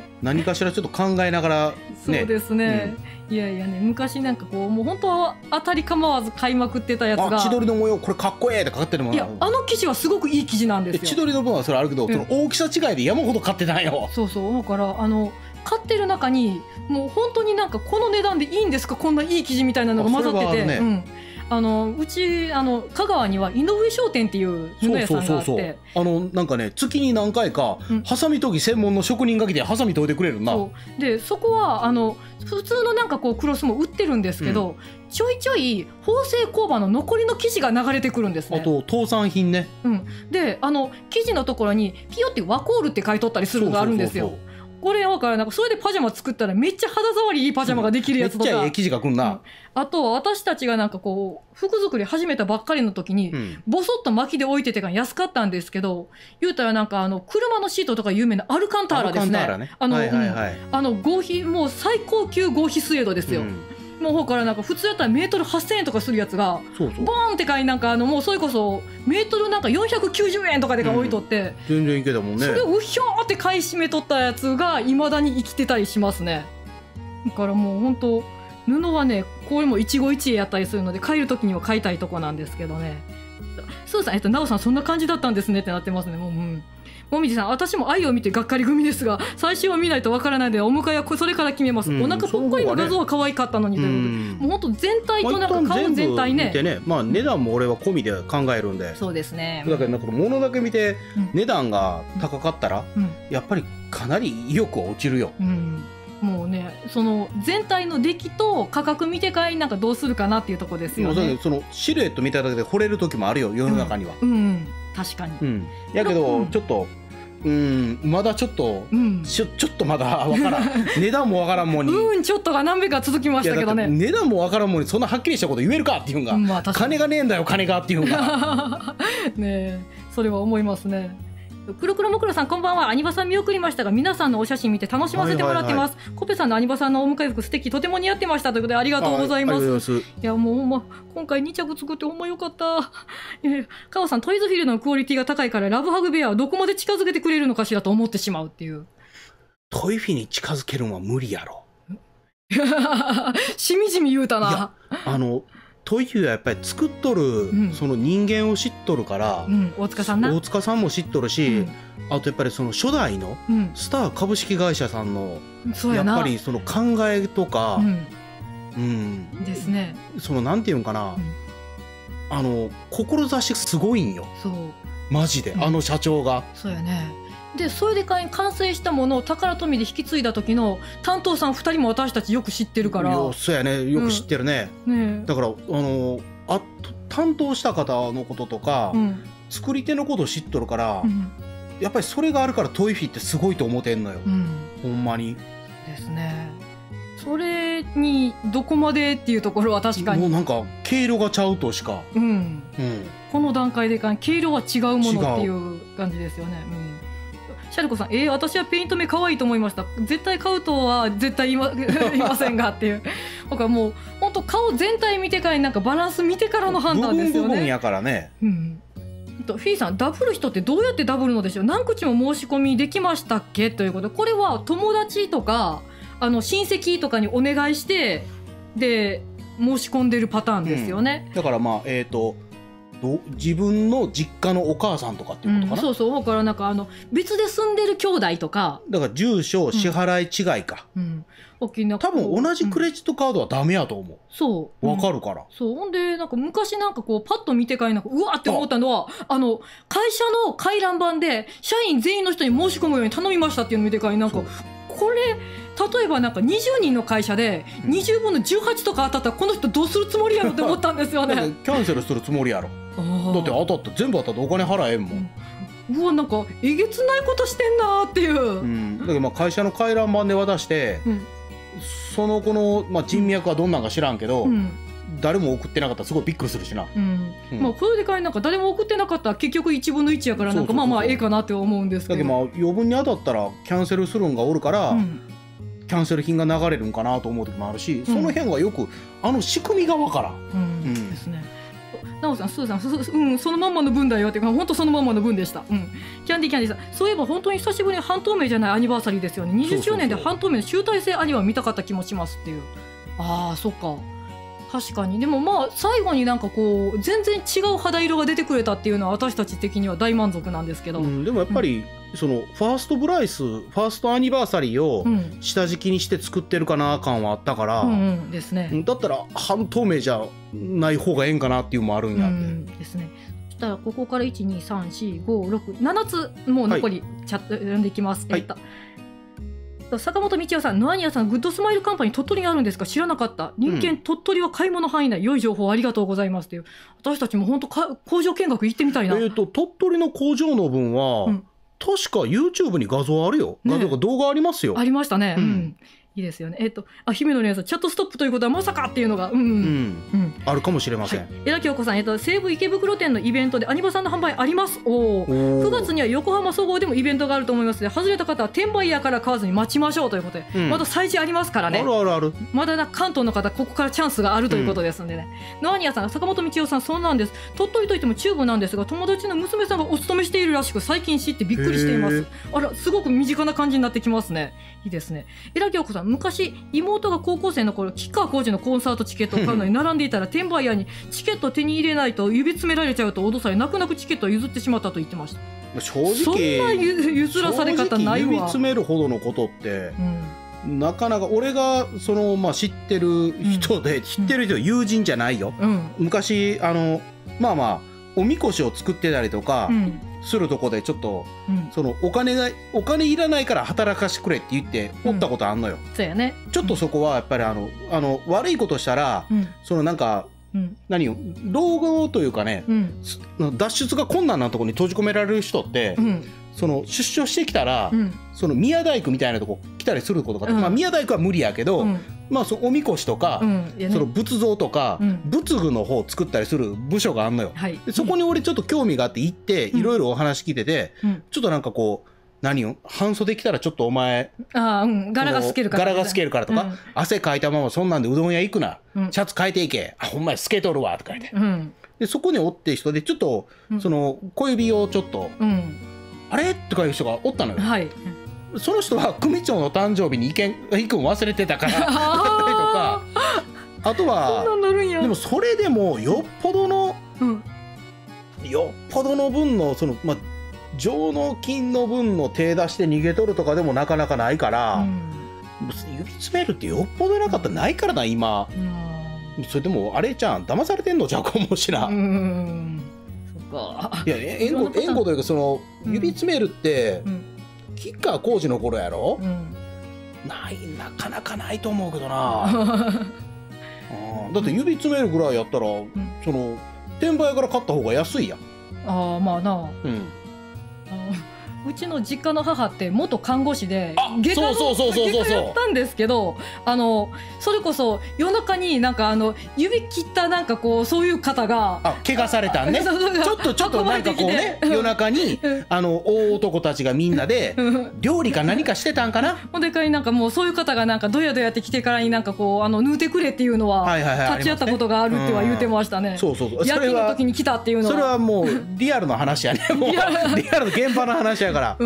まあ、何かしらちょっと考えながら、ね、 そうですね、うん、いやいやね、昔なんかこうもう本当は当たり構わず買いまくってたやつが、 あ千鳥の模様これかっこええってかかってるもん。 いやあの生地はすごくいい生地なんですよ。 千鳥の分はそれあるけど、うん、その大きさ違いで山ほど買ってないよ。 そうそう、だからあの買ってる中にもう本当になんかこの値段でいいんですか、こんないい生地みたいなのが混ざってて、ね、うん、あのうちあの香川には井上商店っていう布屋さんがあって、そうそうそうそう、 あのなんかね月に何回か、うん、ハサミ研ぎ専門の職人が来てハサミ研いでくれるな。 そうでそこはあの普通のなんかこうクロスも売ってるんですけど、うん、ちょいちょい縫製工場の残りの生地が流れてくるんですね。 あと倒産品ね、 うん、であの生地のところにピヨってワコールって書いとったりするのがあるんですよ。そうそうそうそう、これだからなんかそれでパジャマ作ったらめっちゃ肌触りいいパジャマができるやつとか、 めっちゃええ生地がくんな、うん、 あと私たちがなんかこう服作り始めたばっかりの時に、うん、ボソッと巻きで置いててから安かったんですけど、言うたらなんかあの車のシートとか有名なアルカンターラですね。あの、はいはいはい、うん、あの合皮もう最高級合皮スエードですよ、うん、もうほからなんか普通やったらメートルはっせんえんとかするやつがそうそうボーンって買い、なんかあのもうそれこそメートルなんかよんひゃくきゅうじゅうえんとかで置いとって、 うん、全然いけたもんね。 それをうひょーって買い占めとったやつがいまだに生きてたりしますね。だからもう本当布はねこれも一期一会やったりするので買える時には買いたいとこなんですけどね。そうさん、えっと、なおさんそんな感じだったんですねってなってますね。もう、うん、 もみじさん、私も愛を見てがっかり組ですが、最初は見ないとわからないので、お迎えはそれから決めます。うん、お腹ぽっこりの画像は可愛かったのにということで、もう本当全体となんか顔全体ね。 見てね、まあ値段も俺は込みで考えるんで。 そうですね。 だからなんか物だけ見て値段が高かったら、うん、やっぱりかなり意欲は落ちるよ。うん、 もうね、その全体の出来と価格見てからなんかどうするかなっていうところですよね。 そのシルエット見ただけで惚れる時もあるよ、世の中には。 うん、うんうん、確かに。 うん、やけど、うん、ちょっと。うん、まだちょっと、うん、ちょちょっとまだわからん値段もわからんもんにうんちょっとが何べか続きましたけどね。 値段もわからんもんにそんなはっきりしたこと言えるかっていうんが、うん、まあ、金がねえんだよ金がっていうんがねえ、それは思いますね。くるくるもくろさん、こんばんは。アニバさん見送りましたが、皆さんのお写真見て楽しませてもらってます。はいはいはい、コペさんのアニバさんのお迎え服素敵、とても似合ってましたということでありがとうございます。いやもうほんま今回に着作ってほんまよかった。いやいや、カオさん、トイズフィールドのクオリティが高いからラブハグベアはどこまで近づけてくれるのかしらと思ってしまうっていう。 トイフィに近づけるのは無理やろ。 しみじみ言うたな。いや、 あのトイフィはやっぱり作っとる、うん、その人間を知っとるから、 うん、大塚さんな大塚さんも知っとるし、うん、あとやっぱりその初代のスター株式会社さんの、うん、やっぱりその考えとか、うんうん、ですね。 そのなんていうんかな、うん、あの志すごいんよ。そうマジで、うん、あの社長が。 そうやね。でそれで完成したものを宝富で引き継いだ時の担当さんふたりも私たちよく知ってるから。 そうやね、よく知ってるね。うんね、だからあのあ担当した方のこととか、うん、作り手のことを知っとるから、うん、やっぱりそれがあるからトイフィってすごいと思ってんのよ、うん、ほんまに。 ですね。それにどこまでっていうところは確かにもうなんか毛色がちゃうとしか、うんうん、 この段階でか毛色は違うものっていう感じですよね。うんシャルコさん、えー、私はペイント目可愛いと思いました。絶対買うとは絶対言い ま, 言いませんがっていう。だからもう本当顔全体見てからなんかバランス見てからの判断ですよね。 部分部分やからね。うん。 フィーさん、ダブる人ってどうやってダブるのでしょう。何口も申し込みできましたっけということで、これは友達とかあの親戚とかにお願いしてで申し込んでるパターンですよね。 うん、だからまあえっ、ー、と。自分の実家のお母さんとかっていうことかな、 うん、そうそう。だからなんかあの別で住んでる兄弟とかだから住所支払い違いか、うんうん、多分同じクレジットカードはダメやと思う、うん、そうわかるから、 そうほんでなんか昔なんかこうパッと見てからなんかうわって思ったのはあの会社の回覧板で社員全員の人に申し込むように頼みましたっていうのを見てからなんかこれ例えばなんかにじゅうにんの会社でにじゅうぶんのじゅうはちとか当たったらこの人どうするつもりやろって思ったんですよね。 キャンセルするつもりやろ。だって当たった全部当たってお金払えんもん、 うん、うわなんかえげつないことしてんなっていう、うん、 だけどまあ会社の回覧板で渡して、うん、その子の、まあ、人脈はどんなんか知らんけど、うん、誰も送ってなかったらすごいびっくりするしな、うんうん、まあこれでかいなんか誰も送ってなかったら結局いちぶんのいちやからなんかまあまあええかなって思うんですけど、 だけどまあ余分に当たったらキャンセルするんがおるから、うんキャンセル品が流れるんかなと思う時もあるし、その辺はよくあの仕組みがわからん、うんうん、ですね。 なおさん、スーさん、すうん、そのまんまの分だよって本当そのまんまの分でした、うん、キャンディーキャンディーさん、そういえば本当に久しぶりに半透明じゃないアニバーサリーですよね。にじゅっしゅうねんで半透明の集大成アニバー見たかった気もしますっていう。ああそっか確かに。でもまあ最後になんかこう全然違う肌色が出てくれたっていうのは私たち的には大満足なんですけど、うん、 でもやっぱり、うんそのファーストブライスファーストアニバーサリーを下敷きにして作ってるかな感はあったから、うんうんですね、だったら半透明じゃない方がええんかなっていうのもあるんやって、うん、ですね。 そしたらここからいちにさんしごろくななつもう残りチャット読んでいきます、はいえっと坂本道夫さん、ノアニアさん、グッドスマイルカンパニー鳥取にあるんですか、知らなかった。人間、うん、鳥取は買い物範囲内、良い情報ありがとうございますという。私たちも本当か工場見学行ってみたいな。 えーと鳥取の工場の分は、うん確か YouTube に画像あるよ、ね、画像が動画ありますよ。 ありましたね、うんうんいいですよね。えっと、あ、姫野レアさん、チャットストップということはまさかっていうのが、うん、うん、うん、 あるかもしれません。 はい、江田京子さん、えっと、西武池袋店のイベントでアニバさんの販売あります。おお。くがつには横浜総合でもイベントがあると思いますので、外れた方は転売ヤーから買わずに待ちましょうということで、うん、まだ催事ありますからね。 あるあるある。 まだ関東の方、ここからチャンスがあるということですのでね。うん、ノアニアさん、坂本道夫さん、そうなんです。鳥取といっても中部なんですが、友達の娘さんがお勤めしているらしく、最近知ってびっくりしています。あら、すごく身近な感じになってきますね。いいですね。江田京子さん、昔妹が高校生の頃吉川晃司のコンサートチケットを買うのに並んでいたら店転売屋にチケット手に入れないと指詰められちゃうと脅され、泣く泣くチケットを譲ってしまったと言ってました。 正直そんな譲らされ方ないわ。 指詰めるほどのことって、うん、なかなか俺がその、まあ、知ってる人で、うん、知ってる人、うん、友人じゃないよ、うん、昔あのまあまあおみこしを作ってたりとか、うんするとこでちょっと、うん、そのお金がお金いらないから働かしてくれって言っておったことあんのよ、 うん、そうやね、 ちょっとそこはやっぱりあのあの悪いことしたら、うん、そのなんか、うん、何を老後というかね、うん、脱出が困難なところに閉じ込められる人って、うん、その出所してきたら、うん、その宮大工みたいなとこ来たりすることが、うん、まあ宮大工は無理やけど、うんまあ、そおみこしとか、うんね、その仏像とか、うん、仏具の方を作ったりする部署があんのよ、はい、でそこに俺ちょっと興味があって行っていろいろお話聞いてて、うん、ちょっとなんかこう何を半袖着たらちょっとお前あ、うん、柄が透けるから柄が透けるからとか、うん、汗かいたままそんなんでうどん屋行くな、うん、シャツ変えていけあほんまに透けとるわとか言って、うん、でそこにおって人でちょっと、うん、その小指をちょっと、うん、あれとかいう人がおったのよ、はいその人は組長の誕生日に行けん行くん忘れてたからだったりとかあとはでもそれでもよっぽどの、うん、よっぽどの分のその、まあ、上納金の分の手出して逃げ取るとかでもなかなかないから、うん、指詰めるってよっぽどなかったらないからな今、うん、それでもあれじゃん騙されてんのじゃんかもしらん、うんそっかいや援護援護というかその指詰めるって、うんうん吉川晃司の頃やろ、うん、ないなかなかないと思うけどなだって指詰めるぐらいやったら、うん、その転売屋から買った方が安いやんああまあな、うん、うちの実家の母って元看護師で外科のやったんですけどあのそれこそ夜中になんかあの指切ったなんかこうそういう方があ怪我されたんねちょっとちょっとなんかこうね夜中にあの大男たちがみんなで料理か何かしてたんかなほんでかになんかもうそういう方がなんかどやどやって来てからになんかこうあの縫うてくれっていうのは立ち会ったことがあるっては言うてましたねそうそうそう夜勤の時に来たっていうのはそれはもうリアルな話やねもうリアルの現場の話やから、うん、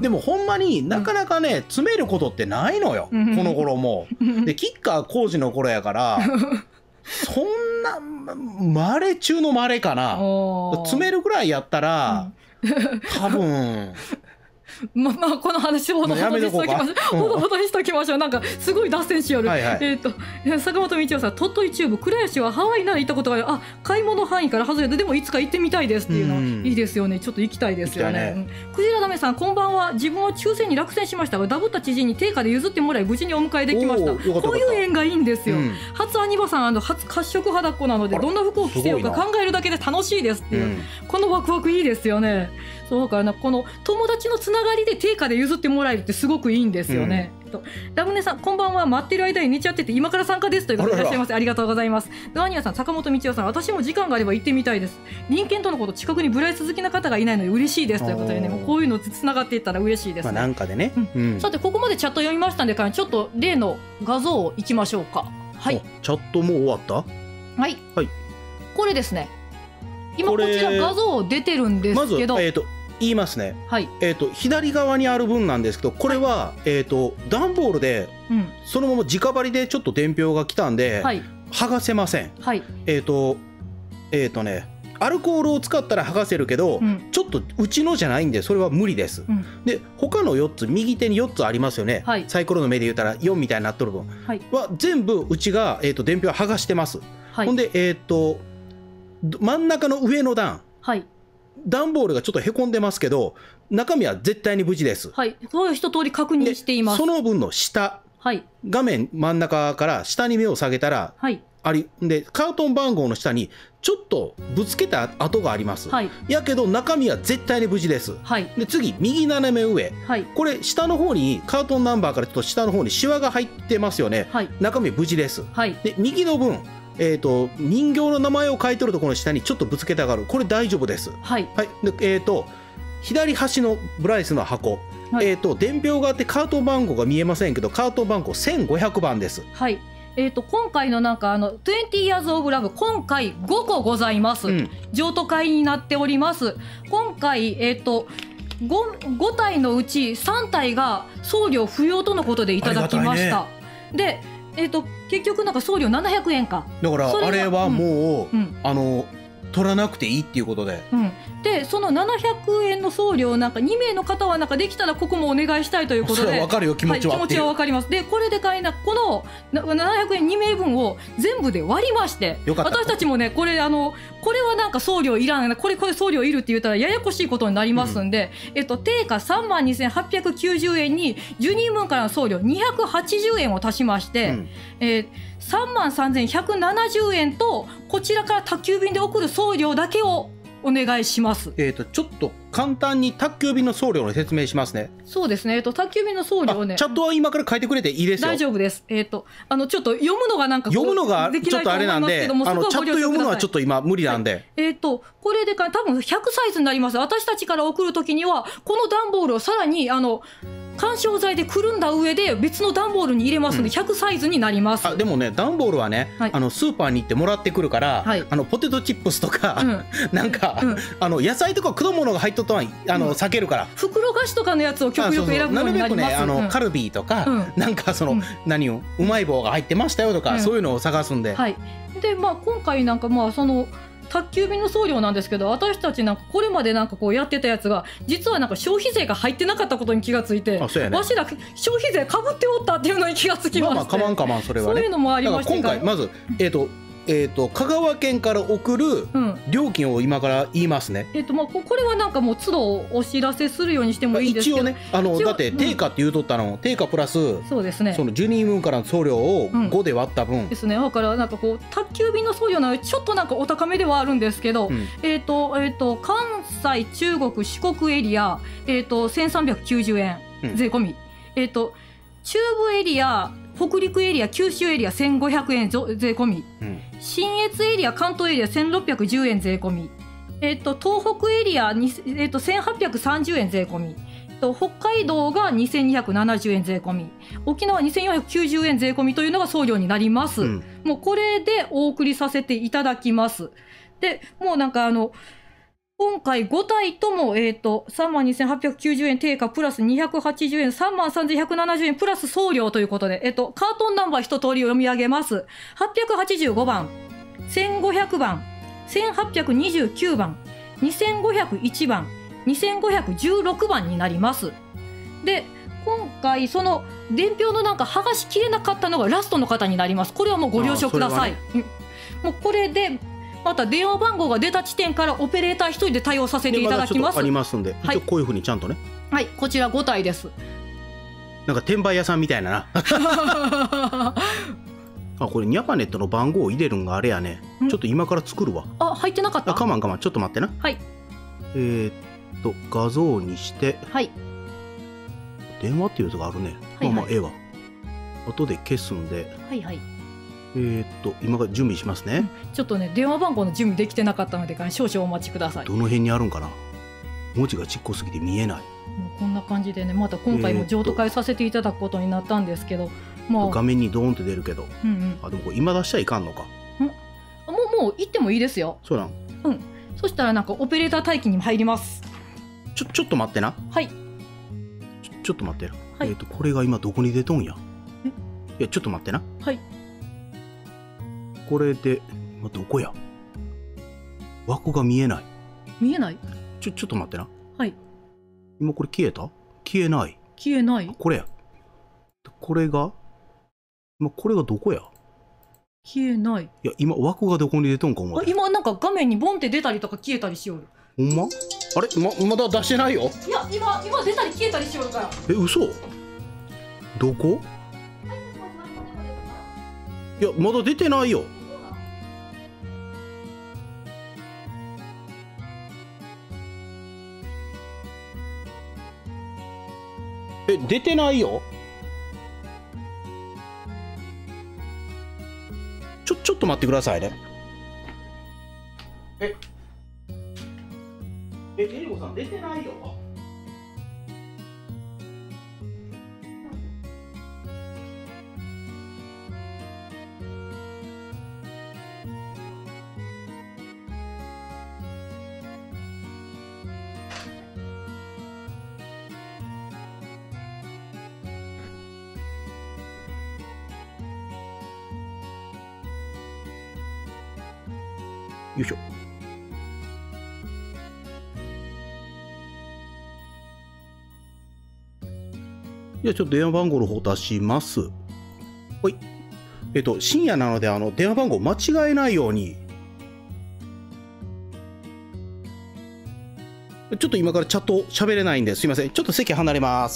でもほんまになかなかね、うん、詰めることってないのよ、うん、この頃もで吉川晃司の頃やからそんなまれ中のまれかな詰めるぐらいやったら、うん、多分ままあこの話ほどほどにしときましょう、ほどほどにしときましょう。なんかすごい脱線しよる、はいはい、えっ、ー、と坂本道夫さん鳥取中部倉吉はハワイなら行ったことがあるあ買い物範囲から外れてでもいつか行ってみたいですっていうの、うん、いいですよねちょっと行きたいですよね、うん、クジラダメさんこんばんは自分は抽選に落選しましたがダブった知人に定価で譲ってもらい無事にお迎えできましたこういう縁がいいんですよ、うん、初アニバさん初褐色肌っ子なのでどんな服を着てようか考えるだけで楽しいですっていう、うん、このワクワクいいですよねそうだからなこの友達のつながりで定価で譲ってもらえるってすごくいいんですよね、うん、ラムネさんこんばんは待ってる間に寝ちゃってて今から参加ですという方いらっしゃいます。 あ, ららありがとうございます。ドアニアさん坂本道夫さん私も時間があれば行ってみたいです。隣県とのこと近くにブライス好きな方がいないので嬉しいですということでねもうこういうのつながっていったら嬉しいですね、 まあ、なんかでね、 うんうん、さてここまでチャット読みましたんでちょっと例の画像をいきましょうか。はいチャットもう終わったはい、 はい、これですね今こちら画像出てるんですけどまず、えーと言いますね、はいえー、と左側にある分なんですけどこれは、はいえー、と段ボールで、うん、そのまま直張りでちょっと伝票が来たんで、はい、剥がせません、はいえーとえーとね、アルコールを使ったら剥がせるけど、うん、ちょっとうちのじゃないんでそれは無理です、うん、で他のよっつ右手によっつありますよね、はい、サイコロの目で言ったらよんみたいになっとる分、はい、は全部うちが、えー、と伝票剥がしてます、はい、ほんで、えー、と真ん中の上の段、はい段ボールがちょっとへこんでますけど中身は絶対に無事です。 はい、そういう一通り確認しています。 その分の下、はい、画面真ん中から下に目を下げたら、はい、ありでカートン番号の下にちょっとぶつけた跡があります、はい、やけど中身は絶対に無事です、はい、で次右斜め上、はい、これ下の方にカートンナンバーからちょっと下の方にシワが入ってますよね、はい、中身は無事です、はい、で右の分えー、と人形の名前を書いてるところの下にちょっとぶつけたがるこれ大丈夫です、はいはいでえー、と左端のブライスの箱、はいえー、と伝票があってカート番号が見えませんけどカート番号せんごひゃくばんです。はいえー、と今回のなんかあのにじゅう years of love 今回ごこございます、うん、譲渡会になっております。今回えっ、ー、と 5, ご体のうちさん体が送料不要とのことでいただきました、ね、でえっと結局なんか送料ななひゃくえんか。 だからあれはもう、 うん、 あの取らなくていいっていうことで、 うん、でそのななひゃくえんの送料なんかにめいの方はなんかできたらここもお願いしたいということで、 それは分かるよ、気持ちは、 はい、気持ちは分かります。でこれで買いなこのなななひゃくえんにめいぶんを全部で割りまして、私たちもねこれあのこれはなんか送料いらん、これこれ送料いるって言ったらややこしいことになりますんで、うん、えっと、定価さんまんにせんはっぴゃくきゅうじゅうえんにじゅうにんぶんからの送料にひゃくはちじゅうえんを足しまして、うん、えー、さんまんさんぜんひゃくななじゅうえんとこちらから宅急便で送る送料だけをお願いします。 えーとちょっと簡単に宅急便の送料の説明しますね。 そうですね、えーと宅急便の送料ね、 チャットは今から書いてくれていいですよ。 大丈夫です。えーとあのちょっと読むのがなんか読むのがちょっとあれなんで、あのチャット読むのはちょっと今無理なんで、はい、 えーとこれでか多分ひゃくサイズになります。私たちから送るときにはこの段ボールをさらにあの緩衝材でくるんだ上で別の段ボールに入れますのでひゃくサイズになります。 あでもね段ボールはね、はい、あのスーパーに行ってもらってくるから、はい、あのポテトチップスとか、うん、なんか、うん、あの野菜とか果物が入っとったのはあの、うん、避けるから、 袋菓子とかのやつを極力選ぶようになります。なるべくねあの、うん、カルビーとか、うん、なんかその、うん、何をうまい棒が入ってましたよとか、うん、そういうのを探すんで、 はい、でまあ今回なんかまあその宅急便の送料なんですけど、私たちなんかこれまでなんかこうやってたやつが実はなんか消費税が入ってなかったことに気がついて、 そうやね、 わしら消費税かぶっておったっていうのに気がつきまして、 まあまあかまんかまんそれはね、 そういうのもありまして、 今回まずえっとえー、と香川県から送る料金を今から言いますね。 うん、えーとまあ、これはなんかもう都度お知らせするようにしてもいいんですけど、 一応ねあのだって定価って言うとったの、うん、定価プラスそうですね、 そのじゅうにんぶんからの送料をごで割った分、うん、 ですね。だからなんかこう宅急便の送料なのでちょっとなんかお高めではあるんですけど、うん、えーとえーと関西中国四国エリア、えーとせんさんびゃくきゅうじゅうえん、うん、税込み、えーと中部エリア北陸エリア九州エリアせんごひゃくえん税込み、うん、信越エリア関東エリアせんろっぴゃくじゅうえん税込み、えー、と東北エリアに、えー、とせんはっぴゃくさんじゅうえん税込み、と北海道がにせんにひゃくななじゅうえん税込み、沖縄にせんよんひゃくきゅうじゅうえん税込みというのが送料になります、うん、もうこれでお送りさせていただきます。でもうなんかあの今回ごたいとも、えー、とさんまんにせんはっぴゃくきゅうじゅうえん定価プラスにひゃくはちじゅうえん、さんまんさんぜんひゃくななじゅうえんプラス送料ということで、えー、とカートンナンバー一通り読み上げます。はっぴゃくはちじゅうごばん、せんごひゃくばん、せんはっぴゃくにじゅうきゅうばん、にせんごひゃくいちばん、にせんごひゃくじゅうろくばんになります。で今回その伝票のなんか剥がしきれなかったのがラストの方になります。これはもうご了承ください。ね、もうこれでまた電話番号が出た地点からオペレーター一人で対応させていただきます。 ありますんで、はい、一応こういうふうにちゃんとね、 はい、こちらごたいです。 なんか転売屋さんみたいななあ、これニャパネットの番号を入れるんがあれやね。ちょっと今から作るわ。 あ、入ってなかった。 あ、かまんかまん、ちょっと待ってな。 はい。 えー、っと画像にして、 はい、 電話っていうやつがあるね。はいはい、まあまあええわ。後で消すんで、 はいはい、 えー、っと今から準備しますね。 ちょっとね電話番号の準備できてなかったので少々お待ちください。 どの辺にあるんかな。文字がちっこすぎて見えない。 もうこんな感じでね、また今回も譲渡会させていただくことになったんですけど、まあ、 画面にドーンって出るけど、うんうん、あでもこれ今出しちゃいかんのか。 んもうもう行ってもいいですよ。 そうなん。 うん。そしたらなんかオペレーター待機に入ります。 ちょちょっと待ってな。 はい。 ちょちょっと待ってな。はい、えっとこれが今どこに出とんや。えいやちょっと待ってな。 はい。 これで今どこや。枠が見えない。 見えない。 ちょちょっと待ってな。 はい。 今これ消えた？消えない。 消えない。 これや。これが今これがどこや。 消えない。いや今枠がどこに出とんか思う。 今なんか画面にボンって出たりとか消えたりしよる。 ほんま？あれ ま, まだ出してないよ。 いや今今出たり消えたりしよるから。 え嘘？どこ？いやまだ出てないよ。え出てないよ。ちょちょっと待ってくださいね。ええエリコさん出てないよ。 よいしょ。じゃあちょっと電話番号の方出します。ほい。えっと、深夜なので、あの、電話番号間違えないように。ちょっと今からチャット喋れないんですいません。ちょっと席離れます。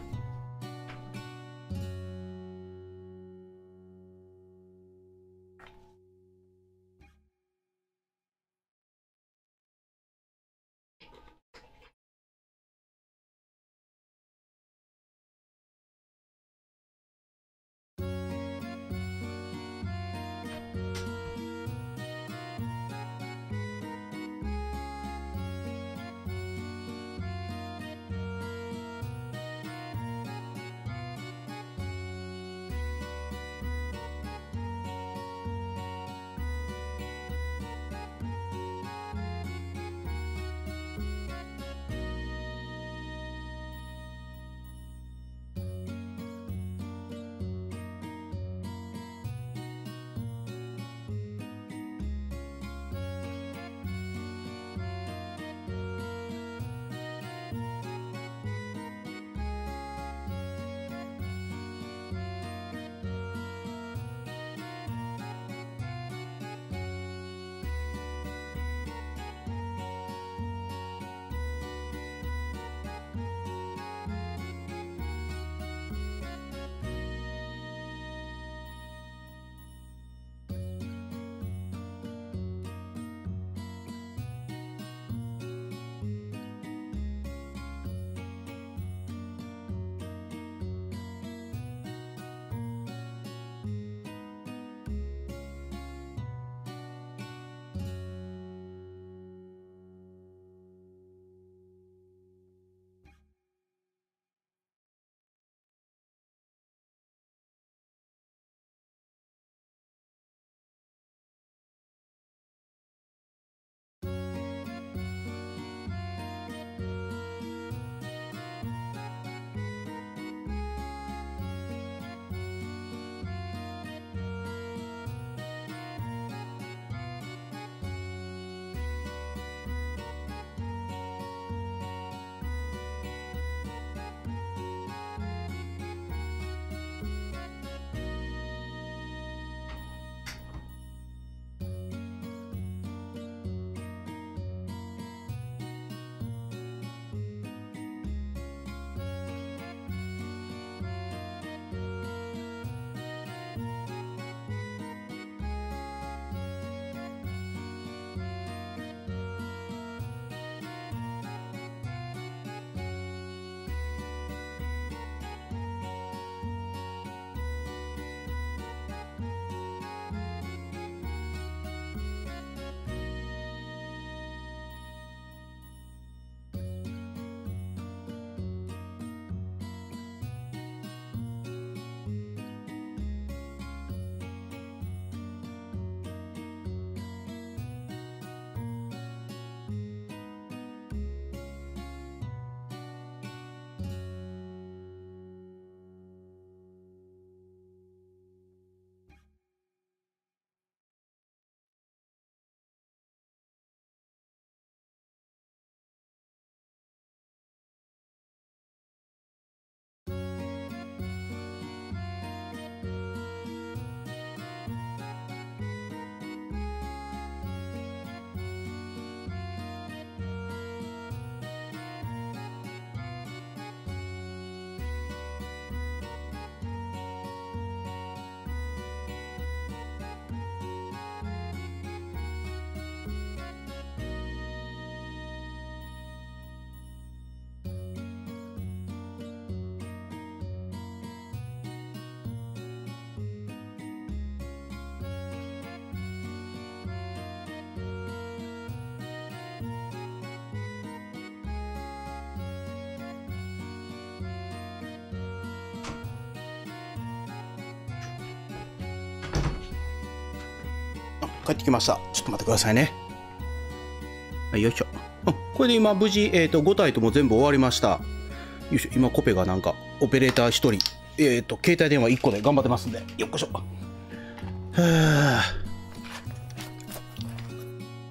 帰ってきました。ちょっと待ってくださいね。はい、よいしょ。これで今無事、えーと、ご体とも全部終わりました。よいしょ。今コペがなんかオペレーターひとり、えーと携帯電話いっこで頑張ってますんで、よっこしょ。はあ。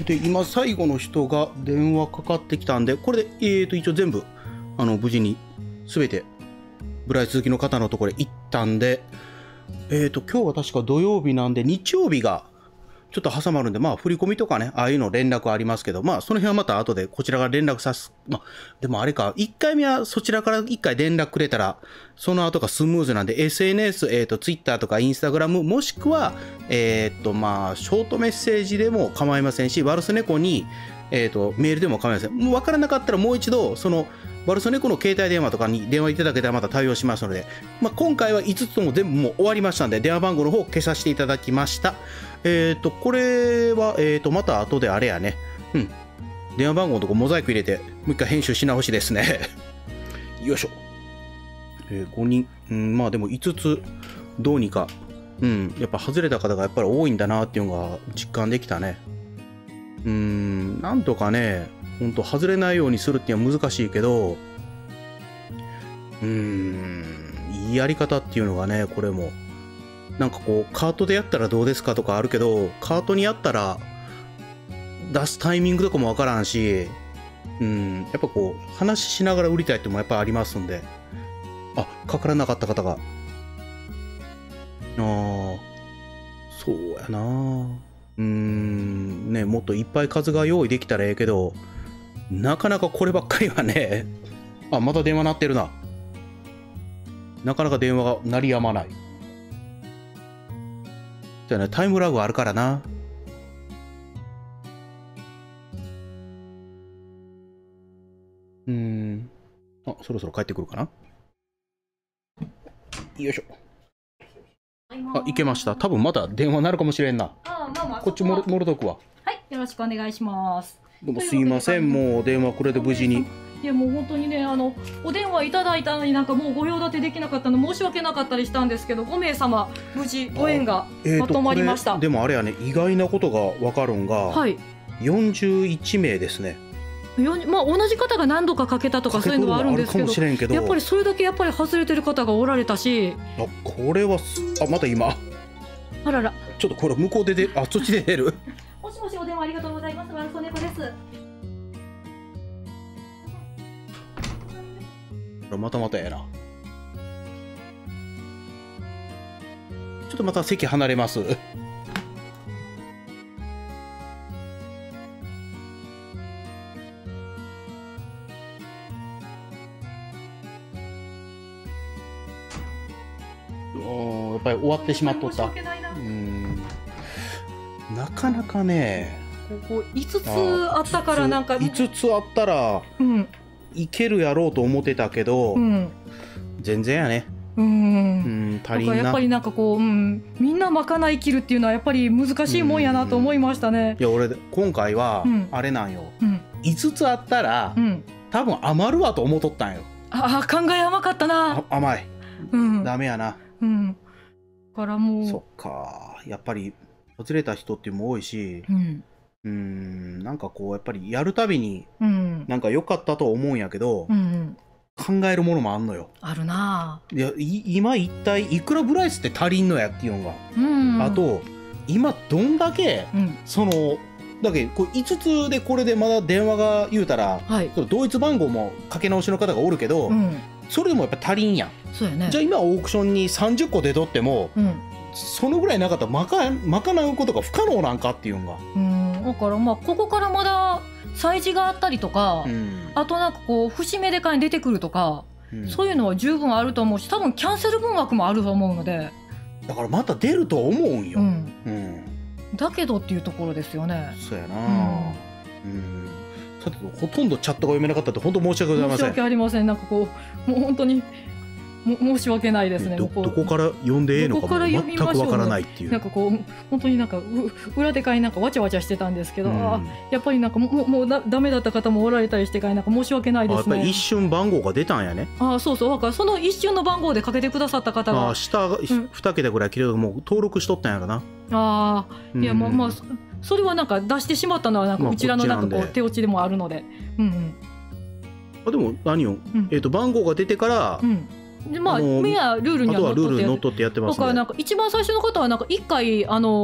で今最後の人が電話かかってきたんで、これで、えー、と一応全部あの無事に全てブライ続きの方のところへ行ったんで、えー、と今日は確か土曜日なんで日曜日がちょっと挟まるんで、まあ振り込みとかね、ああいうの連絡ありますけど、まあその辺はまた後でこちらが連絡さす。まあでもあれか、いっかいめはそちらからいっかい連絡くれたら、その後がスムーズなんで、エスエヌエス、えっと、Twitter とか Instagram、もしくは、えっと、まあ、ショートメッセージでも構いませんし、ワルスネコに、えっと、メールでも構いません。もう分からなかったらもう一度、その、ワルスネコの携帯電話とかに電話いただけたらまた対応しますので、まあ、今回はいつつとも全部もう終わりましたんで、電話番号の方を消させていただきました。えっと、これは、えっと、また後であれやね。うん。電話番号のとこモザイク入れて、もう一回編集し直しですね。よいしょ。えー、ごにん。うん、まあでもいつつ、どうにか、うん、やっぱ外れた方がやっぱり多いんだなっていうのが実感できたね。うーん、なんとかね、ほんと外れないようにするっていうのは難しいけど、うーん、いいやり方っていうのがね、これも。なんかこう、カートでやったらどうですかとかあるけど、カートにやったら、出すタイミングとかもわからんし、うん、やっぱこう、話しながら売りたいってもやっぱありますんで、あ、かからなかった方が。ああ、そうやな。うーん、ね、もっといっぱい数が用意できたらええけど、なかなかこればっかりはね、あ、また電話鳴ってるな。なかなか電話が鳴りやまない。じゃあね、タイムラグあるからな。うーん。あ、そろそろ帰ってくるかな。よいしょ。あ、いけました。多分まだ電話鳴るかもしれんな。あ、まあまあ、こっちもろ、もろとくわ。 はい、よろしくお願いします。 どうもすいません、もう電話これで無事に。 いやもう本当にね、あのお電話いただいたのになんかもうご用立てできなかったの申し訳なかったりしたんですけど、ご名様無事ご縁がまとまりました。 えー、でもあれやね、意外なことが分かるんが、はい、よんじゅういちめいですね。 まあ同じ方が何度かかけたとかそういうのはあるんですけ ど, けどやっぱりそれだけやっぱり外れてる方がおられたし、 あ、これはあ、また今あらら、 ちょっとこれ向こうでで、あ、そっちで出るもしもし、お電話ありがとうございます。ワルソネコです。 またまたやな。ちょっとまた席離れますお、やっぱり終わってしまっとった。うん、なかなかね、 ここいつつあったからなんかいつつあったら、うん、いけるやろうと思ってたけど、うん、全然やね。うん、 うん、足りんな。やっぱりなんかこう、うん、みんなまかない切るっていうのはやっぱり難しいもんやなと思いましたね。 いや俺今回はあれなんよ、うん、いつつあったら、うん、多分余るわと思っとったんよ。 ああ、考え甘かったな。 甘い、うん、ダメやな。 うん、からもうそっか、やっぱり外れた人っていうのも多いし、うん、うーん、なんかこうやっぱりやるたびに、うん、なんか良かったと思うんやけど、うん、考えるものもあんのよ。 あるな。 いや、い今一体いくらブライスって足りんのやっていうのが、うん、あと今どんだけ、うん、そのだけこういつつでこれでまだ電話が言うたら、はい、同一番号もかけ直しの方がおるけど、うん、それでもやっぱ足りんやん。 そうやね。 じゃあ今オークションにさんじゅっこ出とっても、うん、そのぐらいなかったらまか賄うことが不可能なんかっていうのが。 うん、だからまあここからまだ催事があったりとか、うん、あとなんかこう節目でかに出てくるとか、うん、そういうのは十分あると思うし、多分キャンセル分枠もあると思うので、 だからまた出ると思うんよ。うんうん、だけどっていうところですよね。 そうやな。うん、うんさてほとんどチャットが読めなかったって本当申し訳ございません。 申し訳ありません。なんかこうもう本当にも申し訳ないですね。 ど, どこから読んでええのかも全くわからないっていう。 なんかこう本当になんか裏でかいなんかわちゃわちゃしてたんですけど、うん、あやっぱりなんかもうもうだダメだった方もおられたりしてからなんか申し訳ないですね。 あやっぱり一瞬番号が出たんやね。 あそうそう、だからその一瞬の番号でかけてくださった方が、 あ下がに桁ぐらい切れるともう登録しとったんやろな。 ああいや、うん、まあまあそれはなんか出してしまったのはなんかうちらのなんかこう手落ちでもあるので、うんうん、 あでも何よ、うん、えーと番号が出てから、うんでまあ、みんなルールには乗っとってやってますね。 だからなんか一番最初の方はなんかいっかいあの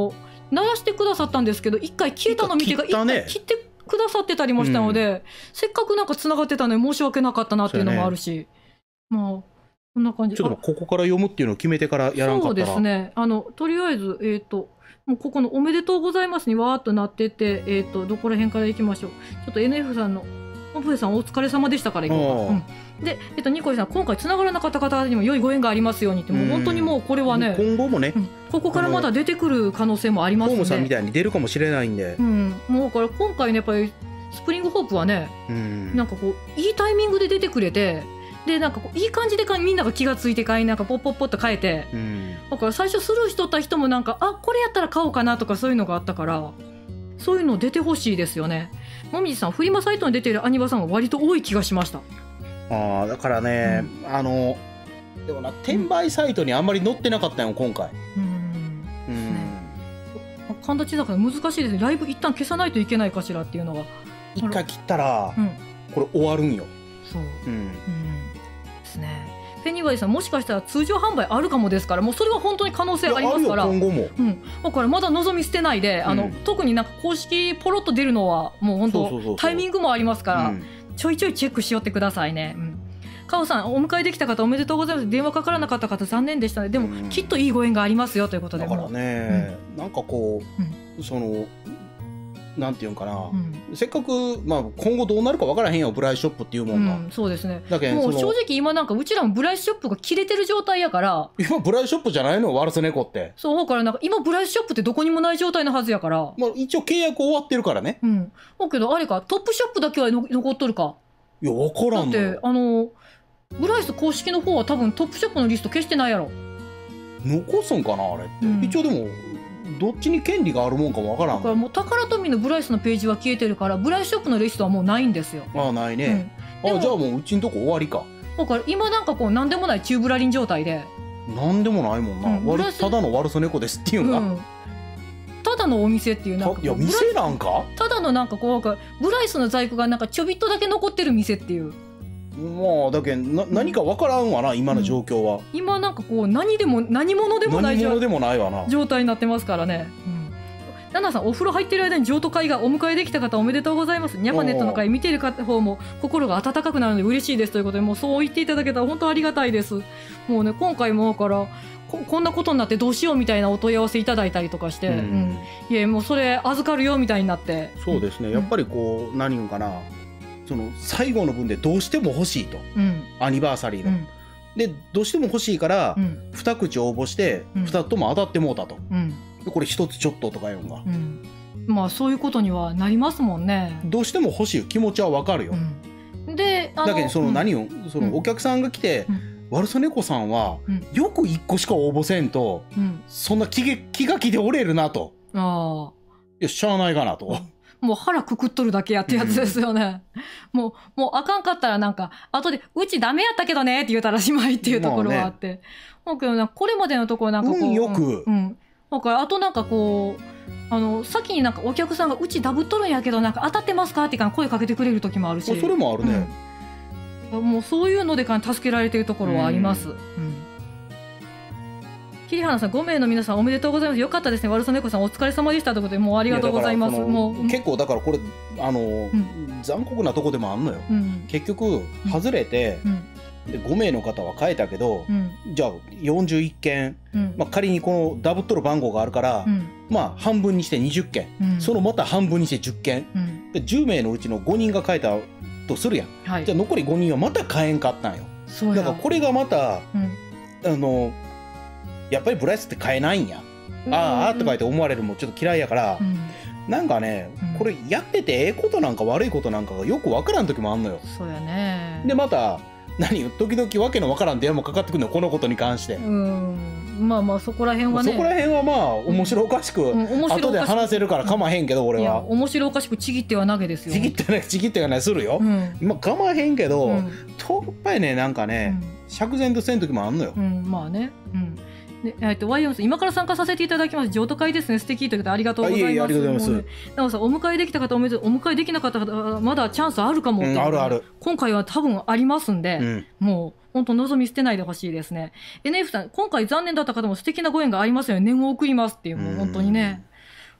鳴らしてくださったんですけど一回消えたの見てが一回切ってくださってたりもしたので、うん、せっかくなんかつながってたのに申し訳なかったなっていうのもあるし、ね、まあこんな感じ。 ちょっとここから読むっていうのを決めてからやらんかったら。 そうですね。あのとりあえずえっ、ー、ともうここのおめでとうございますにわーっとなってて、えっ、ー、とどこら辺からいきましょう。ちょっと エヌエフ さんのオフェさんお疲れ様でしたからいこうか。うん、で、えっ、ー、とニコリさん今回つながらなかった方にも良いご縁がありますようにって、もう本当にもうこれはね、 今後もね、 うん、ここからまだ出てくる可能性もありますので、 ホームさんみたいに出るかもしれないんで、 うん、もうこれ今回ねやっぱりスプリングホープはね、うん、なんかこういいタイミングで出てくれて。でなんかこういい感じでみんなが気がついて買いなんかポッポッポッと変えて、うん、だから最初スルーしとった人もなんかあこれやったら買おうかなとかそういうのがあったからそういうの出てほしいですよね。もみじさんフリマサイトに出ているアニバさんは割と多い気がしました。 あだからね、うん、あのでもな転売サイトにあんまり載ってなかったよ今回。うんうん神田千坂難しいですね。ライブ一旦消さないといけないかしらっていうのが一回切ったら、うん、これ終わるんよ。 そう、うんうんですね。ペニーワイさんもしかしたら通常販売あるかもですからもうそれは本当に可能性ありますから今後も、 うん、だからまだ望み捨てないで、うん、あの特になんか公式ポロッと出るのはもう本当タイミングもありますから、うん、ちょいちょいチェックしよってくださいね。うん、カオさんお迎えできた方おめでとうございます。電話かからなかった方残念でしたね。でも、うん、きっといいご縁がありますよということで。 だからね、うん、なんかこう、うん、そのなんていうんかな、うん、せっかく、まあ、今後どうなるか分からへんよブライショップっていうもんが、うん、 そうですね。だけもう正直今なんかうちらもブライショップが切れてる状態やから今ブライショップじゃないのワルスネコって。 そうだからなんか今ブライショップってどこにもない状態のはずやから、 まあ、一応契約終わってるからね。 うんだけどあれかトップショップだけはの残っとるか。 いや分からんのだってあのブライス公式の方は多分トップショップのリスト消してないやろ。 残すんかなあれって、うん、一応でもどっちに権利があるもんかもわからん。 だからもう宝富のブライスのページは消えてるからブライスショップのリストはもうないんですよ。 ああないね、うん、あじゃあもううちんとこ終わりか。 だから今なんかこう何でもないチューブラリン状態で何でもないもんな、うん、ただのワルスネコですっていうのが、うん、 ただのお店っていうなんかいや店なんかただのなんかこうブライスの在庫がなんかちょびっとだけ残ってる店っていう。 まあだけど何か分からんわな、うん、今の状況は、 うん、今なんかこう何でも何者でもない何者でもないわな状態になってますからね。ナナさんお風呂入ってる間に譲渡会がお迎えできた方おめでとうございます。ニャパネットの会見ている方も心が温かくなるので嬉しいですということでもうそう言っていただけたら本当ありがたいです。もうね今回もだからこ, こんなことになってどうしようみたいなお問い合わせいただいたりとかして、うんうん、いやもうそれ預かるよみたいになって。 そうですね、うん、やっぱりこう何言うかなその最後の分でどうしても欲しいと、うん、アニバーサリーの、うん、でどうしても欲しいから、うん、に口応募してふたつとも当たってもうたと、うん、でこれひとつちょっととか言うんが、うん、 まあそういうことにはなりますもんね。 どうしても欲しい気持ちは分かるよ、 うん、でだけどその何を、うん、そのお客さんが来て、うんワルスネコさんは、うん、よくいっこしか応募せんと、うん、そんな気が気が気で折れるなと。あいやしゃあないかなと。 もう腹くくっとるだけやってやつですよね、うん、もうもうあかんかったらなんか後でうちダメやったけどねって言うたらしまいっていうところはあって、まあね、もうこれまでのところなんかこう、 うん、よく、 うん、だからあとなんかこうあの先になんかお客さんがうちダブっとるんやけどなんか当たってますかって声かけてくれる時もあるし。 それもあるね、 うん、もうそういうのでか助けられてるところはあります、うんうん、桐原さんごめいの皆さんおめでとうございます。よかったですね。ワルスネコさんお疲れ様でしたということでもうありがとうございます。もう結構だからこれあの、うん、残酷なとこでもあんのよ、うん、結局外れて、うん、でごめいの方は変えたけど、うん、じゃあよんじゅういっけん、うんまあ、仮にこのダブっとる番号があるから、うん、まあ半分にしてにじゅっけん、うん、そのまた半分にしてじゅっけん、うん、でじゅうめいのうちのごにんが変えたとするやん、はい、じゃあ残りごにんはまた変えんかったんよ。だからこれがまた、うん、あのやっぱりブライスって変えないんや、うん、ああとか言って思われるのもちょっと嫌いやから、うん、なんかね、うん、これやっててええことなんか悪いことなんかがよく分からん時もあんのよ。 そうやね。 でまた何時々わけのわからん電話もかかってくるのこのことに関して。 うんまあまあそこら辺はね、 そこら辺はまあ面白おかしく、うん、後で話せるからかまへんけど、うん、俺は面白おかしくちぎっては投げですよ。 ちぎってないちぎってはないするよ、うん、まあかまへんけど、うん、とやっぱりねなんかね、うん、釈然とせん時もあんのよ、 うん、まあね、うんでえっと、ワイオンさん今から参加させていただきます。譲渡会ですね。素敵ということでありがとうございます。あ、いえいえ、ありがとうございます。なおさんお迎えできた方おめでとう。お迎えできなかった方まだチャンスあるかも、うん、 あるある。 今回は多分ありますんで、うん、もう本当望み捨てないでほしいですね。 エヌエフ さん今回残念だった方も素敵なご縁がありますよね。念を送りますっていうもう本当にね、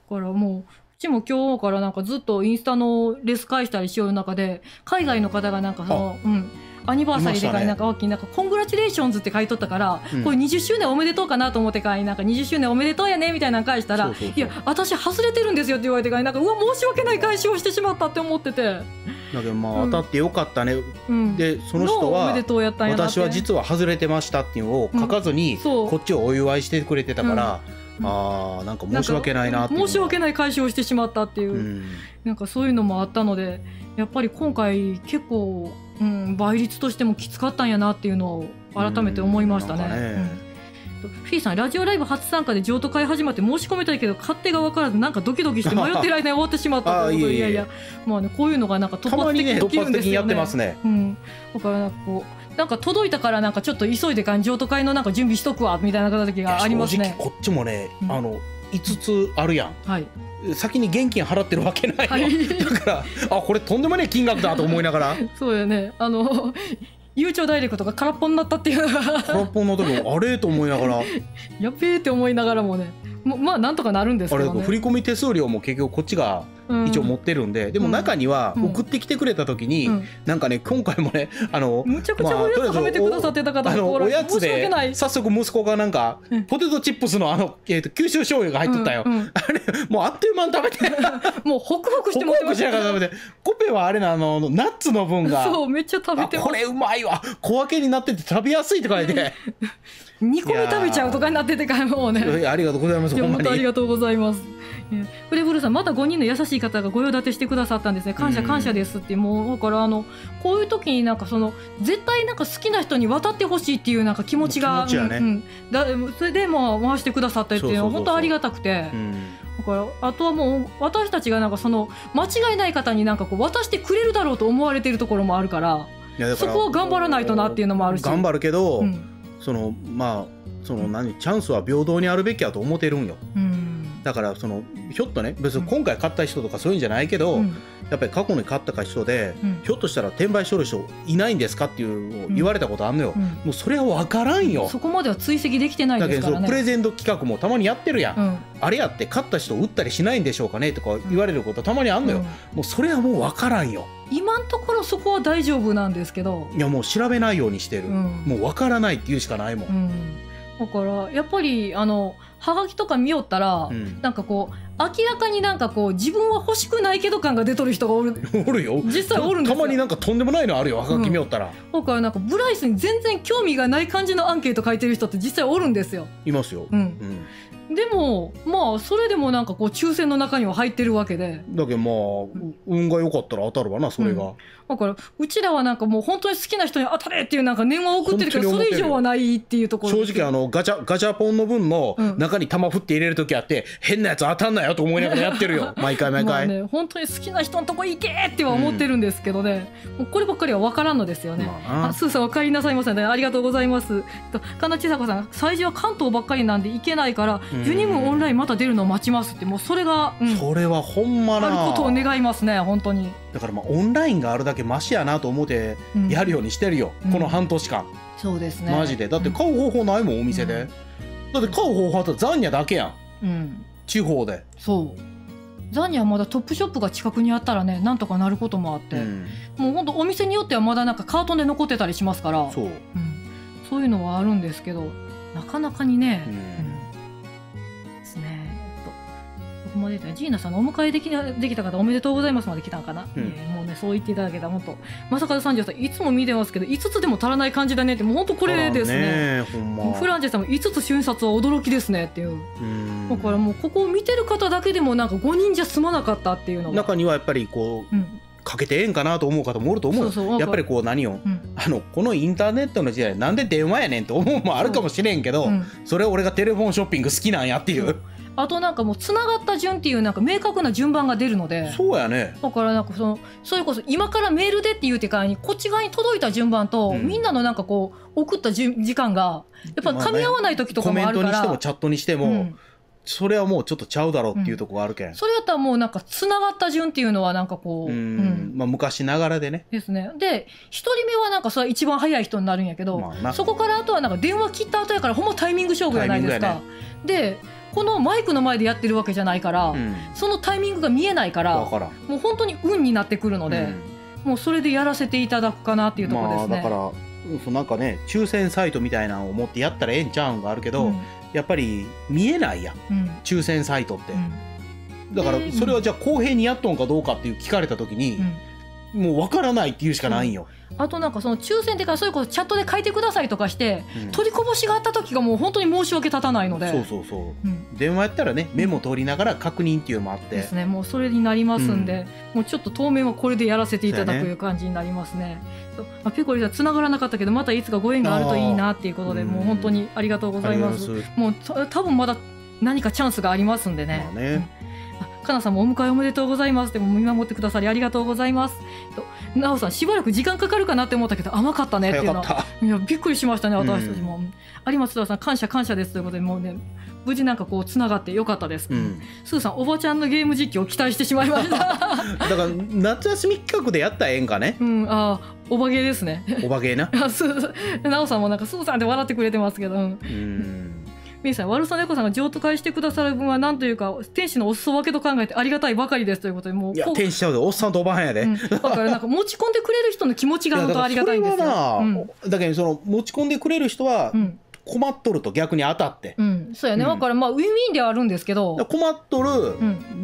からもううちも今日からなんかずっとインスタのレス返したりしよう中で海外の方がなんかそのうんアニバーサリーでかいなんか大きいなんかコングラチュレーションズって書いとったから、うん、これにじゅっしゅうねんおめでとうかなと思ってかいなんかにじゅっしゅうねんおめでとうやねみたいなの返したら、いや私外れてるんですよって言われてかいなんかうわ申し訳ない返しをしてしまったって思ってて、だけどまあ当たってよかったね、うん、でその人は私は実は外れてましたっていうのを書かずに、うん、こっちをお祝いしてくれてたから、うん、あーなんか申し訳ないなっていう、 申し訳ない返しをしてしまったっていう、うん、なんかそういうのもあったのでやっぱり今回結構うん、倍率としてもきつかったんやなっていうのを改めて思いましたね。うん、フィーさんラジオライブ初参加で譲渡会始まって申し込みたいけど勝手が分からずなんかドキドキして迷ってる間に終わってしまったということでいやいやまあねこういうのがなんか突発的に起きるんですよね。うん、だからなんかこうなんか届いたからなんかちょっと急いでから譲渡会のなんか準備しとくわみたいな時がありますね。 正直こっちもね、うん、あのいつつあるやん。はい。先に現金払ってるわけないの、はい、だからあこれとんでもない金額だと思いながらそうよねあのゆうちょダイレクトが空っぽになったっていうのが空っぽの時もあれと思いながらやっべーって思いながらもねまあなんとかなるんですけどね。 あれ振込手数料も結局こっちが一応持ってるんで、うん、でも中には送ってきてくれた時に、うん、なんかね今回もねあのむちゃくちゃおやつはめてくださってた方がおやつで早速息子がなんか、うん、ポテトチップスのあの、えー、と九州醤油が入っとったよ、うんうん、あれもうあっという間に食べてもうホクホクして持ってましたね。 ホクホクしながら食べてコペはあれなあのナッツの分がそうめっちゃ食べてます。 これうまいわ小分けになってて食べやすいって書いてにこめ食べちゃうとかになっててからもうねありがとうございます。ほんまにありがとうございます。フレブルさんまたごにんの優しい方がご用立てしてくださったんですね。感謝感謝ですってもうだからあのこういう時になんかその絶対なんか好きな人に渡ってほしいっていうなんか気持ちが気持ちやね、うんうん、 だそれでまあ回してくださったっていうのは本当ありがたくて、うん、だからあとはもう私たちがなんかその間違いない方になんかこう渡してくれるだろうと思われてるところもあるから、いやだからそこは頑張らないとなっていうのもあるし頑張るけど、うん、そのまあその何チャンスは平等にあるべきやと思ってるんよ、うん、だからそのひょっとね別に今回買った人とかそういうんじゃないけど、うん、やっぱり過去に買った人で、うん、ひょっとしたら転売しとる人いないんですかっていうのを言われたことあんのよ、うん、もうそれは分からんよ。 そこまでは追跡できてないですからね。 だけどプレゼント企画もたまにやってるやん、うん、あれやって買った人売ったりしないんでしょうかねとか言われることたまにあんのよ、うん、もうそれはもう分からんよ。 今のところそこは大丈夫なんですけど、 いやもう調べないようにしてる、うん、もう分からないっていうしかないもん、うん、 だからやっぱりあのはがきとか見よったら、うん、なんかこう明らかになんかこう自分は欲しくないけど感が出とる人がおるおるよ。 実際おるんですよ。 たまになんかとんでもないのあるよはがき見よったら、 うん、だからなんかブライスに全然興味がない感じのアンケート書いてる人って実際おるんですよ。 いますよ、うんうん、でもまあそれでもなんかこう抽選の中には入ってるわけで、 だけどまあ運が良かったら当たるわなそれが、うん、 だからうちらはなんかもう本当に好きな人に当たれっていうなんか念は送ってるけどそれ以上はないっていうところ。 正直あのガチャガチャポンの分の中に玉振って入れる時あって、うん、変なやつ当たんなよと思いながらやってるよ毎回毎回、まあね、 本当に好きな人のとこ行けっては思ってるんですけどね、うん、もうこればっかりは分からんのですよね、まあ、あスーさんお帰りなさいませね。ありがとうございます。と神田千佐子さん催事は関東ばっかりなんで行けないからユニムオンラインまた出るのを待ちますって、もうそれが、うん、 それはほんまなあることを願いますね本当に。 だからまあオンラインがあるだけマシやなと思ってやるようにしてるよ、うん、この半年間、うん、 そうですねマジで。だって買う方法ないもんお店で、うん、だって買う方法はザンニャだけやん、うん、地方で。 そうザンニャはまだトップショップが近くにあったらねなんとかなることもあって、うん、もうほんとお店によってはまだなんかカートンで残ってたりしますから、そう、うん、そういうのはあるんですけどなかなかにね、うんうん、ですね。ここまでジーナさんのお迎えできできた方おめでとうございますまで来たんかな、うん、えー、もうねそう言っていただけたら本当正和さんじゅうさんいつも見てますけどいつつでも足らない感じだねってもう本当これですね。ねほんまフランチェさんもいつつ瞬殺は驚きですねっていう、うんだからもうここを見てる方だけでもなんかごにんじゃ済まなかったっていうのが中にはやっぱりこう、うんかけてええんかなと思う方もおると思う。そうそうやっぱりこう何を、うん、あのこのインターネットの時代なんで電話やねんと思うもあるかもしれんけど そ,、うん、それ俺がテレフォンショッピング好きなんやっていう、 あとなんかもうつながった順っていうなんか明確な順番が出るので、 そうやね。 だからなんかそのそれこそ今からメールでって言うてからにこっち側に届いた順番と、うん、みんなのなんかこう送ったじ時間がやっぱり噛み合わない時とかもあるから、 まあね、コメントにしてもチャットにしても、うんそれはもうちょっとちゃうだろうっていうところがあるけん、うん、 それやったらもうなんかつながった順っていうのはなんかこう、うんうん、まあ昔ながらでねですね。で一人目はなんかそれは一番早い人になるんやけど、まあ、そこからあとはなんか電話切った後やからほんまタイミング勝負じゃないですか、ね、でこのマイクの前でやってるわけじゃないから、うん、そのタイミングが見えないからもう本当に運になってくるので、うん、もうそれでやらせていただくかなっていうところですね。 まあ、だからなんかね抽選サイトみたいなのを持ってやったらええんちゃうんがあるけど、うん、やっぱり見えないやん、うん、抽選サイトって、うん、だからそれはじゃあ公平にやっとんかどうかっていう聞かれた時に、うん、もう分からないっていうしかないんよ、 うん、あとなんかその抽選っていうかそういうことチャットで書いてくださいとかして、うん、取りこぼしがあった時がもう本当に申し訳立たないので、 そうそうそう、うん、電話やったらねメモ取りながら確認っていうのもあってですね、もうそれになりますんで、うん、もうちょっと当面はこれでやらせていただくという感じになりますね。まあ、ペコリさん繋がらなかったけどまたいつかご縁があるといいなっていうことで、もう本当にありがとうございます。もう多分まだ何かチャンスがありますんでね。まあね、かなさんもお迎えおめでとうございますって見守ってくださりありがとうございます。なおさんしばらく時間かかるかなって思ったけど甘かったねっていうのはいやびっくりしましたね私たちも、うん、有松田さん感謝感謝ですということでもうね無事なんかこうつながってよかったです、うん、スーさんおばちゃんのゲーム実況を期待してしまいましただから夏休み企画でやったらええんかね、 うん、あおばげですねおばげななおさんもなんかスーさんって笑ってくれてますけど、うんうんみーさん、悪さ猫さんが譲渡会してくださる分は何というか天使のお裾分けと考えてありがたいばかりですということでもういや天使ちゃうでおっさんとおばはんやで、うん、だからなんか持ち込んでくれる人の気持ちが本当ありがたいんですよ。 いやだからそれはな、うん、だけどその持ち込んでくれる人は、うん困っとると逆に当たって、 うん、そうやね、うん、だからまあウィンウィンではあるんですけど困っとる、うん、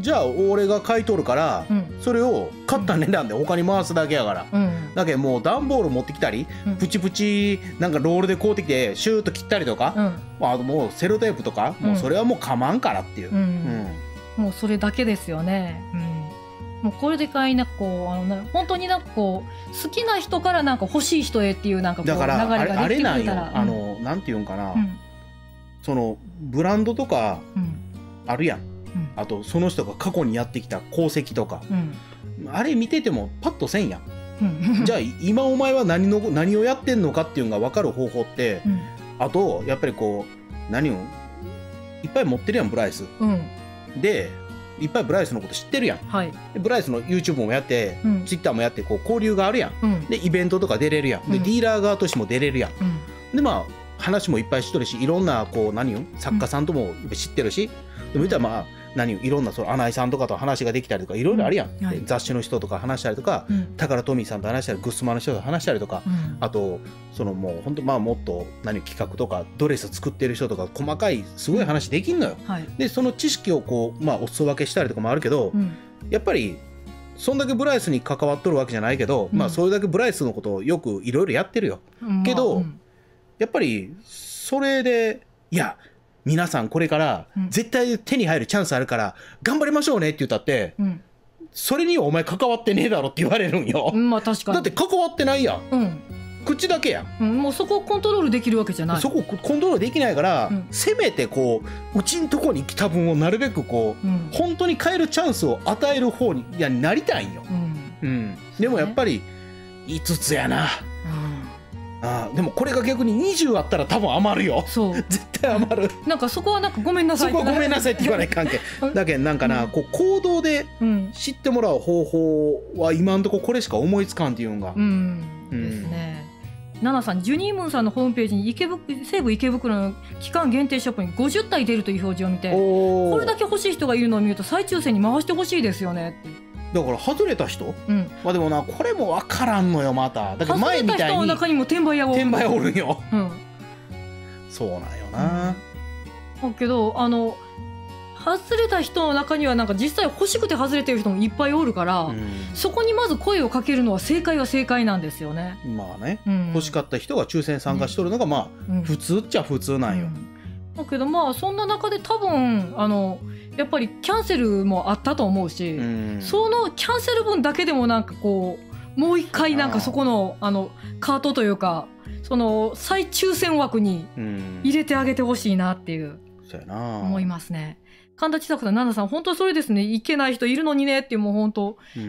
じゃあ俺が買い取るから、うん、それを買った値段で他に回すだけやから、うん、だけどもう段ボール持ってきたり、うん、プチプチなんかロールで買うてきてシューッと切ったりとか、うんまあ、あともうセロテープとか、うん、もうそれはもうかまんからっていう、うんうん、もうそれだけですよね、うんもうこれでかいなこうあのな本当になんかこう好きな人からなんか欲しい人へっていうなんかこう流れができてくれたら、 あれなんよ、あのなんていうんかな、うん、そのブランドとかあるやん、うん、あとその人が過去にやってきた功績とか、うん、あれ見ててもパッとせんやん、うん、じゃあ今お前は何の何をやってんのかっていうのが分かる方法って、うん、あとやっぱりこう何をいっぱい持ってるやんブライス、うん、でいっぱいブライスのこと知ってるやん、はい、でブライスの YouTube もやって、うん、Twitter もやってこう交流があるやん、うん、でイベントとか出れるやん、うん、でディーラー側としても出れるやん、うん、でまあ話もいっぱい知っとるしいろんなこう何よ作家さんとも知ってるし、うん、でも言ったらまあ何いろんなその穴井さんとかと話ができたりとかいろいろあるやん、うんはい、雑誌の人とか話したりとか、うん、宝トミーさんと話したりグッスマの人と話したりとか、うん、あとそのもう本当まあもっと何企画とかドレス作ってる人とか細かいすごい話できんのよ、うんはい、でその知識をこうまあお裾分けしたりとかもあるけど、うん、やっぱりそんだけブライスに関わっとるわけじゃないけど、うん、まあそれだけブライスのことをよくいろいろやってるよ、うん、けど、まあうん、やっぱりそれでいや皆さんこれから絶対手に入るチャンスあるから頑張りましょうねって言ったって、うん、それにはお前関わってねえだろって言われるんよ、 うんまあ、確かにだって関わってないやん、うん、口だけやん、 うん、もうそこをコントロールできるわけじゃないそこをコントロールできないから、うん、せめてこううちんとこに来た分をなるべくこう、うん、本当に変えるチャンスを与える方にいやなりたいんよ、うんうん、でもやっぱりいつつやな、あでもこれが逆ににじゅうあったら多分余るよそう絶対余るなんかそこはなんかごめんなさいそこはごめんなさいって言わない関係だけどなんかな、うん、こう行動で知ってもらう方法は今のところこれしか思いつかんっていうのが、うんうん、ですねナナさんジュニームーンさんのホームページに池袋西武池袋の期間限定ショップにごじゅったい出るという表示を見てこれだけ欲しい人がいるのを見ると再抽選に回してほしいですよねってだから外れた人、うん、まあでもなこれも分からんのよまただから前みたいに外れた人の中にも転売屋がおる転売おるんよ、うん、そうなんよな、 うん、だけどあの外れた人の中にはなんか実際欲しくて外れてる人もいっぱいおるから、うん、そこにまず声をかけるのは正解は正解なんですよねまあね、うん、欲しかった人が抽選参加しとるのがまあ、うん、普通っちゃ普通なんよ、うんだけどまあそんな中で多分あのやっぱりキャンセルもあったと思うし、うん、そのキャンセル分だけでもなんかこうもう一回なんかそこのあのカートというかその再抽選枠に入れてあげてほしいなっていう思いますね。神田千佐子さん、奈々さん本当それですねいけない人いるのにねっていうもう本当、うん、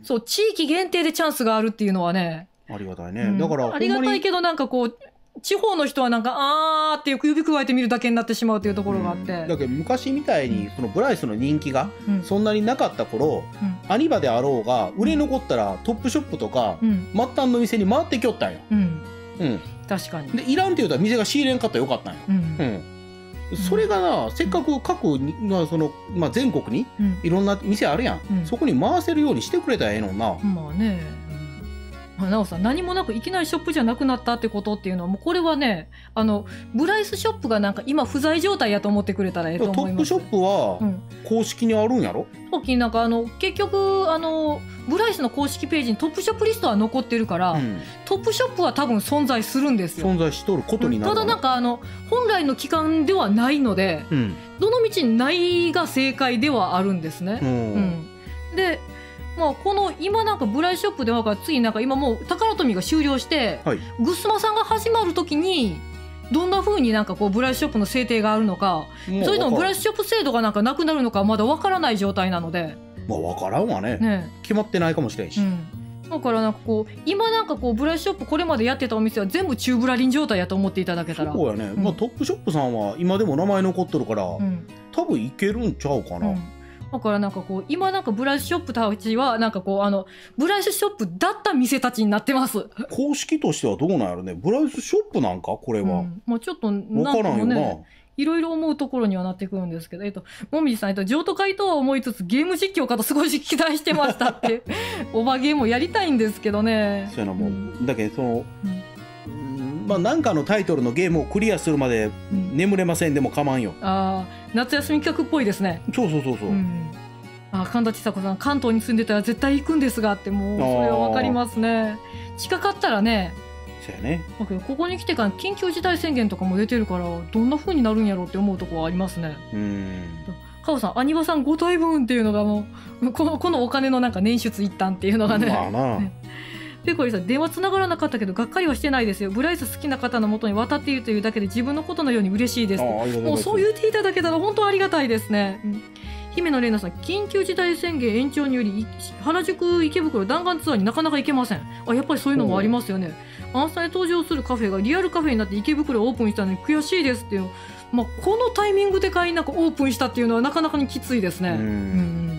そう地域限定でチャンスがあるっていうのはねありがたいね、うん、だからありがたいけどなんかこう地方の人はなんかあーっていう指くわえてみるだけになってしまうというところがあって、うん、 だけど昔みたいにそのブライスの人気がそんなになかった頃、うん、アニバであろうが売れ残ったらトップショップとか、うん、末端の店に回ってきよったんよ、うんうん、確かにでいらんって言うたら店が仕入れんかったらよかったんよ、うんうん、 それがな、せっかく各に、まあそのまあ、全国にいろんな店あるやん、うん、そこに回せるようにしてくれたらええのな。 まあね、なおさん、何もなくいきなりショップじゃなくなったってことっていうのはもうこれはね、あのブライスショップがなんか今不在状態やと思ってくれたらええと思います。 トップショップは公式にあるんやろ、 うん、なんかあの結局あのブライスの公式ページにトップショップリストは残ってるから、うん、トップショップは多分存在するんですよ。 存在しとることになる、 うん、ただなんかあの本来の期間ではないので、うん、どの道にないが正解ではあるんですね。うんうん、でまあ、この今なんかブライスショップではから次なんか今もう宝富が終了して、はい、グッスマさんが始まる時にどんな風になんかこうブライスショップの制定があるのか、それともブライスショップ制度がなんかなくなるのかまだわからない状態なので、 まあ分からんわ ね, ね決まってないかもしれんし、うん、 だからなんかこう今なんかこうブライスショップこれまでやってたお店は全部中ブラリン状態やと思っていただけたら。 そうやね、うん、まあ、トップショップさんは今でも名前残っとるから、うん、多分いけるんちゃうかな、うん、 だからなんかこう今なんかブライスショップたちはなんかこうあのブライスショップだった店たちになってます。 公式としてはどうなんやろね。ブライスショップなんかこれは、うん、 まあ、ちょっとなんかもねいろいろ思うところにはなってくるんですけど、えっともみじさん、えっと譲渡会とは思いつつゲーム実況かと少し期待してましたってオバゲームをやりたいんですけどね。 そうやな、もう、うん、だけどその、うんまあ、なんかのタイトルのゲームをクリアするまで眠れませんでも構わんよ、 うん、ああ夏休み企画っぽいですね。 そうそうそうそう、うん、 あ神田千佐子さん、関東に住んでたら絶対行くんですがって、もうそれは分かりますね。近かったらね。 そうやね。 だけどここに来てから緊急事態宣言とかも出てるからどんな風になるんやろうって思うところはありますね。うん、カオさん、アニバさんご体分っていうのがもうこの、このお金のなんか捻出一旦っていうのがね、まあなペコリさん、電話つながらなかったけどがっかりはしてないですよ。ブライス好きな方の元に渡っているというだけで自分のことのように嬉しいですって。もうそう言っていただけたら本当ありがたいですね。うん、姫野玲奈さん、緊急事態宣言延長により原宿池袋弾丸ツアーになかなか行けません。あ、やっぱりそういうのもありますよね。アンサーに登場するカフェがリアルカフェになって池袋をオープンしたのに悔しいですっていう、まあ、このタイミングで買いなんかオープンしたっていうのはなかなかにきついですね。うんうん、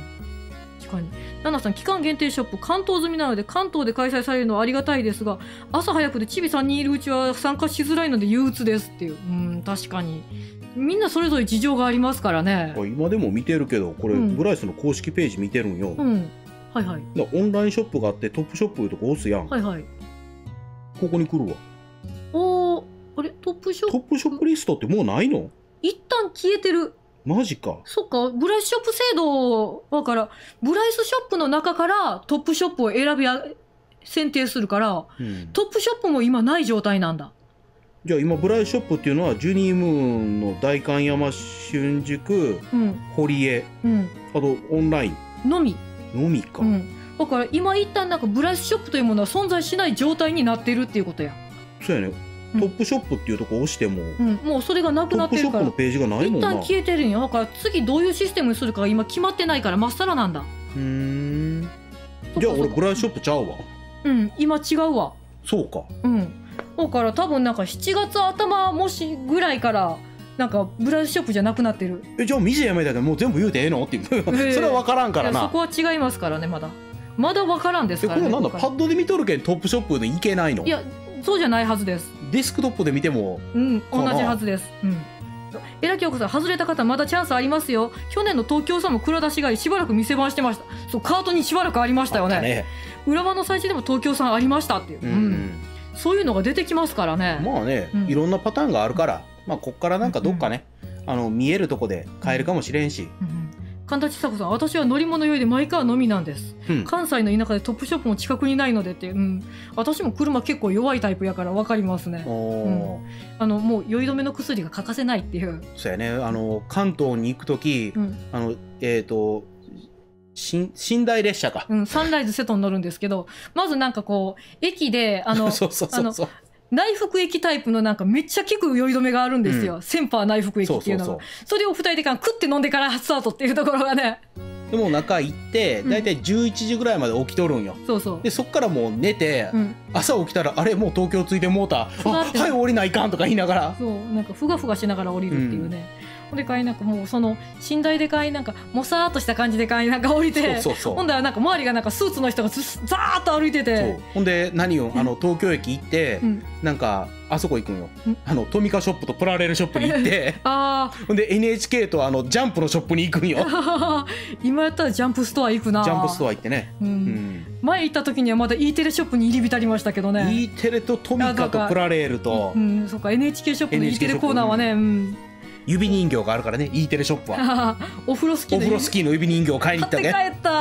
確かに。ナナさん、期間限定ショップ関東済みなので関東で開催されるのはありがたいですが、朝早くでチビさんにんいるうちは参加しづらいので憂鬱ですっていう。うん、確かにみんなそれぞれ事情がありますからね。 今でも見てるけどこれ、うん、ブライスの公式ページ見てるんよ、うん、 はいはい。 だオンラインショップがあってトップショップいうとこ押すやん、 はいはい、 ここに来るわ。 おー、あれトップショップトップショップリストってもうないの？ 一旦消えてる。 マジか。 そっか、ブライスショップ制度だからブライスショップの中からトップショップを選び選定するから、うん、トップショップも今ない状態なんだ。 じゃあ今ブライスショップっていうのはジュニームーンの代官山春宿、うん、堀江、うん、あとオンラインのみのみか、うん、 だから今一旦なんかブライスショップというものは存在しない状態になってるっていうことや。 そうやね、うん、トップショップっていうとこ押しても、 うん、もうそれがなくなってるからトップショップのページがないもんな。 一旦消えてるんや。だから次どういうシステムにするかが今決まってないからまっさらなんだ。 うーん、じゃあ俺ブライスショップちゃうわ。 うん今違うわ。 そうか。 うんだから多分なんかしちがつ頭もしぐらいからなんかブライスショップじゃなくなってる。 えじゃあ店やめたけどもう全部言うてええのっていうそれは分からんからな。 そこは違いますからね。まだまだ分からんですからね。 これなんだパッドで見とるけんトップショップでいけないの？ いやそうじゃないはずです。 デスクトップで見てもうん同じはずです。うんえらきょうこさん、外れた方まだチャンスありますよ。去年の東京さんも蔵出しがしばらく店番してました。そうカートにしばらくありましたよ ね, ね裏番の最中でも東京さんありましたっていう、うんうん、そういうのが出てきますからね。 まあね、うん、いろんなパターンがあるから、まあ、こっからなんかどっかね、うん、あの見えるとこで買えるかもしれんし、うんうん、 神田千佐子さん、私は乗り物酔いでマイカーのみなんです、うん、関西の田舎でトップショップも近くにないのでって、うん、私も車結構弱いタイプやから分かりますね、うん、あのもう酔い止めの薬が欠かせないっていう。 そうやね、あの関東に行く時、うん、あのえっ、ー、と寝台列車か、 うん、サンライズ瀬戸に乗るんですけど、まずなんかこう駅であのそうそうそうそう内服液タイプのなんかめっちゃ効く酔い止めがあるんですよ、うん、センパー内服液っていうのが。そうそうそう、それをふたりでかん食って飲んでからスタートっていうところがね。 でも中行ってだいたいじゅういちじぐらいまで起きとるんよ、うん、そうそう。でそっからもう寝て、うん、朝起きたらあれもう東京着いてもうた、あはい降りないかんとか言いながら、 そうなんかふがふがしながら降りるっていうね、うん、でかいなんかもうその寝台でかいなんかもさーっとした感じでかいなんか降りて、そうそうそう、ほんだらなんか周りがなんかスーツの人がザーッと歩いてて、 そうほんで何をあの東京駅行って、うん、なんかあそこ行くんよ。あのトミカショップとプラレールショップに行ってあほんで エヌエイチケー とあのジャンプのショップに行くんよ今やったらジャンプストア行くな。 ジャンプストア行ってね、うんうん、前行った時にはまだ E テレショップに入り浸りましたけどね。 E テレとトミカとプラレールと、 うん、そうか エヌエイチケー ショップの E テレコーナーはね、うん、 指人形があるからね E テレショップはお風呂スキーお風呂スキーの指人形を買いに行ったね。 買って帰った。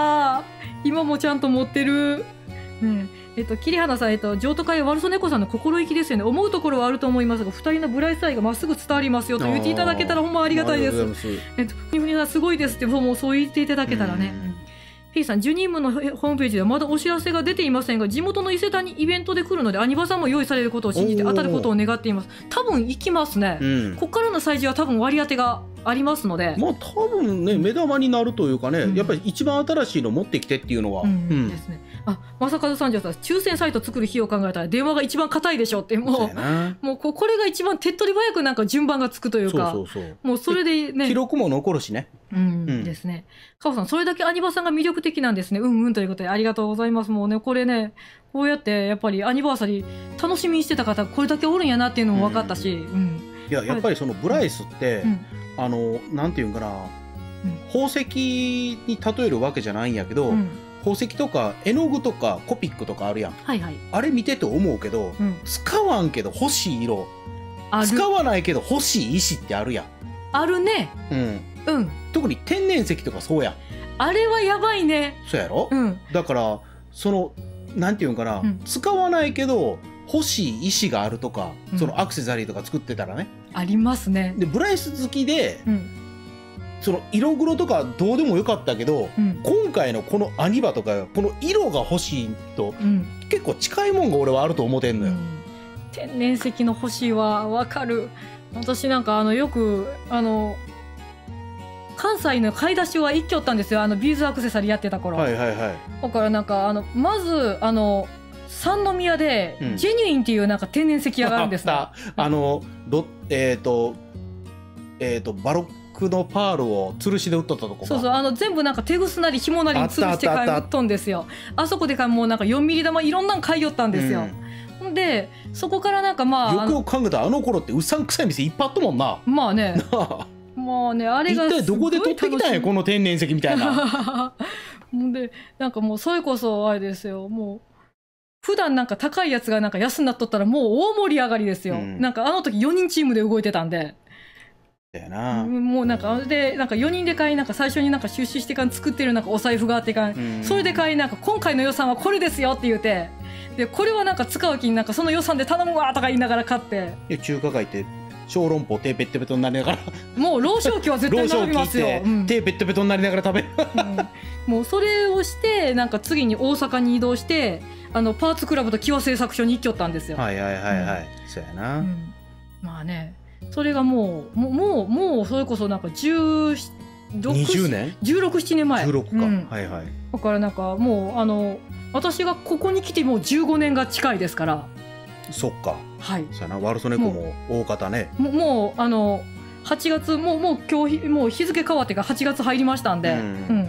今もちゃんと持ってる、ねえっと、桐原さん、えっと、譲渡会はワルソネコさんの心意気ですよね。思うところはあると思いますが、ふたりのブライス愛がまっすぐ伝わりますよと言っていただけたらほんまありがたいです。えっと、ふにさんすごいですってもうそう言っていただけたらね。P さん、ジュニームのホームページではまだお知らせが出ていませんが、地元の伊勢丹にイベントで来るので、アニバさんも用意されることを信じて当たることを願っています。多分行きますね。うん、ここからの催事は多分割り当てがありますので、 まあ多分ね目玉になるというかね、うん、やっぱり一番新しいの持ってきてっていうのは、うんうん、ですね。 あ、正和さんじゃさ、抽選サイト作る日を考えたら電話が一番硬いでしょって、もうもうこれが一番手っ取り早くなんか順番がつくというか、そうそうそう、もうそれでね、 記録も残るしね。 うん、うん、ですね。カオさん、それだけアニバさんが魅力的なんですね。うんうんということでありがとうございます。もうね、これね、こうやってやっぱりアニバーサリー楽しみにしてた方これだけおるんやなっていうのも分かったし、うんうん、 いややっぱりそのブライスって、うん、あのなんていうんかな、うん、宝石に例えるわけじゃないんやけど、うん、宝石とか絵の具とかコピックとかあるやん、はいはい、あれ見てて思うけど、うん、使わんけど欲しい色、使わないけど欲しい石ってあるやん。 あるね。 うんうん、特に天然石とかそうやん。 あれはやばいね。 そうやろ、うん、だからそのなんていうんかな、うん、使わないけど欲しい石があるとか、うん、そのアクセサリーとか作ってたらね、 ありますね。 でブライス好きで、うん、その色黒とかどうでもよかったけど、うん、今回のこのアニバとかこの色が欲しいと、うん、結構近いもんが俺はあると思ってんのよ、うん、 天然石の欲しいは分かる。私なんかあのよくあの関西の買い出しは一挙ったんですよ、あのビーズアクセサリーやってた頃、はいはいはい、だからなんかあのまずあの三宮でジェニュインっていうなんか天然石屋があるんですね、 うん、あのどえっ、ー、とえっ、ー、とバロックのパールを吊るしで売っとったとこ。 そうそう、あの全部なんか手ぐすなり紐なりに吊るして買い売っとんですよ。あそこでもうなんかよんミリ玉いろんなの買いよったんですよ、うん、でそこからなんかまあよくよく考えたらあの頃ってうさんくさい店いっぱいあったもんな。 まあねまあね、あれが一体どこで取ってきたんやこの天然石みたいなでなんかもうそれこそあれですよ、もう普段なんか高いやつがなんか安になっとったらもう大盛り上がりですよ、うん、なんかあの時よにんチームで動いてたんで、 だよな、 もうなんかでなんかよにんで買い、なんか最初になんか出資してから作ってるなんかお財布があってか、うん、それで買い、なんか今回の予算はこれですよって言うて、でこれはなんか使う気になんかその予算で頼むわとか言いながら買って、 いや中華街って小籠包手ペッテペトになりながらもう老少期は絶対並びますよ、 うん、手ペッテペトになりながら食べる、 うん、もうそれをしてなんか次に大阪に移動してあのパーツクラブとキワ製作所に行きよったんですよ。 はいはいはいはい、うん、そうやな、うん、 まあねそれがもうもうもうもうそれこそなんかじゅうろく、 にじゅうねんじゅうろく、ななねんまえ、 じゅうろくか、うん、はいはい。 だからなんかもうあの私がここに来てもうじゅうごねんが近いですから。 そっか、 はい、 そうやな、ワルソネコも大方ね、 もうもうあのはちがつもうもう今日もう日付変わってからはちがつ入りましたんで、うんうん、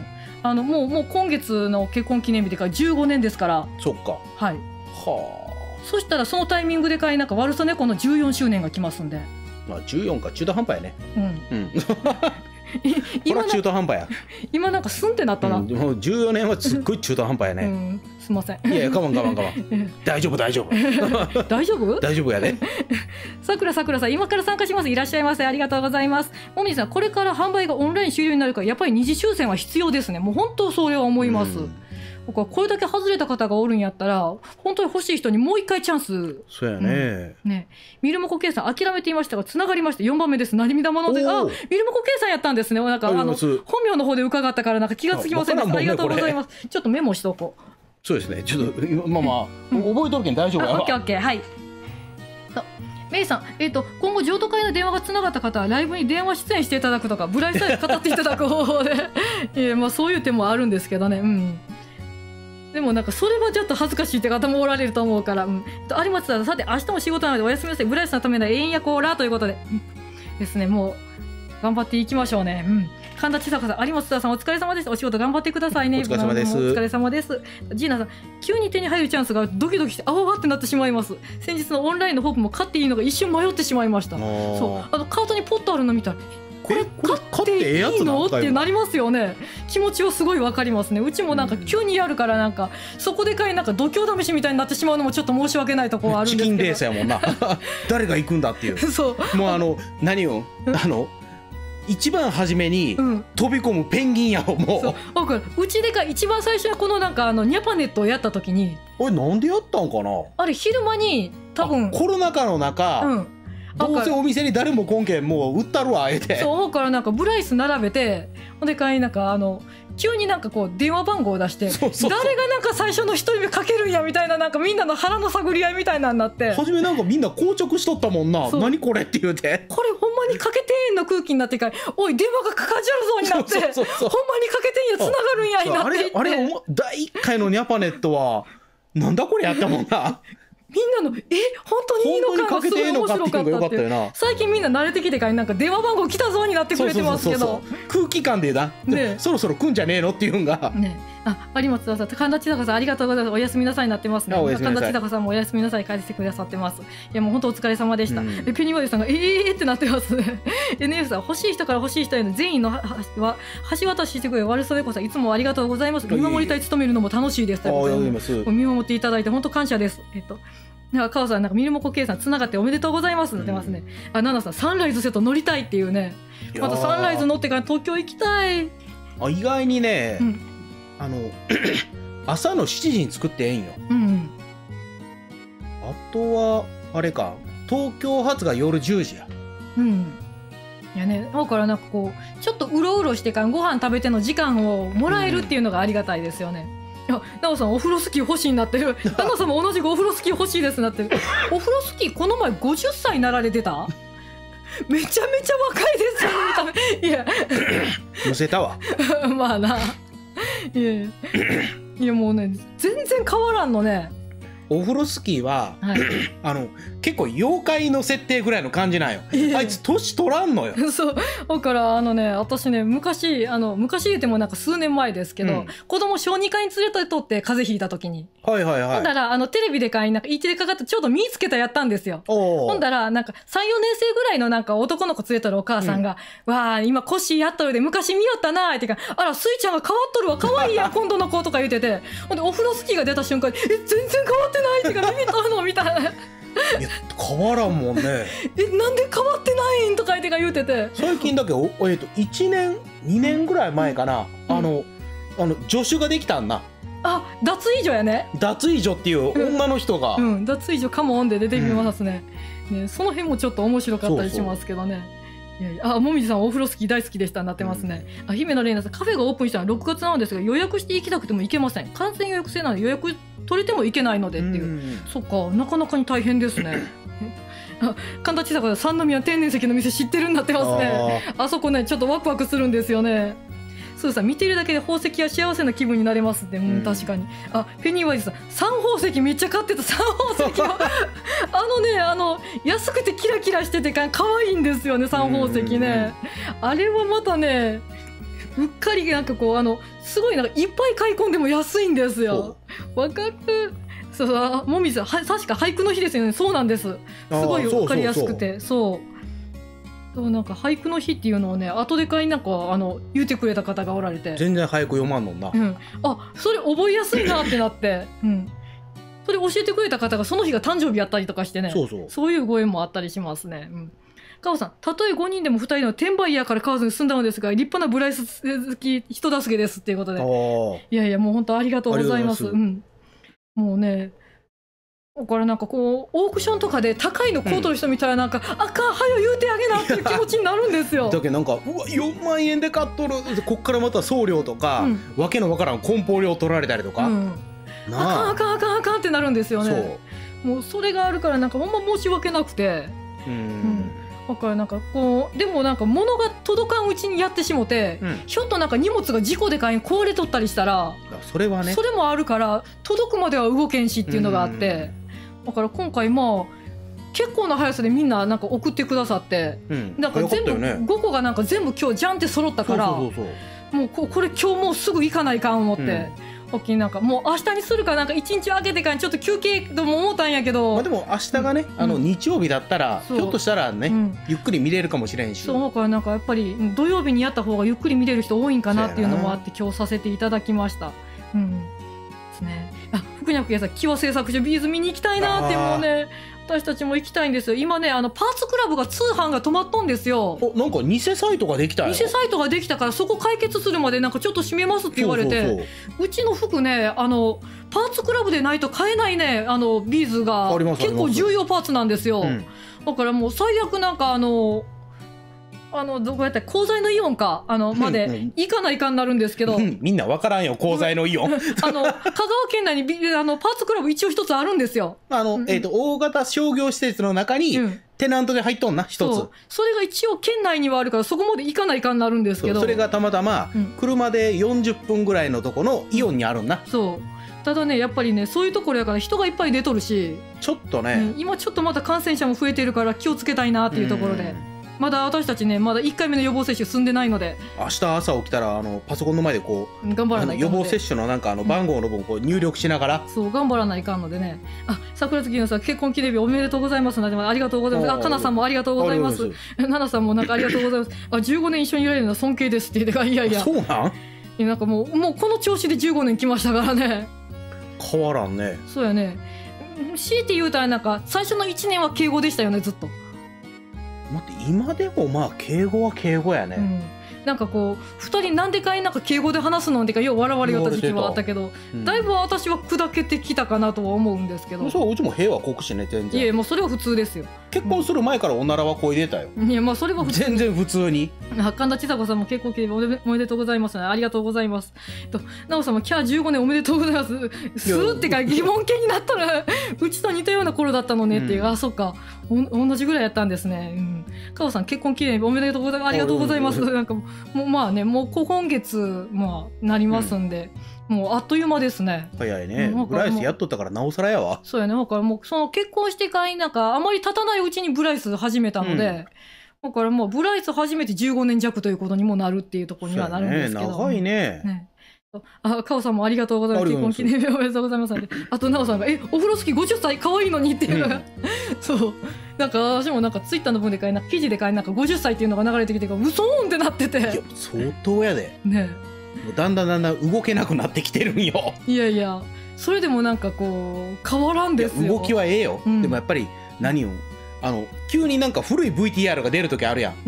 あのもうもう今月の結婚記念日でからじゅうごねんですから。 そっか、 はい、はあ。そしたらそのタイミングでかいなんかワルソネコのじゅうよんしゅうねんが来ますんで、 まあじゅうよんか中途半端やね。うん、うん今中途半端や。 今なんかスンってなったな、うん、 もうじゅうよねんはすっごい中途半端やね、うん、 すいません。 いやいや我慢我慢我慢大丈夫大丈夫大丈夫大丈夫やね。 さくらさくらさん今から参加します。いらっしゃいませ、ありがとうございます。もみじさんこれから販売がオンライン終了になるからやっぱり二次抽選は必要ですね。もう本当それは思います、うん、僕はこれだけ外れた方がおるんやったら本当に欲しい人にもう一回チャンス。 そうやね、 うん、ね、ミルモコケイさん諦めていましたがつながりましたよんばんめです。何見玉ので、あ、ミルモコケイさんやったんですね。なんかあの本名の方で伺ったからなんか気がつきませんでした、ね、ありがとうございます。ちょっとメモしとこう。 そうですね、ちょっとまあまあ、うん、覚えとるけん大丈夫や。 オッケーオッケー、はい。メイさん、えーと、今後譲渡会の電話がつながった方はライブに電話出演していただくとかブライスタイル語っていただく方法でいや、まあ、そういう手もあるんですけどね、うん、でもなんかそれはちょっと恥ずかしいって方もおられると思うから、うん、有松さん、さて明日も仕事なのでお休みなさい。ブライスのための永遠やコーラということで、うん、ですね、もう頑張っていきましょうね、うん。 神田千坂さん、有本さんお疲れ様です。お仕事頑張ってくださいね。 お疲れ様です。 お疲れ様です。ジーナさん、急に手に入るチャンスがドキドキしてあわわってなってしまいます。先日のオンラインのホープも買っていいのが一瞬迷ってしまいました。そうあのカートにポッとあるの見たらこれ買っていいのってなりますよね。気持ちはすごいわかりますね。うちもなんか急にやるからなんかそこで買いなんか度胸試しみたいになってしまうのもちょっと申し訳ないところはあるんですけど、 チキンレースやもんな誰が行くんだっていうそうもうあの何よあの一番初めに飛び込むペンギンやろもう。そうだからうちでか一番最初にこのなんかあのニャパネットをやった時にあれなんでやったんかな。 あれ昼間に多分コロナ禍の中、うんどうせお店に誰も来んけんもう売ったるわあえて。 そうだからなんかブライス並べてほんでかいなんかあの急になんかこう電話番号を出してそうそうそう誰がなんか最初の一人目かけるんやみたいななんかみんなの腹の探り合いみたいなになって初めなんかみんな硬直しとったもんな。何これって言うてこれほんまにかけてんの空気になってからおい電話がかかっちゃうぞになってほんまにかけてんやつながるんやになっていってあれあれだいいっかいのニャパネットはなんだこれやったもんなみんなのえ本当にいいのかがすごい面白かったっていう。最近みんな慣れてきてからなんか電話番号来たぞになってくれてますけど空気感でだ、ね、そろそろ来んじゃねえのっていうんが、ね、 あ有松さん神田千坂さんありがとうございます。おやすみなさいになってますね。神田千坂さんもおやすみなさい返してくださってます。いやもう本当お疲れ様でした、うん、えペニーワディさんがえーってなってますねエヌエフ さん欲しい人から欲しい人への善意のは橋渡ししてくれ悪それこそいつもありがとうございます。見守り隊務めるのも楽しいですということで見守っていただいて本当感謝です。えっとなんか川さんなんかミルモコ K さんつながっておめでとうございますって出ますね、うん、あナナさんサンライズセット乗りたいっていうね。またサンライズ乗ってから東京行きたい。 あ意外にね、うん、あの朝のしちじに作ってええんよ、うんうん、あとはあれか東京発が夜じゅうじや。うんいやね、だからなんかこうちょっとうろうろしてからご飯食べての時間をもらえるっていうのがありがたいですよね、うん、いや奈緒さんお風呂スキー欲しいになってる奈緒さんも同じくお風呂スキー欲しいですなってるお風呂スキーこの前ごじゅっさいになられてためちゃめちゃ若いですよねいやむせたわまあないやいやもうね全然変わらんのね。 お風呂スキーは、はい、あの結構妖怪の設定ぐらいの感じなんよ。あいつ年取らんのよそうだからあのね私ね昔あの昔言ってもなんか数年前ですけど、うん、子供小児科に連れてとって風邪ひいた時にはいはいはいほんだらあのテレビでかいなんか イーティー でかかってちょうど見つけたやったんですよ。ほんだらなんかさん、よねん生ぐらいのなんか男の子連れとるお母さんが、うん、わあ今腰やっとるで昔見よったなーってかあらスイちゃんが変わっとるわ可愛いやん今度の子とか言っててほんでお風呂スキーが出た瞬間え全然変わってないってか耳とのみたいないや変わらんもんねえなんで変わってないんとか言ってか言うてて最近だけお、えー、といちねんにねんぐらい前かな、うん、あのあの助手ができたんな。 あ脱衣所やね脱衣所っていう女の人が、 うんうん、脱衣所カモンで出てきますね、うん、ねその辺もちょっと面白かったりしますけどね。いやいやあもみじさんお風呂好き大好きでしたになってますね、うん、あ姫野玲奈さんカフェがオープンしたのはろくがつなのですが予約して行きたくても行けません。完全予約制なので予約取れても行けないのでっていう、うん、そっかなかなかに大変ですねあ神田千坂さん三宮天然石の店知ってるになってますね。 あ, あそこねちょっとワクワクするんですよね。そうさ見てるだけで宝石は幸せな気分になれますって、うん、確かに。あペニーワイズさんサン宝石めっちゃ買ってたサン宝石のあのねあの安くてキラキラしててかわいいんですよねサン宝石ね。あれはまたねうっかりなんかこうあのすごいなんかいっぱい買い込んでも安いんですよ。わかる。そうそうもみじさんは確か俳句の日ですよね。そうなんです。すごいわかりやすくてそうそうなんか俳句の日っていうのをね後でかいなんかあの言ってくれた方がおられて全然俳句読まんのんな、 うん、あそれ覚えやすいなってなって、うん、それ教えてくれた方がその日が誕生日やったりとかしてねそうそうそういうご縁もあったりしますね、うん、カオさんたとえごにんでもふたりの転売ヤーから買わずに済んだのですが立派なブライス好き人助けですっていうことでいやいやもう本当ありがとうございます。うん、もうねだからなんかこうオークションとかで高いの買うとる人見たらなんか、うん、あかんはよ言うてあげなっていう気持ちになるんですよだけどなんかうわよんまんえんで買っとるこっからまた送料とか、うん、わけのわからん梱包料取られたりとか、うん、 なああかんあかんあかんってなるんですよね。そうもうそれがあるからなんかほんま申し訳なくてうん、うんだからなんかこうでもなんか物が届かんうちにやってしもて、うん、ひょっとなんか荷物が事故で買いに壊れとったりしたらそれはねそれもあるから届くまでは動けんしっていうのがあってだから今回まあ結構な速さでみんななんか送ってくださって、うん、なんか全部、ね、ごこがなんか全部今日ジャンって揃ったから、もうここれ今日もうすぐ行かないかん思って。うん、大きいなんかもう明日にするかなんか一日空けてからちょっと休憩とも思ったんやけど、 まあでも明日がね、うん、あの日曜日だったらひょっとしたらね、うん、ゆっくり見れるかもしれんし、 そうだからなんかやっぱり土曜日にやった方がゆっくり見れる人多いんかなっていうのもあって今日させていただきました。うんですね。あ、福若さん、キワ製作所ビーズ見に行きたいなってもうね。私たちも行きたいんですよ。今ね、あのパーツクラブが通販が止まっとんですよ。 お、なんか偽サイトができたよ。 偽サイトができたからそこ解決するまでなんかちょっと閉めますって言われて、そうそうそう、うちの服ね、あのパーツクラブでないと買えないね、あのビーズが結構重要パーツなんですよ。うん、だからもう最悪なんかあのあのどこやったら鋼材のイオンかあのまで行かないかんなるんですけど、うん、 みんな分からんよ鋼材のイオン。あの香川県内にあのパーツクラブ一応一つあるんですよ。 あの、うん、えーと大型商業施設の中に、うん、テナントで入っとんな一つ。 そう、それが一応県内にはあるからそこまで行かないかんなるんですけど、 そ, それがたまたま車でよんじゅっぷんぐらいのとこのイオンにあるんな。 そうただねやっぱりねそういうところやから人がいっぱい出とるし、 ちょっとね、 うん、今ちょっとまた感染者も増えてるから気をつけたいなっていうところで、まだ私たちねまだいっかいめの予防接種済んでないので、 明日朝起きたらあのパソコンの前でこう頑張らないかんので、 予防接種のなんかあの番号の分こう入力しながら、 うん、そう頑張らないかんのでね。あ、桜月のさん結婚記念日おめでとうございます。ありがとうございます。あ、かなさんもありがとうございます。ななさんもなんかありがとうございます。あ、じゅうごねん一緒にいられるのは尊敬ですって言って、いやいや、 そうなん？ いやなんかもうもうこの調子でじゅうごねん来ましたからね。 変わらんね。 そうやね。強いて言うたらなんか最初のいちねんは敬語でしたよねずっと。 待って今でもまあ敬語は敬語やね、うん、 なんかこうふたりなんでかいなんか敬語で話すのってかよう笑われよった時期はあったけど、うん、だいぶ私は砕けてきたかなとは思うんですけど、 そううちも平和国士ね全然。 いやもうそれは普通ですよ。 結婚する前からおならは声出たよ、 うん、いやまあそれは普通全然普通に。 神田千佐子さんも結婚記念おめでとうございます、ね、ありがとうございます。と奈緒さんもキャーじゅうごねんおめでとうございます。すーってか疑問形になったらうちと似たような頃だったのねっていう、うん、あそっか同じぐらいやったんですね。うん、かおさん結婚記念日おめでとうございます。ありがとうございます。なんかもうまあねもう今月まあなりますんで、うん、もうあっという間ですね。 早いね。ブライスやっとったからなおさらやわ。 そうやね。だからもうその結婚してからなんかあまり経たないうちにブライス始めたので、うん、だからもうブライス始めてじゅうごねん弱ということにもなるっていうところにはなるんですけど。 ね、長いね。 ねあ、かおさんもありがとうございます。結婚記念日おめでとうございます。あとなおさんがえお風呂敷ごじゅっさい可愛いのにっていうのが、うん、そうなんか私もなんかツイッターの分で書いな記事で書いなんかごじゅっさいっていうのが流れてきてうそーんってなってて、いや相当やでね。 だんだんだんだん動けなくなってきてるんよ。 いやいやそれでもなんかこう変わらんですよ。 動きはええよ、うん、でもやっぱり何をあの急になんか古い ブイティーアール が出る時あるやん、うん、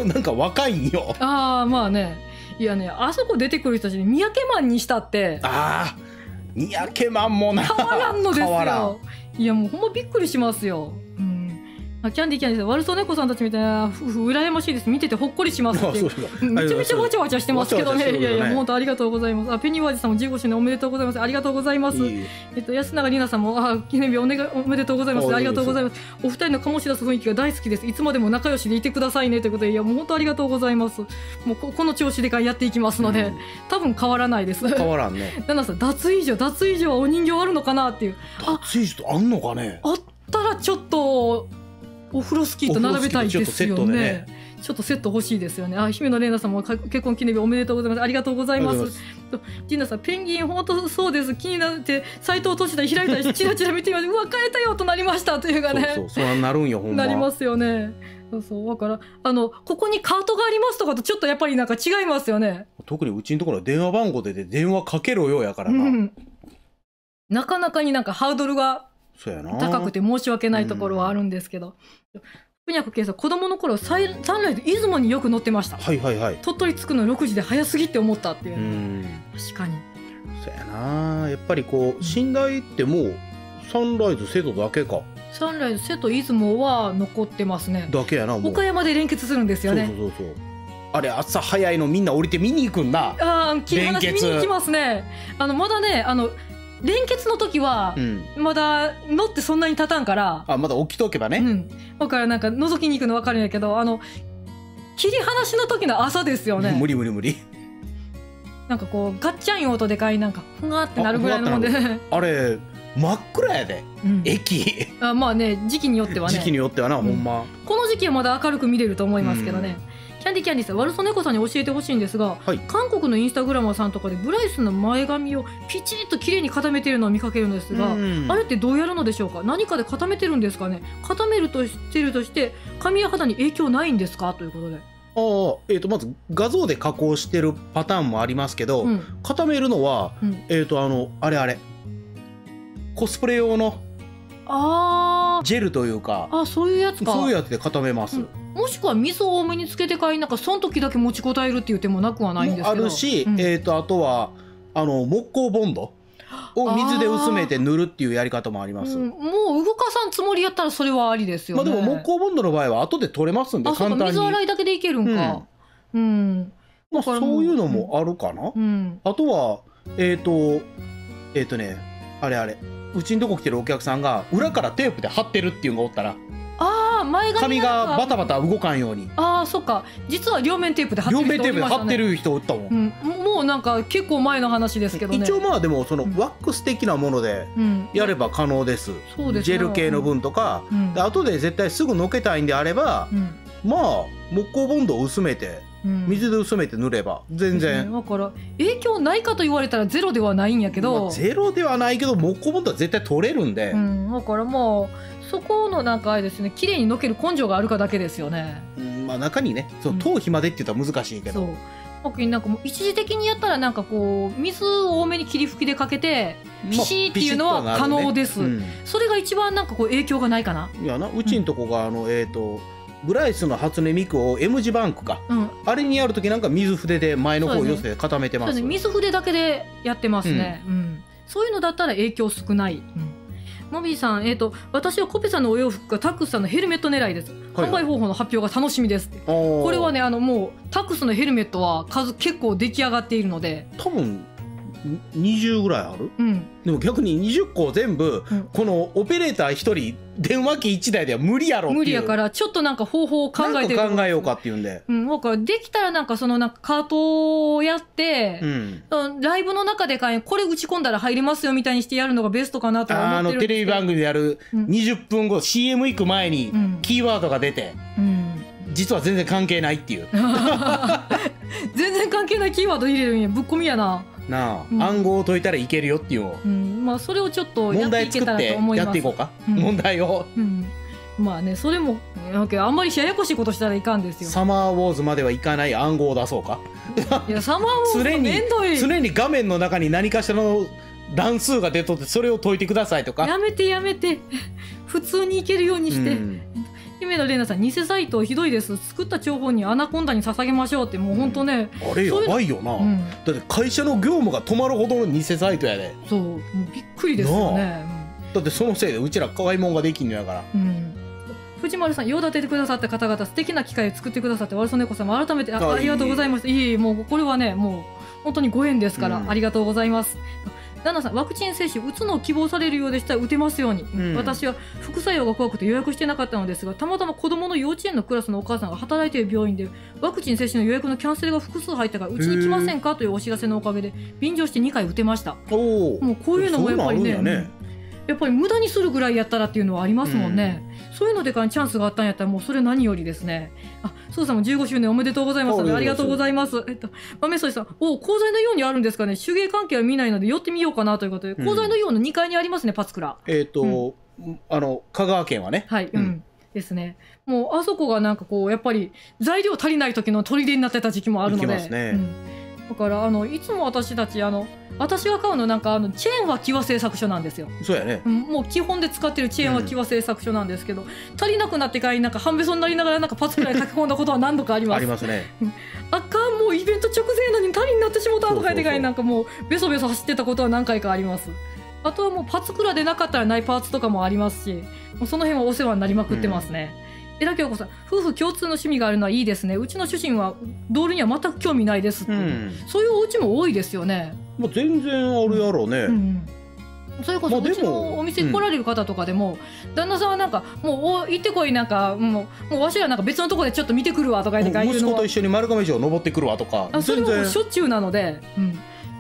なんか若いんよ。 ああまあね。いやねあそこ出てくる人たちに三宅マンにしたってああ三宅マンもな変わらんのですよ。いやもうほんまびっくりしますよ。キャンディーキャンディーさん悪そう猫さんたちみたいな夫婦羨ましいです。見ててほっこりしますっていう。めちゃめちゃわちゃわちゃしてますけどね。いやいや本当ありがとうございます。あペニーワージさんもじゅうごしゅうねんおめでとうございます。ありがとうございます。えっと安永里奈さんもあ記念日お願いおめでとうございます。ありがとうございます。お二人の醸し出す雰囲気が大好きです。いつまでも仲良しでいてくださいねということでいやもう本当ありがとうございます。もう こ, この調子でやっていきますので、うん、多分変わらないです。 変わらんね。 奈々さん脱衣所脱衣所はお人形あるのかなっていう。 脱衣所あんのかね。 あったらちょっと。お風呂スキーと並べたいですよね。ちょっとセット欲しいですよね。あ、姫野玲奈さんも結婚記念日おめでとうございます。ありがとうございます。とティナさんペンギン本当そうです気になってサイトを閉じたり開いたりチラチラ見てみましてうわ変えたよとなりましたというかね。 そうそうそうなるんよほんま。 なりますよね。そうそうだからあのここにカートがありますとかとちょっとやっぱりなんか違いますよね。 特にうちのところは電話番号で電話かけろよやからな。うん、 なかなかになんかハードルが高くて申し訳ないところはあるんですけど。うんふにゃくけいさん子供の頃サイサンライズ出雲によく乗ってました。 はいはいはい。 鳥取着くのろくじで早すぎって思ったっていう。うん確かに。 そうやなやっぱりこう寝台ってもうサンライズ瀬戸だけか。 サンライズ瀬戸出雲は残ってますね。 だけやなもう。 岡山で連結するんですよね。 そうそうそうそう。あれ朝早いのみんな降りて見に行くんだ。 ああ切り離し見に行きますね。あのまだねあの。連結の時はまだ乗ってそんなに経たんから、 うん、あまだ起きとけばね、うん、 だからなんか覗きに行くの分かるんやけどあの切り離しの時の朝ですよね。 無理無理無理。 なんかこうガッチャン音でかいなんかふがってなるぐらいのもんであ, あれ真っ暗やで、うん、駅あまあね時期によってはね時期によってはな、うん、ほんまこの時期はまだ明るく見れると思いますけどね、うん、キャンディキャンディさん、ワルソネコさんに教えてほしいんですが、はい、韓国のインスタグラマーさんとかでブライスの前髪をピチッと綺麗に固めているのを見かけるのですが、うん、あれってどうやるのでしょうか。何かで固めてるんですかね。固めるとしてるとして髪や肌に影響ないんですかということで。 あえー、とまず画像で加工してるパターンもありますけど、うん、固めるのは、うん、えー、とあのあれあれコスプレ用のあジェルというかあそういうやつかそういうやつで固めます、うん、 もしくは水を多めにつけてからなんかその時だけ持ちこたえるっていう手もなくはないんですけどあるし、うん、えー、とあとはあの木工ボンドを水で薄めて塗るっていうやり方もあります、うん、 もう動かさんつもりやったらそれはありですよね。 まあでも木工ボンドの場合は後で取れますんで簡単に水洗いだけでいけるんか、うん、うん、 まあそういうのもあるかな、うん、あとはえっ、ー、とえっ、ー、とねあれあれうちんとこ来てるお客さんが裏からテープで貼ってるっていうのがおったらあ前髪がバタバタ動かんようにああそっか実は両面テープで貼ってる人おりましたね。 両面テープで貼ってる人おったもん、 うん、もうなんか結構前の話ですけどね。 一応まあでもそのワックス的なものでやれば可能です、うん、ジェル系の分とか、うん、で後で絶対すぐのけたいんであれば、うん、まあ木工ボンドを薄めて水で薄めて塗れば全然、 だから影響ないかと言われたらゼロではないんやけど、 まあ、ゼロではないけど木工ボンドは絶対取れるんで、 うん、だからまあそこのなんかあれですね綺麗にのける根性があるかだけですよね、 うん、まあ中にねその頭皮までって言ったら難しいけど、うん、 そうなんかもう一時的にやったらなんかこう水を多めに霧吹きでかけてピシーっていうのは可能です、まあねうん、それが一番なんかこう影響がないかな。 いやなうちんとこがあの、うん、えっ、ー、とブライスの初音ミクを M 字バンクか、うん、あれにやるときなんか水筆で前の方を寄せて固めてます。 そうですね、水筆だけでやってますね、うんうん、そういうのだったら影響少ない、うん、モビーさん、えーと、私はコペさんのお洋服がタックスさんのヘルメット狙いです、はいはい、販売方法の発表が楽しみです。これはねあのもうタックスのヘルメットは数結構出来上がっているので多分にじゅうぐらいある、うん、でも逆ににじゅっこ全部、うん、このオペレーターひとり電話機いちだいでは無理やろっていう。 無理やからちょっとなんか方法を考えてるなんか考えようかっていうんで、 うん、だからできたらなんかそのなんかカートをやって、うん、ライブの中でかこれ打ち込んだら入りますよみたいにしてやるのがベストかなとは思ってるんですけど、あのテレビ番組でやるにじゅっぷんご、うん、シーエム 行く前にキーワードが出て、うん、実は全然関係ないっていう全然関係ないキーワード入れるんやぶっ込みやななあ、うん、暗号を解いたらいけるよっていう、 うんまあ、それをちょっとやっていけたらと思います。問題作ってやっていこうか、うん、問題を、うん、まあねそれもあんまりややこしいことしたらいかんですよ。 サマーウォーズまではいかない暗号を出そうかいやサマーウォーズめんどい常に画面の中に何かしらの乱数が出とってそれを解いてくださいとかやめてやめて普通にいけるようにして、うん姫野玲奈さん、偽サイトひどいです。作った張本にアナコンダに捧げましょうってもう本当ね、 うん、あれやばいよな、うん、だって会社の業務が止まるほどの偽サイトやで。 そうもうびっくりですよね、 うん、だってそのせいでうちら可愛いもんができんのやから、うん、 藤丸さん、用立ててくださった方々素敵な機会を作ってくださってワルソネコさんも改めて あ, ありがとうございます。いえいえもうこれはねもう本当にご縁ですから、うん、ありがとうございます。旦那さん、ワクチン接種打つのを希望されるようでしたら打てますように、うん、私は副作用が怖くて予約してなかったのですがたまたま子どもの幼稚園のクラスのお母さんが働いている病院でワクチン接種の予約のキャンセルが複数入ったからうちに来ませんかというお知らせのおかげで便乗してにかい打てました。もうこういうのもやっぱり ね, ねやっぱり無駄にするぐらいやったらっていうのはありますもんね、うん、そういうのでからチャンスがあったんやったらもうそれ何よりですね。あ、そうさんもじゅうごしゅうねんおめでとうございますのでありがとうございます。えっと豆そりさん、お講座のようにあるんですかね。手芸関係は見ないので寄ってみようかなということで、講座のようのにかいにありますね、パツクラ。 えっと、うん、あの香川県はね、 はい、うん、うん、ですね。もうあそこがなんかこうやっぱり材料足りない時の砦になってた時期もあるので、行きますね、うん、だからあのいつも私たちあの私が買うのなんかあのチェーンはキワ製作所なんですよ。 そうやね、 うん、もう基本で使ってるチェーンはキワ製作所なんですけど、うん、足りなくなってからになんか半べそになりながらなんかパツくらい書き込んだことは何度かあります。 ありますね。 あかんもうイベント直前なのに足りになってしもたとか言ってからになんかもうベソベソ走ってたことは何回かあります。あとはもうパツクラでなかったらないパーツとかもありますし、もうその辺はお世話になりまくってますね。うん、枝京子さん、夫婦共通の趣味があるのはいいですね。うちの主人はドールには全く興味ないですって、うん、そういうお家も多いですよね。 まあ、全然あるやろうね、うんうん、 それこそうちのお店来られる方とかでも、うん、旦那さんはなんかもう行ってこいなんかもう、もうわしらなんか別のところでちょっと見てくるわとか言って息子と一緒に丸亀城登ってくるわとかあそれはもうしょっちゅうなので、うん、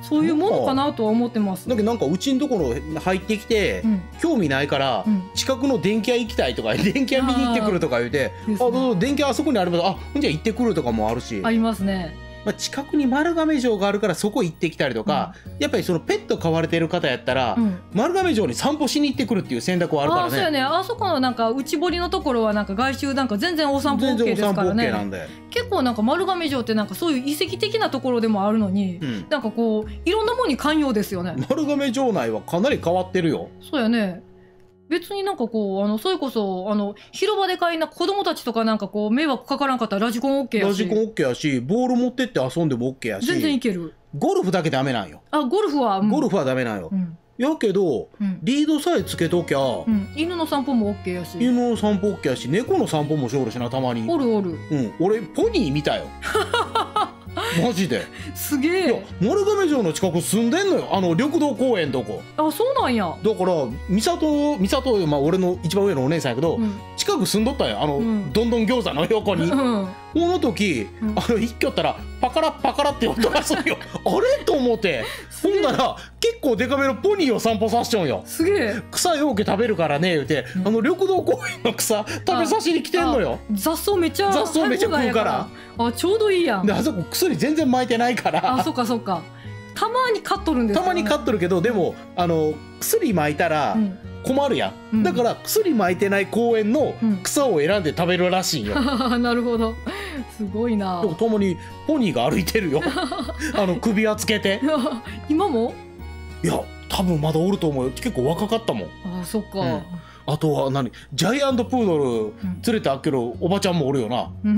そういうものかなとは思ってます。 だけどなんかうちのところ入ってきて、うん、興味ないから、うん、近くの電気屋行きたいとか電気屋見に行ってくるとか言うて、あ、ね、あどうぞ電気屋あそこにあります、あじゃあ行ってくるとかもあるし。 ありますね。 まあ、近くに丸亀城があるからそこ行ってきたりとか、うん、やっぱりそのペット飼われてる方やったら、うん、丸亀城に散歩しに行ってくるっていう選択はあるからね。あ、そうやね。 あそこのなんか内堀のところはなんか外周なんか全然お散歩 OK ですからね。 なんで結構なんか丸亀城ってなんかそういう遺跡的なところでもあるのに、うん、なんかこういろんなものに寛容ですよね。 丸亀城内はかなり変わってるよ。 そうやね。別になんかこうあのそれこそあの広場で買いな子供たちとかなんかこう迷惑かからんかったらラジコン OK やし、 ラジコン OK やし、ボール持ってって遊んでも OK やし、 全然いける。 ゴルフだけダメなんよ。 あ、ゴルフは、うん、 ゴルフはダメなんよ、うん、やけど、うん、リードさえつけときゃ、うん、犬の散歩も OK やし、 犬の散歩 OK やし、猫の散歩もしおるしな、たまに。 おるおる。 うん、俺ポニー見たよマジで。 すげえ。 丸亀城の近く住んでんのよ、あの緑道公園とこ。 あ、そうなんや。 だから美里美里、まあ俺の一番上のお姉さんやけど、うん、近く住んどったんよ、あの、うん、どんどん餃子の横に、うん、この時、うん、あの一挙ったらパカラパカラって音がするよあれと思って、ほんなら結構デカめのポニーを散歩させちゃうんよ。 すげえ。 草ようけ食べるからね言うて、うん、あの緑道公園の草食べさしに来てんのよ。 雑草めっちゃ雑草めっちゃ食うから。 あ、ちょうどいいやん。 であそこ薬全然巻いてないから。 あ、そっかそっか。たまに飼っとるんですよ、ね、 たまに飼っとるけど、でもあの薬巻いたら困るやん、うん、だから薬巻いてない公園の草を選んで食べるらしいよ、 うん、なるほど、すごいな。 でもたまにポニーが歩いてるよあの首輪つけて今も。 いや多分まだおると思うよ、結構若かったもん。 あ、そっか、うん、 あとは何ジャイアントプードル連れてあっけるおばちゃんもおるよな、うん、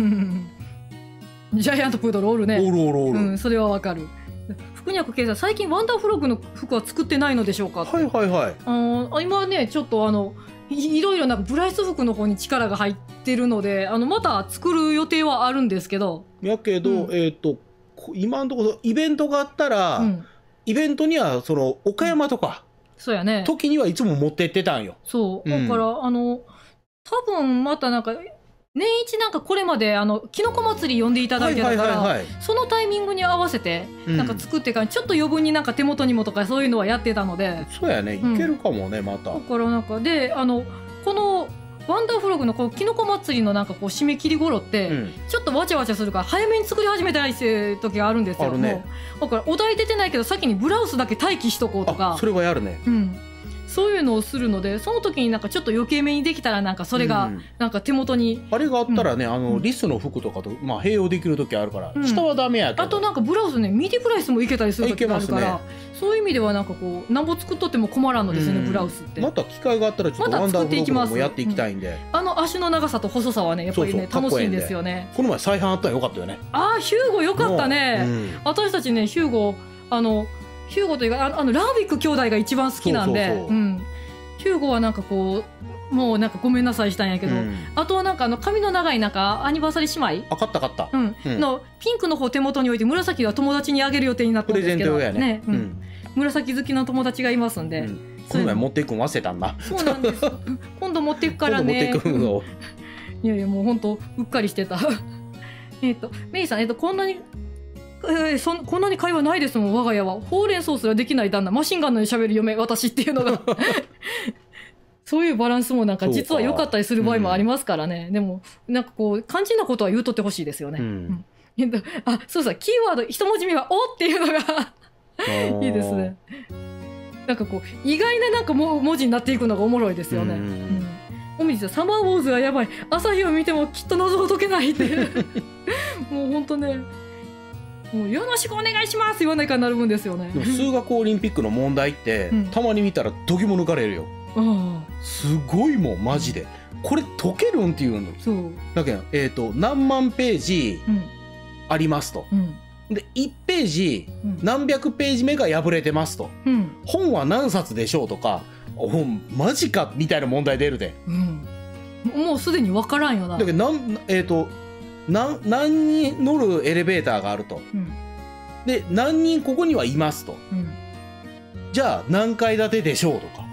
ジャイアントプードルおるね。 おるおるおる、 うん、それはわかる。福若圭さん、最近ワンダーフロッグの服は作ってないのでしょうか。 はいはいはい。 あ今ねちょっとあの い, いろいろなブライス服の方に力が入ってるので、あのまた作る予定はあるんですけど。 やけど、うん、えっ、ー、と今のところイベントがあったら、うん、イベントにはその岡山とか、 うん、そうやね。 時にはいつも持ってってたんよ。 そう、だから、うん、あの多分またなんか。年一なんかこれまであのきのこ祭り呼んでいただいてたから、そのタイミングに合わせてなんか作ってから、うん、ちょっと余分になんか手元にもとかそういうのはやってたので。 そうやね、いけるかもね、うん、また。 だからなんかであのこのワンダーフログのこのきのこ祭りのなんかこう締め切り頃って、うん、ちょっとわちゃわちゃするから早めに作り始めたりする時があるんですよ。あるね。だからお題出てないけど先にブラウスだけ待機しとこうとか。 それはやるね。 うん。そういうのをするので、その時になんかちょっと余計めにできたらなんかそれがなんか手元に、 うん、あれがあったらね、うん、あのリスの服とかとまあ併用できる時あるから、うん、下はダメやけど、 あとなんかブラウスねミディプライスもいけたりする時があるから、ね、そういう意味ではなんかこうなんぼ作っとっても困らんのですよね、うん、ブラウスって。 また機会があったらちょっとワンダーフログもやっていきたいんで、 うん、あの足の長さと細さはねやっぱりね楽しいんですよね。 この前再販あったらよかったよね。 ああヒューゴよかったね、うん、私たちねヒューゴあのヒューゴというかあのラービック兄弟が一番好きなんで。そうそうそう、うん、ヒューゴはなんかこうもうなんかごめんなさいしたんやけど、うん、あとはなんかあの髪の長いなんかアニバーサリー姉妹あ、買った買った、 うんうん、のピンクの方手元に置いて紫は友達にあげる予定になったんですけど、 プレゼント用やね、 うんうん、紫好きの友達がいますんで、うん、 この前持っていくん忘れたんだ。そうなんです今度持っていくからね。 今度持っていくのいやいやもうほんとうっかりしてたえっとメイさん、えっとこんなにえー、そこんなに会話ないですもん我が家は。ほうれん草すらできない旦那、マシンガンのように喋る嫁私っていうのがそういうバランスもなんか実は良かったりする場合もありますからね、うん、でもなんかこう肝心なことは言うとってほしいですよね、うんうん、あ、そうそう、キーワード一文字目は「お」っていうのがいいですね。なんかこう意外ななんかも文字になっていくのがおもろいですよね。うん、おみじさん、サマーウォーズはやばい、朝日を見てもきっと謎を解けないってもうほんとね、もうよろしくお願いします言わないからなるもんですよね。 でも数学オリンピックの問題って、うん、たまに見たらどぎも抜かれるよ。すごいもんマジで、これ解けるんっていうの。そうだけど、えーと、何万ページありますと、うん、でいちページ、うん、何百ページ目が破れてますと、うん、本は何冊でしょうとか、本マジかみたいな問題出るで、うん、 もうすでに分からんよな。 だけどなん、えーと何, 何人乗るエレベーターがあると、うん、で何人ここにはいますと、うん、じゃあ何階建てでしょうとか、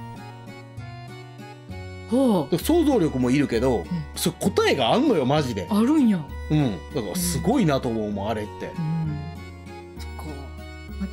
はあ、想像力もいるけど、うん、それ答えがあんのよマジで。 あるんや。 うん、だからすごいなと思うもん、うん、あれって、うん、 そっか。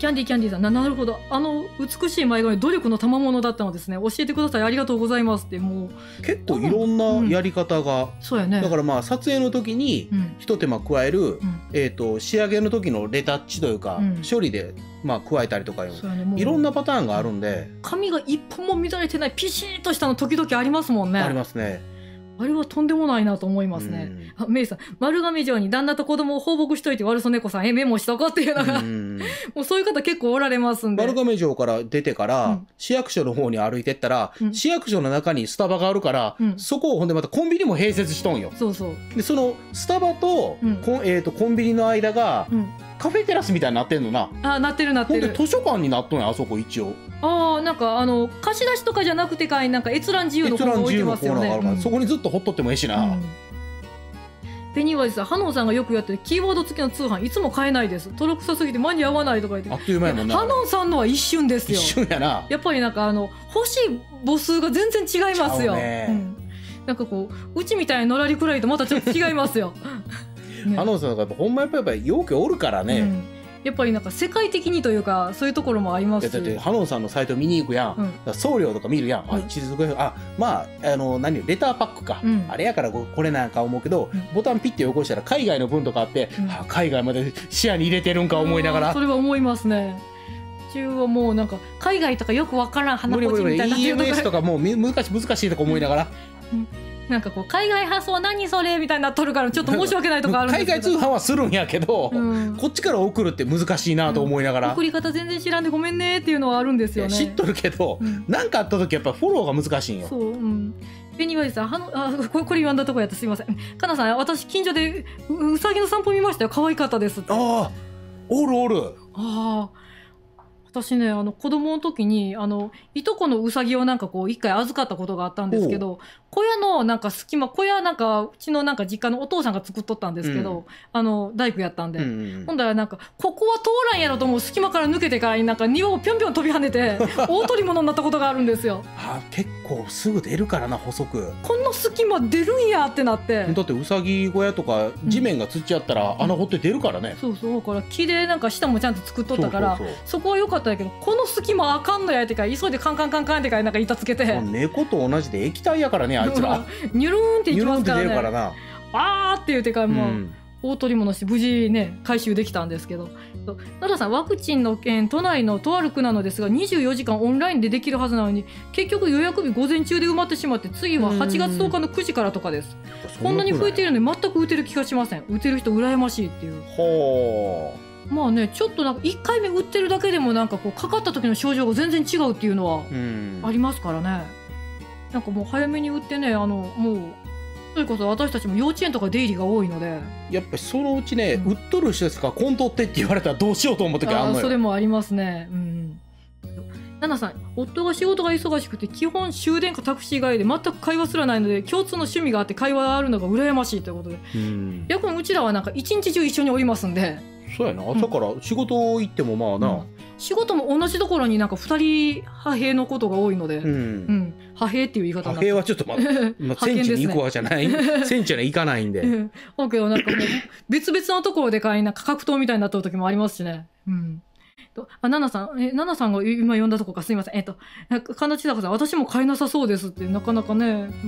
キャンディーキャンディーさん、ななるほど、あの美しい前髪努力の賜物だったのですね。教えてください、ありがとうございますって。もう結構いろんなやり方が、うん、 そうやね。だからまあ撮影の時に一手間加える、うん、えーと仕上げの時のレタッチというか、うん、処理でまあ加えたりとか、ね、いろんなパターンがあるんで、 髪が一本も乱れてないピシッとしたの時々ありますもんね。 ありますね。 あれはとんでもないなと思いますね。あ、メイさん、丸亀城に旦那と子供を放牧しといて悪そ猫さん、え、メモしとこうっていうのが、もうそういう方結構おられますんで。 丸亀城から出てから、うん、市役所の方に歩いてったら、うん、市役所の中にスタバがあるから、うん、そこをほんでまたコンビニも併設しとんよ。 そうそう。 で、そのスタバと、うん、こえーと、コンビニの間が、うん、カフェテラスみたいになってんのな。 あ、なってるなってる。 ほんで図書館になっとんや、あそこ一応。 ああ、なんかあの貸し出しとかじゃなくてかい、なんか閲覧自由のコーナー置いてますよね。 うん、そこにずっとほっとってもええしな。うん、 ペニーワイズさん、ハノンさんがよくやってるキーボード付きの通販いつも買えないです。登録さすぎて間に合わないとか言って。 あっという間やもんな。 ハノンさんのは一瞬ですよ。 一瞬やな。 やっぱりなんかあの欲しい母数が全然違いますよ。ね、うん、なんかこううちみたいなのらりくらいとまたちょっと違いますよ。 ね、ハノンさんがほんまやっぱりよくおるからね。うん、 やっぱりなんか世界的にというかそういうところもありますし。 だってハノンさんのサイト見に行くやん、うん、送料とか見るやん、うん、あ一時あまああの何レターパックか、うん、あれやからこれなんか思うけど、うん、ボタンピッて起こしたら海外の分とかあって、うん、あ海外まで視野に入れてるんか思いながら、 それは思いますね。中はもうなんか海外とかよくわからん花子みたいな イーエムエスとかもう難しい難しいとか思いながら、 うんうんなんかこう海外発送何それみたいになっとるからちょっと申し訳ないとかあるんですけど海外通販はするんやけど、うん、こっちから送るって難しいなと思いながら、 うん、送り方全然知らんでごめんねっていうのはあるんですよね。 知っとるけど何、うん、かあった時やっぱフォローが難しいんよ。 そう、うん、ベニーワイズさんはのあこれこれ言わんだとこやったすいません。かなさん私近所で う, うさぎの散歩見ましたよ可愛かったですって。 ああおるおる。 ああ私ねあの子供の時にあのいとこのうさぎをなんかこう一回預かったことがあったんですけど、小屋のなんか隙間小屋なんかうちのなんか実家のお父さんが作っとったんですけど、うん、あの大工やったんで、うんうん、ほんだらなんかここは通らんやろと思う隙間から抜けてからなんか庭をぴょんぴょん飛び跳ねて大取り物になったことがあるんですよ。 あ結構すぐ出るからな細く。 こんな隙間出るんやってなって。 だってうさぎ小屋とか地面がつっちゃったら、うん、穴掘って出るからね。 そうそうだから木でなんか下もちゃんと作っとったからそうそうそうそこは良かったんだけどこの隙間あかんのやってから急いでカンカンカンカンってからなんか板つけて。 猫と同じで液体やからねあいつら。 ニュルーンっていきますからね。 ニュルーンって出るからな。 あーって言うてからもう、うん、大取り物して無事ね回収できたんですけど、奈良さんワクチンの件都内のとある区なのですがにじゅうよじかんオンラインでできるはずなのに結局予約日午前中で埋まってしまって次ははちがつとおかのくじからとかです。こんなに増えているのに全く打てる気がしません。打てる人羨ましいっていう。 ほーまあねちょっとなんかいっかいめ打ってるだけでもなんかこうかかった時の症状が全然違うっていうのはありますからね。なんかもう早めに打ってねあのもうそれこそ私たちも幼稚園とか出入りが多いのでやっぱりそのうちね、うん、売っとる人ですかコントってって言われたらどうしようと思う時あるのよ。 あそれもありますね。うん。ナナさん夫が仕事が忙しくて基本終電かタクシー帰りで全く会話すらないので共通の趣味があって会話があるのが羨ましいということで、うん、逆にうちらはなんか一日中一緒におりますんで。 そうやな朝から仕事行ってもまあな、うん、 仕事も同じところになんかふたり派兵のことが多いので、うんうん、派兵っていう言い方になって派兵はちょっとまだ、まあ、戦地に行くわじゃない戦地には行かないんでだけどなんかもう別々のところで買いなんか格闘みたいになった時もありますしね。うんあ、ナナさん、え、ナナさんが今呼んだとこかすいません。えっと、神田千佐子さん、私も買えなさそうですって、なかなかね、うん、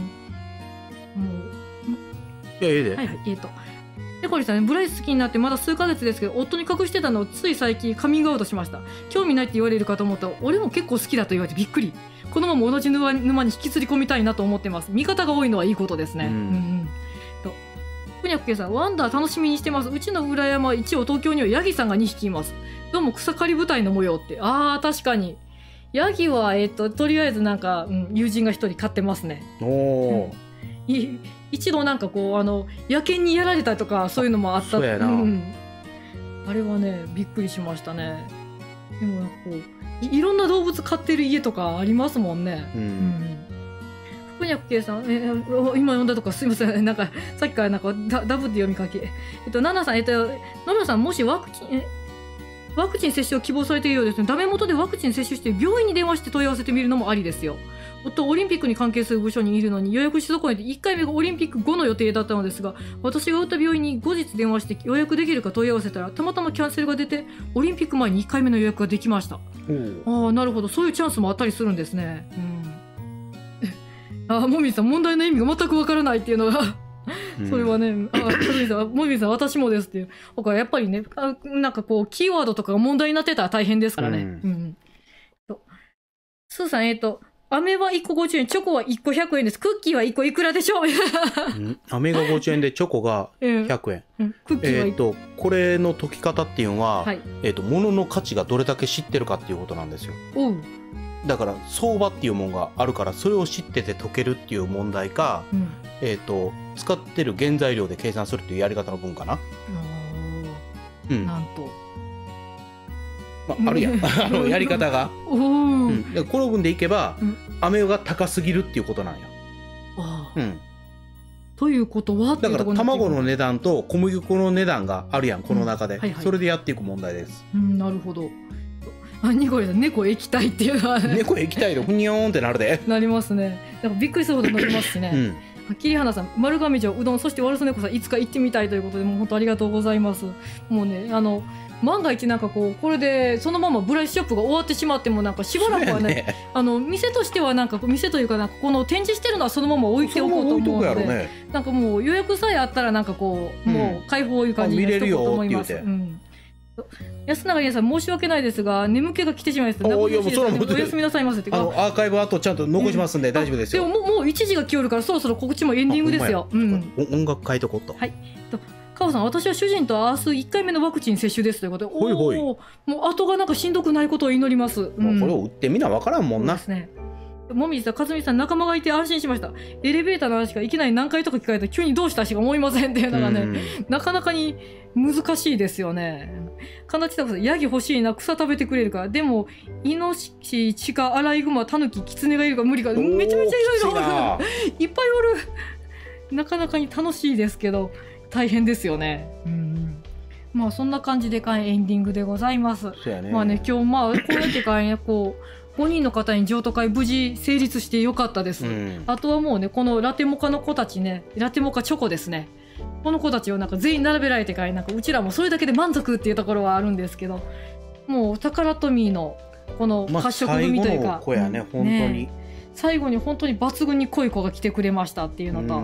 もう。いや、いいで。 はいはい、えっと。でこれさんね、ブライス好きになってまだ数ヶ月ですけど夫に隠してたのをつい最近カミングアウトしました。興味ないって言われるかと思ったら俺も結構好きだと言われてびっくり。このまま同じ沼に引きずり込みたいなと思ってます。味方が多いのはいいことですね。うん、うん、とふにゃくけさんワンダー楽しみにしてます。うちの裏山一応東京にはヤギさんがにひきいます。どうも草刈り部隊の模様ってあー確かにヤギはえっととりあえずなんか、うん、友人が一人飼ってますね。 おー、 うん、い一度なんかこうあの野犬にやられたとかそういうのもあった。 そうやな、うん、 あれはねびっくりしましたね。でもこう い, いろんな動物飼ってる家とかありますもんね。うん、うん、ふにゃくけいさんえ今読んだとかすいませんなんかさっきからなんかダ, ダブって読みかけえっとナナさんえっとノラさんもしワクチンえワクチン接種を希望されているようですね。ダメ元でワクチン接種して病院に電話して問い合わせてみるのもありですよ。夫はオリンピックに関係する部署にいるのに予約し損ねていっかいめがオリンピック後の予定だったのですが、私が打った病院に後日電話して予約できるか問い合わせたらたまたまキャンセルが出てオリンピック前にいっかいめの予約ができました。ああ、なるほど、そういうチャンスもあったりするんですね。うん、あ、もみじさん、問題の意味が全くわからないっていうのがそれはね、あ、もみじさん、もみじさん私もですっていう。だからやっぱりね、あ、なんかこうキーワードとかが問題になってたら大変ですからね。うん、うん、スーさん、えっ、ー、と飴はいっこごじゅうえん、チョコはいっこひゃくえんです。クッキーはいっこいくらでしょう。 飴がごじゅうえんでチョコがひゃくえん。うんうん、クッキーはえっとこれの解き方っていうのは、はい、えっと物の価値がどれだけ知ってるかっていうことなんですよ。おう。だから相場っていうものがあるから、それを知ってて解けるっていう問題か、うん、えっと使ってる原材料で計算するっていうやり方の分かな。うん、なんと。まあ、あるやんあのやり方が、うん、この分でいけば、うん、飴が高すぎるっていうことなんや。あ、うん、 ということはだから卵の値段と小麦粉の値段があるやん、この中で、うん、はいはい、それでやっていく問題です。 うん、なるほど。あ、ニコレさん、猫液体っていうのは、ね、 猫液体でふにょーんってなるでなりますね。なんかびっくりするほどなりますしね。うん、桐花さん、丸亀城うどん、そしてワルスネコさん、いつか行ってみたいということで、もう本当ありがとうございます。もうね、あの万が一なんかこうこれでそのままブライスショップが終わってしまってもなんかしばらくは ね, ねあの店としてはなんか店というかなんかこの展示してるのはそのまま置いておこうと思うので、ね、なんかもう予約さえあったらなんかこう、うん、もう開放いう感じにしとこうと思います。安永さん、申し訳ないですが眠気が来てしまいました。おやすみなさいませって。 あのアーカイブ後ちゃんと残しますんで大丈夫ですよ。 でももういちじが来よるからそろそろ告知もエンディングですよ。うん、 音楽変えとこうと。はい。 カオさん、私は主人と明日いっかいめのワクチン接種ですということで、おお、ほいほい、もう後がなんかしんどくないことを祈ります。 うん、これを打ってみな分からんもんな。 そうですね。もみじさん、かずみさん、仲間がいて安心しました。エレベーターの話がいきなり何回とか聞かれたら急にどうしたしか思いませんっていうのがね、なかなかに難しいですよね。神田千佐子さん、ヤギ欲しいな、草食べてくれるから。でもイノシシ、鹿、アライグマ、タヌキ、キツネがいるから無理か。めちゃめちゃいろいろいっぱいおる。なかなかに楽しいですけど大変ですよね。うん、まあそんな感じでかいエンディングでございます。ね、まあね、今日まあこうやってかいね、こうごにんの方に譲渡会無事成立してよかったです。うん、あとはもうね、このラテモカの子たちね、ラテモカチョコですね。この子たちをなんか全員並べられてかい、なんかうちらもそれだけで満足っていうところはあるんですけど、もうタカラトミーのこの褐色組というか、まあ、最後の子やね、本当に、ね、最後に本当に抜群に濃い子が来てくれましたっていうのと。うん、うん、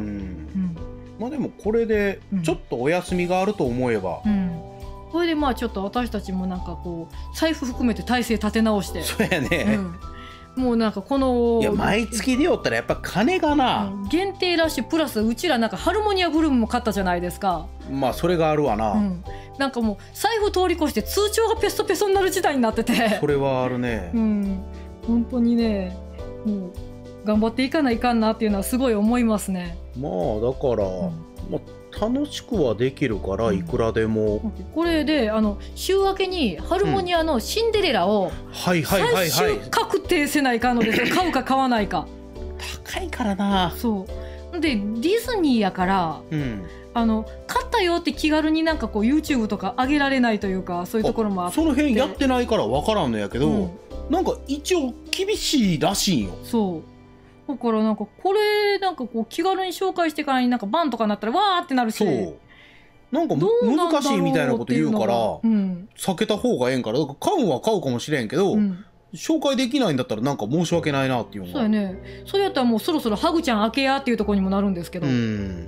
まあでもこれでちょっとお休みがあると思えば、うんうん、 これでまあちょっと私たちもなんかこう財布含めて体制立て直して、 そうやね、 うん、もうなんかこのいや毎月でよったらやっぱ金がな、 うん、限定ラッシュプラスうちらなんかハルモニアブルームも買ったじゃないですか。 まあそれがあるわな、うん、 なんかもう財布通り越して通帳がペソペソになる時代になってて、 それはあるね、うん、 本当にね、もう頑張っていかないかんなっていうのはすごい思いますね。 まあだから、うん、まあ、楽しくはできるからいくらでも、うん、 これであの週明けにハルモニアのシンデレラを最終確定せないかんのですよ。買うか買わないか。 高いからな。 そうでディズニーやから、うん、あの買ったよって気軽になんかこう YouTube とか上げられないというか、そういうところもあって、 その辺やってないから分からんのやけど、うん、なんか一応厳しいらしいんよ。 そうだからなんかこれなんかこう気軽に紹介してからになんかバンとかなったらわーってなるし、そうなんか難しいみたいなこと言うから、うん、避けた方がええんから、だから買うは買うかもしれんけど、うん、紹介できないんだったらなんか申し訳ないなっていうのが。 そうやね。それやったらもうそろそろハグちゃん開けやっていうところにもなるんですけど、うん、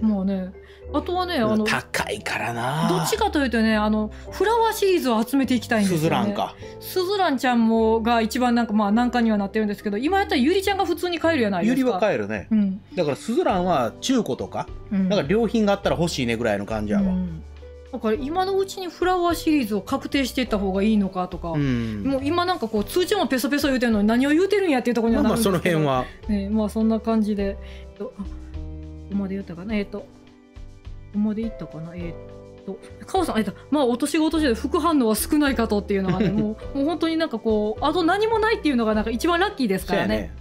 もうね、あとはね、あの高いからな。 どっちかというとね、あのフラワーシリーズを集めていきたいんですよね。スズランか。スズランちゃんもが一番なんかまあ難関にはなってるんですけど、今やったらユリちゃんが普通に買えるやないですか。 ユリは買えるね。うん、だからスズランは中古とか、うん、なんか良品があったら欲しいねぐらいの感じやわ。うん、 だから今のうちにフラワーシリーズを確定していった方がいいのかとか、うん、もう今なんかこう通知もペソペソ言うてるのに何を言うてるんやっていうところにはなるんですけど、まあまあその辺は、ね、まあそんな感じで、えっと、ここまで言ったかな、えっとここまでいったかな、えー、っとカオさん、えっとまあお年ごとで副反応は少ないかとっていうのがねもうもう本当になんかこうあと何もないっていうのがなんか一番ラッキーですからね。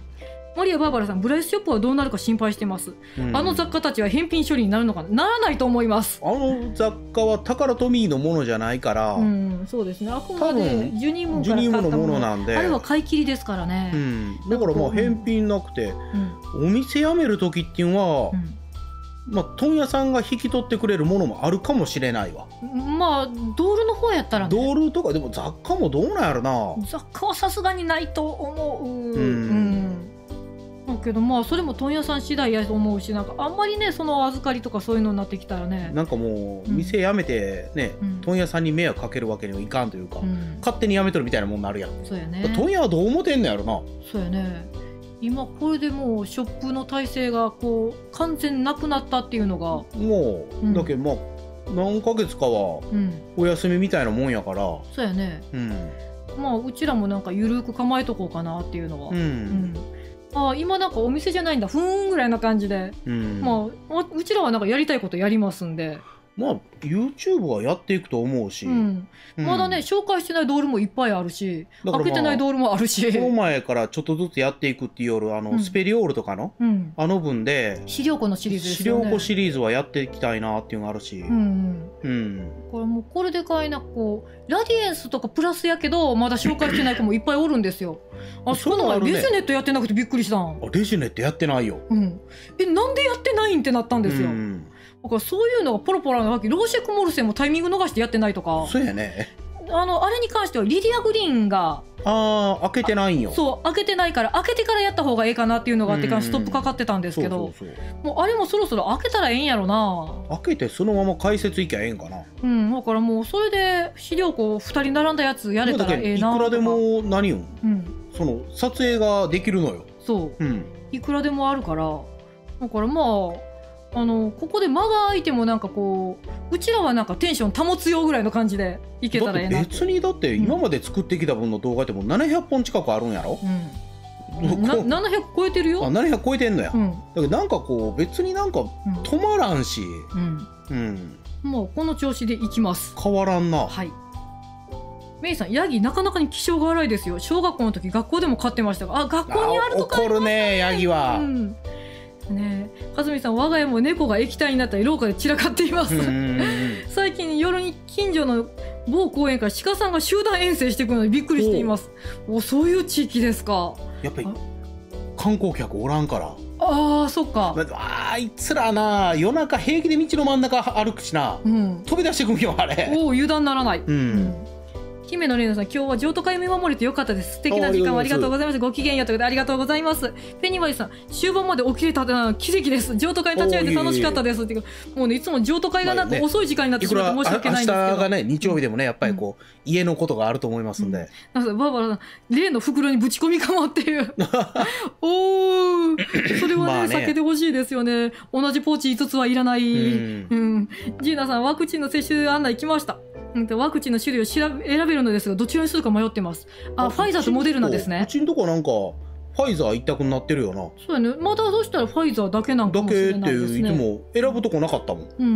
マリア・バーバラさん、ブライスショップはどうなるか心配してます、うん、あの雑貨たちは返品処理になるのかな。ならないと思います。 あの雑貨はタカラトミーのものじゃないから、 うん、そうですね、あくまでジュニームーから買ったものなんで、あれは買い切りですからね、 うん、だからまあ返品なくて、うん、お店辞める時っていうのは、うんまあ、問屋さんが引き取ってくれるものもあるかもしれないわ。 まあドールの方やったらね。 ドールとかでも雑貨もどうなんやろな。 雑貨はさすがにないと思う。うん、うんだけどまあそれも問屋さん次第やと思うし、なんかあんまりねその預かりとかそういうのになってきたらね、 なんかもう店辞めてね、うん、問屋さんに迷惑かけるわけにはいかんというか、うん、勝手に辞めとるみたいなもんになるやん。 そうやね。 問屋はどう思ってんのやろな。 そうやね。今これでもうショップの体制がこう完全なくなったっていうのがもう、うん、だけどまあ何ヶ月かはお休みみたいなもんやから、うん、 そうやね、うん、まあうちらもなんかゆるく構えとこうかなっていうのは、うんうんあ今なんかお店じゃないんだふーんぐらいな感じで、うん、まあうちらはなんかやりたいことやりますんで、 まあ YouTube はやっていくと思うし、うんうん、まだね紹介してないドールもいっぱいあるし、まあ、開けてないドールもあるし、 この前からちょっとずつやっていくっていうよりあの、うん、スペリオールとかの、うん、あの分で資料庫のシリーズですよね。 資料庫シリーズはやっていきたいなっていうのがあるし、うんうん、 これもうこれでかいなこうラディエンスとかプラスやけどまだ紹介してない子もいっぱいおるんですよ。あそこの前レジネットやってなくてびっくりしたん。 あレジネットやってないよ、 うん、えなんでやってないんってなったんですよ、うんだからそういうのがポロポロなわけ。ローシェクモルセンもタイミング逃してやってないとか。 そうやね。 あのあれに関してはリディア・グリーンがああ開けてないんよ。 そう開けてないから開けてからやった方がええかなっていうのがあってからストップかかってたんですけど、もうあれもそろそろ開けたらええんやろな。 開けてそのまま解説いきゃええんかな。 うんだからもうそれで資料庫ふたり並んだやつやれたらええな。 いくらでも何よ、うん、その撮影ができるのよ。 そう、うん、いくらでもあるからだからまああのここで間が空いてもなんかこううちらはなんかテンション保つよぐらいの感じでいけたらええなって。 別にだって今まで作ってきた分の動画ってもうななひゃっぽん近くあるんやろ、 うん、なななひゃく超えてるよ。 あななひゃく超えてんのや、うん、だけどなんかこう別になんか止まらんし、うんうんうん、もうこの調子でいきます。 変わらんな。 はいメイさん、ヤギなかなかに気性が荒いですよ。小学校の時学校でも飼ってましたが、あ学校にあるとか怒るねヤギは、うんねえ、かずみさん我が家も猫が液体になったり廊下で散らかっています最近夜に近所の某公園から鹿さんが集団遠征してくるのにびっくりしています。おそういう地域ですか。 やっぱり観光客おらんから。 ああそっか。 あいつらな夜中平気で道の真ん中歩くしな、うん、飛び出してくんよあれ。 おお油断ならない、うんうん姫野玲奈さん、今日は譲渡会見守れてよかったです。素敵な時間をありがとうございます。ごきげんようということでありがとうございます。ペニーワイさん、終盤まで起きれた奇跡です。譲渡会立ち会えて楽しかったですっていうか、もうねいつも譲渡会がなんか遅い時間になってしまって申し訳ないんですけど、 明日がね日曜日でもねやっぱりこう、うん、家のことがあると思いますんで、うん、 なんかバーバラさん例の袋にぶち込みかもっていうおーそれは ね, ね避けてほしいですよね。同じポーチいつつはいらない、うんうん、ジーナさん、ワクチンの接種案内来ました。ワクチンの種類を調べ選べるのですがどちらにするか迷ってます。あ、あファイザーとモデルナですね。 うちんとこなんかファイザー一択になってるよな。 そうやね。まだどうしたらファイザーだけなんかもしれないですね。 だけっていつも選ぶとこなかったもん、うんうん、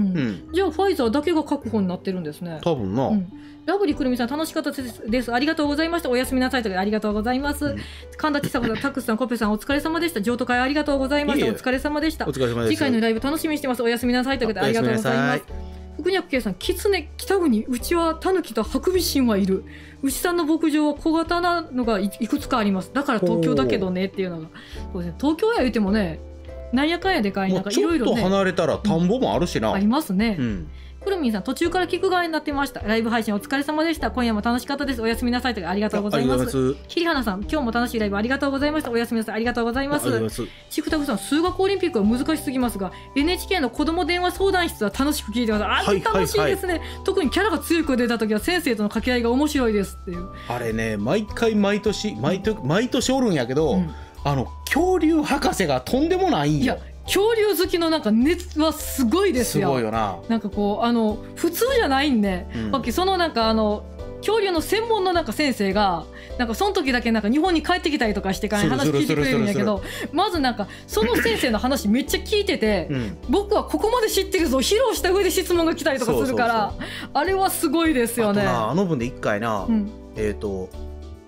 じゃあファイザーだけが確保になってるんですね多分な、うん、 ラブリーくるみさん楽しかったですありがとうございました。おやすみなさいとかありがとうございます、うん、神田千佐子さんタックスさんコペさんお疲れ様でした。譲渡会ありがとうございました。いいお疲れ様でした。 お疲れ様です。 次回のライブ楽しみにしてます。おやすみなさいということでありがとうございます。福若圭さん、キツネ、北国、うちはタヌキとハクビシンはいる。牛さんの牧場は小型なのが い, いくつかあります。だから東京だけどねっていうのが。そうですね、東京や言うてもね、なんやかんやでかい、なんかいろいろね。 ちょっと離れたら田んぼもあるしな。うん、 ありますね。うんくるみんさん、途中から聞く側になってました。ライブ配信お疲れ様でした。今夜も楽しかったです。おやすみなさいとありがとうございます。桐花さん、今日も楽しいライブありがとうございました。おやすみなさいありがとうございます。シフタグさん、数学オリンピックは難しすぎますが エヌエイチケー の子ども電話相談室は楽しく聞いてます。あれ楽しいですね、はいはいはい、特にキャラが強い子が出た時は先生との掛け合いが面白いですっていう。 あれね毎回毎年毎年、うん、毎年おるんやけど、うん、あの恐竜博士がとんでもないんよ。いや恐竜好きのなんか熱はすごいですよ。 すごいよな。 なんかこうあの普通じゃないんで、うん、そのなんかあの恐竜の専門のなんか先生がなんかその時だけなんか日本に帰ってきたりとかしてから話聞いてくれるんやけど、まずなんかその先生の話めっちゃ聞いてて、うん、僕はここまで知ってるぞ披露した上で質問が来たりとかするから、そうそうそうあれはすごいですよね。 あとなあの分で一回な、うん、えっ、ー、と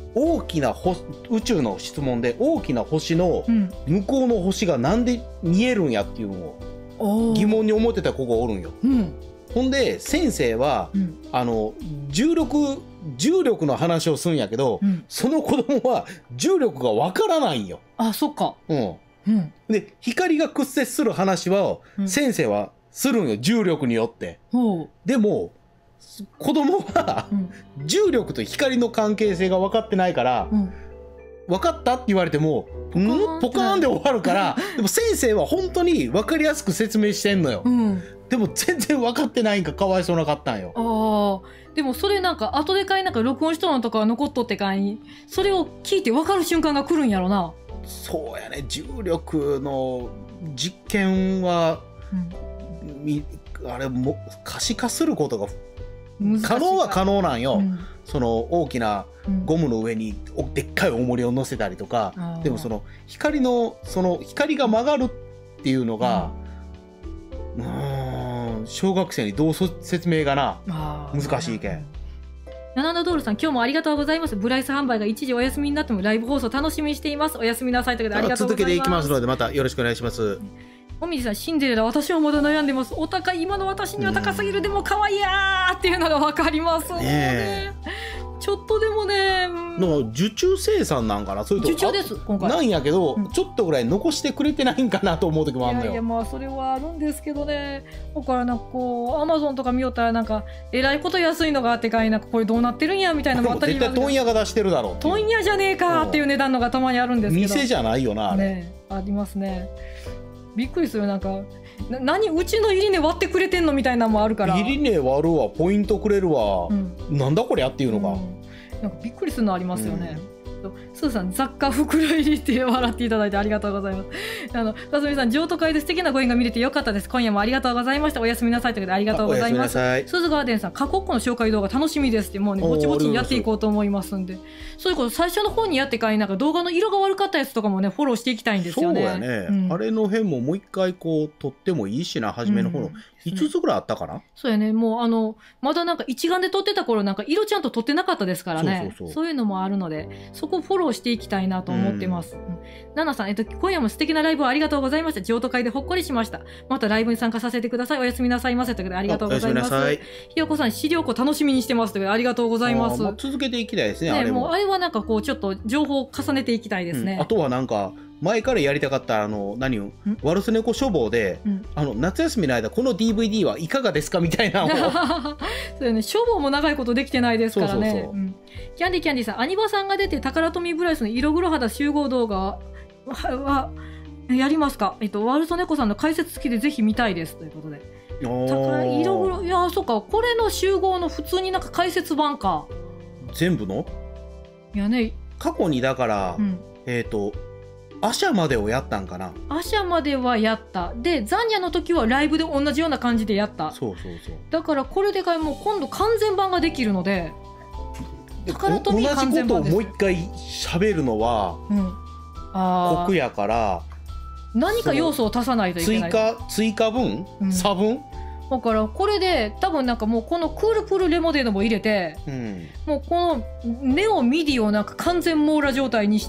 大きな星宇宙の質問で大きな星の向こうの星がなんで見えるんやっていうのを疑問に思ってた子がおるんよ。うん、ほんで先生は、うん、あの重力重力の話をするんやけど、うん、その子供は重力がわからないんよ。 あ、そっか。 うんうん、で光が屈折する話は先生はするんよ、重力によって。うん、でも子供は、うん、重力と光の関係性が分かってないから、うん、分かったって言われてもポカーンで終わるからでも先生は本当に分かりやすく説明してんのよ。うん、でも全然分かってないんかかわいそうなかったんよ。 あでもそれなんか後でかいなんか録音しとのとか残っとってかいそれを聞いて分かる瞬間が来るんやろな。 そうやね、重力の実験は、うん、あれも可視化することが可能は可能なんよ、うん、その大きなゴムの上にでっかい重りを乗せたりとか、うん、でもその光のその光が曲がるっていうのが、うん、うーん小学生にどう説明がな難しいけん。 ナナナドールさん、今日もありがとうございます。ブライス販売が一時お休みになってもライブ放送楽しみにしています。おやすみなさいということでありがとうございます。 続けていきますのでまたよろしくお願いします。 もみじさん、シンデレラ私はまだ悩んでます。お高い、今の私には高すぎる、でも可愛いやーっていうのが分かります。ねえちょっとでもね、 の受注生産なんかな、そういうと受注です今回なんやけど、うん、ちょっとぐらい残してくれてないんかなと思う時もあるのよ。 いやいや、まあそれはあるんですけどね。だからなんかこうアマゾンとか見よったらなんかえらいこと安いのがあってかい、なんかこれどうなってるんやみたいなのもあったり。 絶対問屋が出してるだろう。 問屋じゃねえかっていう値段のがたまにあるんですけど。 店じゃないよなあれ。 ね、ありますね。びっくりする。なんかな何うちの入り値割ってくれてんのみたいなのもあるから。 入り値割るわ、ポイントくれるわ、うん、なんだこりゃっていうのが。うんなんかびっくりするのありますよね。うん、スーさん、雑貨袋入りって笑っていただいてありがとうございます。あのかすみさん、譲渡会で素敵なご縁が見れてよかったです。今夜もありがとうございました。おやすみなさいということでありがとうございます。鈴川伝さん、過去っ子の紹介動画楽しみですって、もうねぼちぼちにやっていこうと思いますんで、そういうこと最初の方にやってからなんか動画の色が悪かったやつとかもねフォローしていきたいんですよね。 そうやね。うん、あれの辺ももう一回こう撮ってもいいしな、初めの方の。うんいつつぐらいあったかな。 そうやね、もうあのまだなんか一眼で撮ってた頃なんか色ちゃんと撮ってなかったですからね。そうそうそう、そういうのもあるのでそこをフォローしていきたいなと思ってます。うん、ナナさん、えっと、今夜も素敵なライブをありがとうございました。譲渡会でほっこりしました。またライブに参加させてください。おやすみなさいませということでありがとうございます。ひよこさん、資料庫楽しみにしてますということでありがとうございます。 まあ、続けていきたいですね。 ね、 あれももうあれはなんかこうちょっと情報を重ねていきたいですね。 うん、あとはなんか前からやりたかったあの何をワルスネコ書房で、うん、あの夏休みの間この ディーブイディー はいかがですかみたいなそうよね、書房も長いことできてないですからね。そうそうそう、うん、キャンディキャンディさん、アニバさんが出てタカラトミーブライスの色黒肌集合動画はやりますか。えっとワルスネコさんの解説付きでぜひ見たいですということで。色黒、いやそうか、これの集合の普通になんか解説版か全部のいやね、 過去にだから、うん、えっ、ー、とアシャまでをやったんかな。 アシャまではやったで、ザンニャの時はライブで同じような感じでやった。 そうそうそう、 だからこれでかい、もう今度完全版ができるので、 タカラトミー完全版です。同じことをもう一回喋るのは、うん、あ酷やから何か要素を足さないといけない。 追加追加分、うん、差分だからこれで多分なんかもうこのクールプルレモデードも入れて、うん、もうこのネオミディをなんか完全網羅状態にして、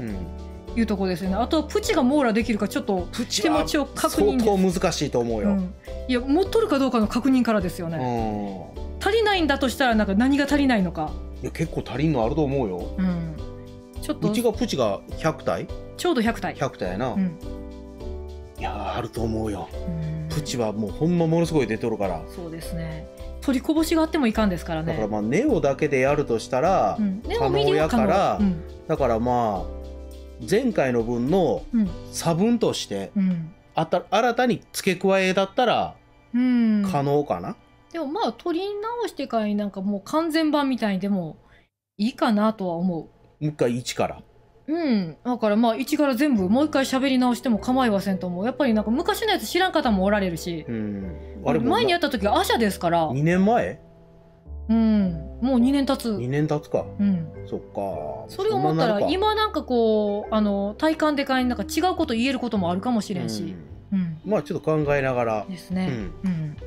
うんいうとこですよね。あとはプチが網羅できるかちょっと手持ちを確認です。 相当難しいと思うよ。うん、 いや持っとるかどうかの確認からですよね。足りないんだとしたらなんか何が足りないのか。 いや結構足りんのあると思うよ。うん、ちょっとうちがプチがひゃくたいちょうどひゃくたいひゃくたいやな。うん、いやあると思うよ。プチはもうほんまものすごい出とるから。 そうですね。取りこぼしがあってもいかんですからね。 だからまあネオだけでやるとしたら可能やから、うん、だからまあ前回の分の差分として、うん、あた新たに付け加えだったら可能かな。うん、 でもまあ取り直してからになんかもう完全版みたいにでもいいかなとは思う。もう一回一から。 うん、だからまあ一から全部もう一回喋り直しても構いませんと思う。やっぱりなんか昔のやつ知らん方もおられるし、うん、あれ前にやった時はアシャですからにねんまえ。 うん、もうにねん経つ。 にねん経つか。うん、そっか。 それを思ったら今なんかこうあの体感でかいなんか違うこと言えることもあるかもしれんし、うん、 うん、まあちょっと考えながらですね。うん、うん、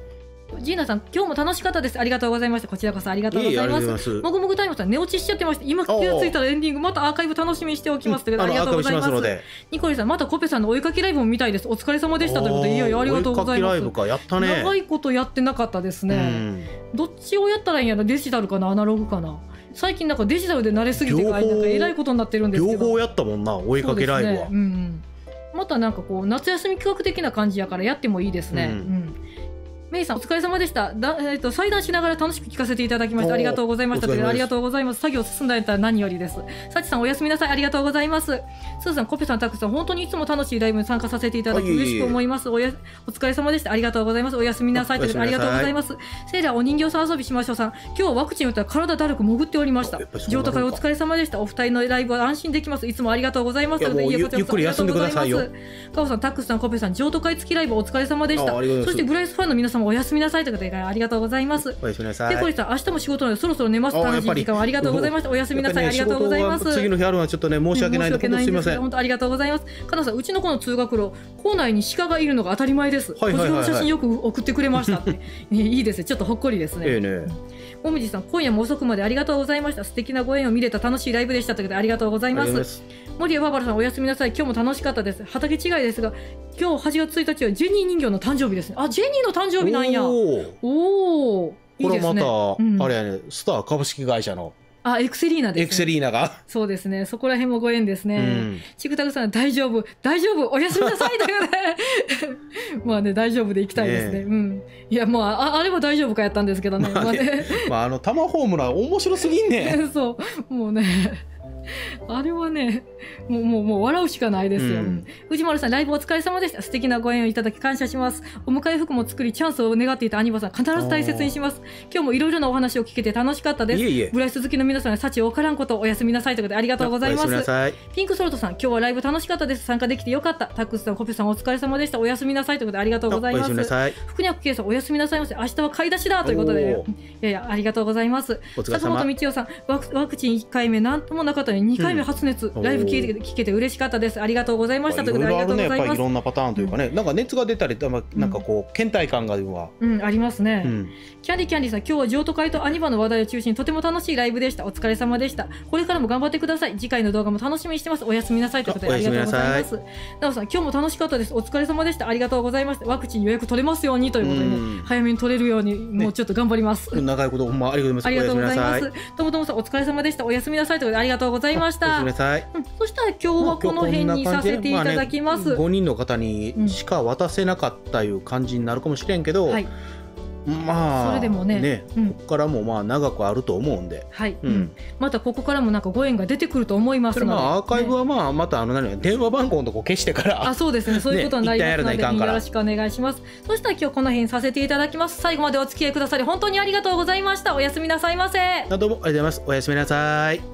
ジーナさん、今日も楽しかったです。ありがとうございました。こちらこそありがとうございます。もぐもぐタイムさん、寝落ちしちゃってました。今気がついたらエンディング、またアーカイブ楽しみにしておきます。ということで、ありがとうございます。ニコリさん、またコペさんの追いかけライブも見たいです。お疲れ様でした。ということで、いやいや、ありがとうございます。追いかけライブか、やったね。長いことやってなかったですね。どっちをやったらいいんやろ、デジタルかな、アナログかな。最近なんかデジタルで慣れすぎてか、なんかえらいことになってるんですけど。両方やったもんな、追いかけライブは。またなんかこう夏休み企画的な感じやからやってもいいですね。うん、メイさんお疲れ様でした。だ、えー、と裁断しながら楽しく聞かせていただきました。ありがとうございました。ありがとうございます。作業進んだやったら何よりです。さちさんおやすみなさい。ありがとうございます。スーさん、コペさん、タクさん、本当にいつも楽しいライブに参加させていただき嬉しく思います。おやお疲れ様でした。ありがとうございます。おやすみなさい。ということでありがとうございます。セーラーお人形さん遊びしましょうさん、今日はワクチン打ったら体だるく潜っておりました。譲渡会お疲れ様でした。お二人のライブは安心できます。いつもありがとうございます。 ゆっくり休んでくださいよ。 カオさん、タクさん、コペさん、譲渡会付きライブお疲れ様でした。そしてグライスファンの皆様おやすみなさいということでありがとうございます。 おやすみなさい。 で、これさん、明日も仕事なのでそろそろ寝ます。楽しい時間をありがとうございました。おやすみなさい。ありがとうございます。 次の日あるのはちょっとね申し訳ないので、すみません。 本当ありがとうございます。かなさん、うちの子の通学路、校内に鹿がいるのが当たり前です。こちらの写真よく送ってくれましたって。いいですね。ちょっとほっこりですね。 ええね。 もみじさん、今夜も遅くまでありがとうございました。素敵なご縁を見れた楽しいライブでしたということでありがとうございます。森谷バーバラさん、おやすみなさい。今日も楽しかったです。畑違いですが、今日はちがつついたちはジェニー人形の誕生日ですね。あ、ジェニーの誕生日なんや。おお。 これまた、うん、あれやね、スター株式会社の。 あ、エクセリーナです、ね。 エクセリーナが。 そうですね。そこら辺もご縁ですね。うん、チクタクさん、大丈夫、大丈夫、おやすみなさいというね。まあね、大丈夫でいきたいですね。ね、うん。いや、もうあ、あれは大丈夫かやったんですけどね。まあね、 まあ、あの、タマホームラン面白すぎんね。 そう、もうね。あれはね、もう、もう、もう笑うしかないですよ。うん、藤丸さん、ライブお疲れ様でした。素敵なご縁をいただき感謝します。お迎え服も作り、チャンスを願っていたアニバさん、必ず大切にします。今日もいろいろなお話を聞けて楽しかったです。いえいえ、ブライス好きの皆さん、幸おからんことおやすみなさいということでありがとうございます。ピンクソルトさん、今日はライブ楽しかったです。参加できてよかった。タックスさん、コペさん、お疲れ様でした。おやすみなさいということでありがとうございます。福にゃくけいさん、おやすみなさいませ。明日は買い出しだということで、いやいや、ありがとうございます。坂本道夫さん、ワク、ワクチンいっかいめなんともなかったのににかいめ発熱、うん、ライブ聞いて聞けて嬉しかったです。ありがとうございました。ということでありがとうございます。やっぱりいろんなパターンというかね、うん、なんか熱が出たり、なんかこう倦怠感がは、 うん、ありますね。うん、キャンディキャンディさん、今日は譲渡会とアニバの話題を中心にとても楽しいライブでした。お疲れ様でした。これからも頑張ってください。次回の動画も楽しみにしてます。おやすみなさいということでありがとうございます。なおさん、今日も楽しかったです。お疲れ様でした。ありがとうございました。ワクチン予約取れますようにということで、ね、早めに取れるようにもうちょっと頑張ります。 ね、長いことほんまありがとうございます。ありがとうございます。 ともともさん、お疲れ様でした。おやすみなさいということでありがとうございました。おやすみなさい。うん、そしたら今日はこの辺にさせていただきます。まあね、 ごにんの方にしか渡せなかったいう感じになるかもしれんけど、うん、はい、まあそれでもね、ね、うん、ここからもまあ長くあると思うんで、 はい、うん、またここからもなんかご縁が出てくると思いますので、 それまあアーカイブはまあまたあの何電話番号のとこ消してから、 あ、そうですね、そういうことになりますので、ね、よろしくお願いします。そしたら今日この辺にさせていただきます。最後までお付き合いくださり本当にありがとうございました。おやすみなさいませ。 どうもありがとうございます。おやすみなさい。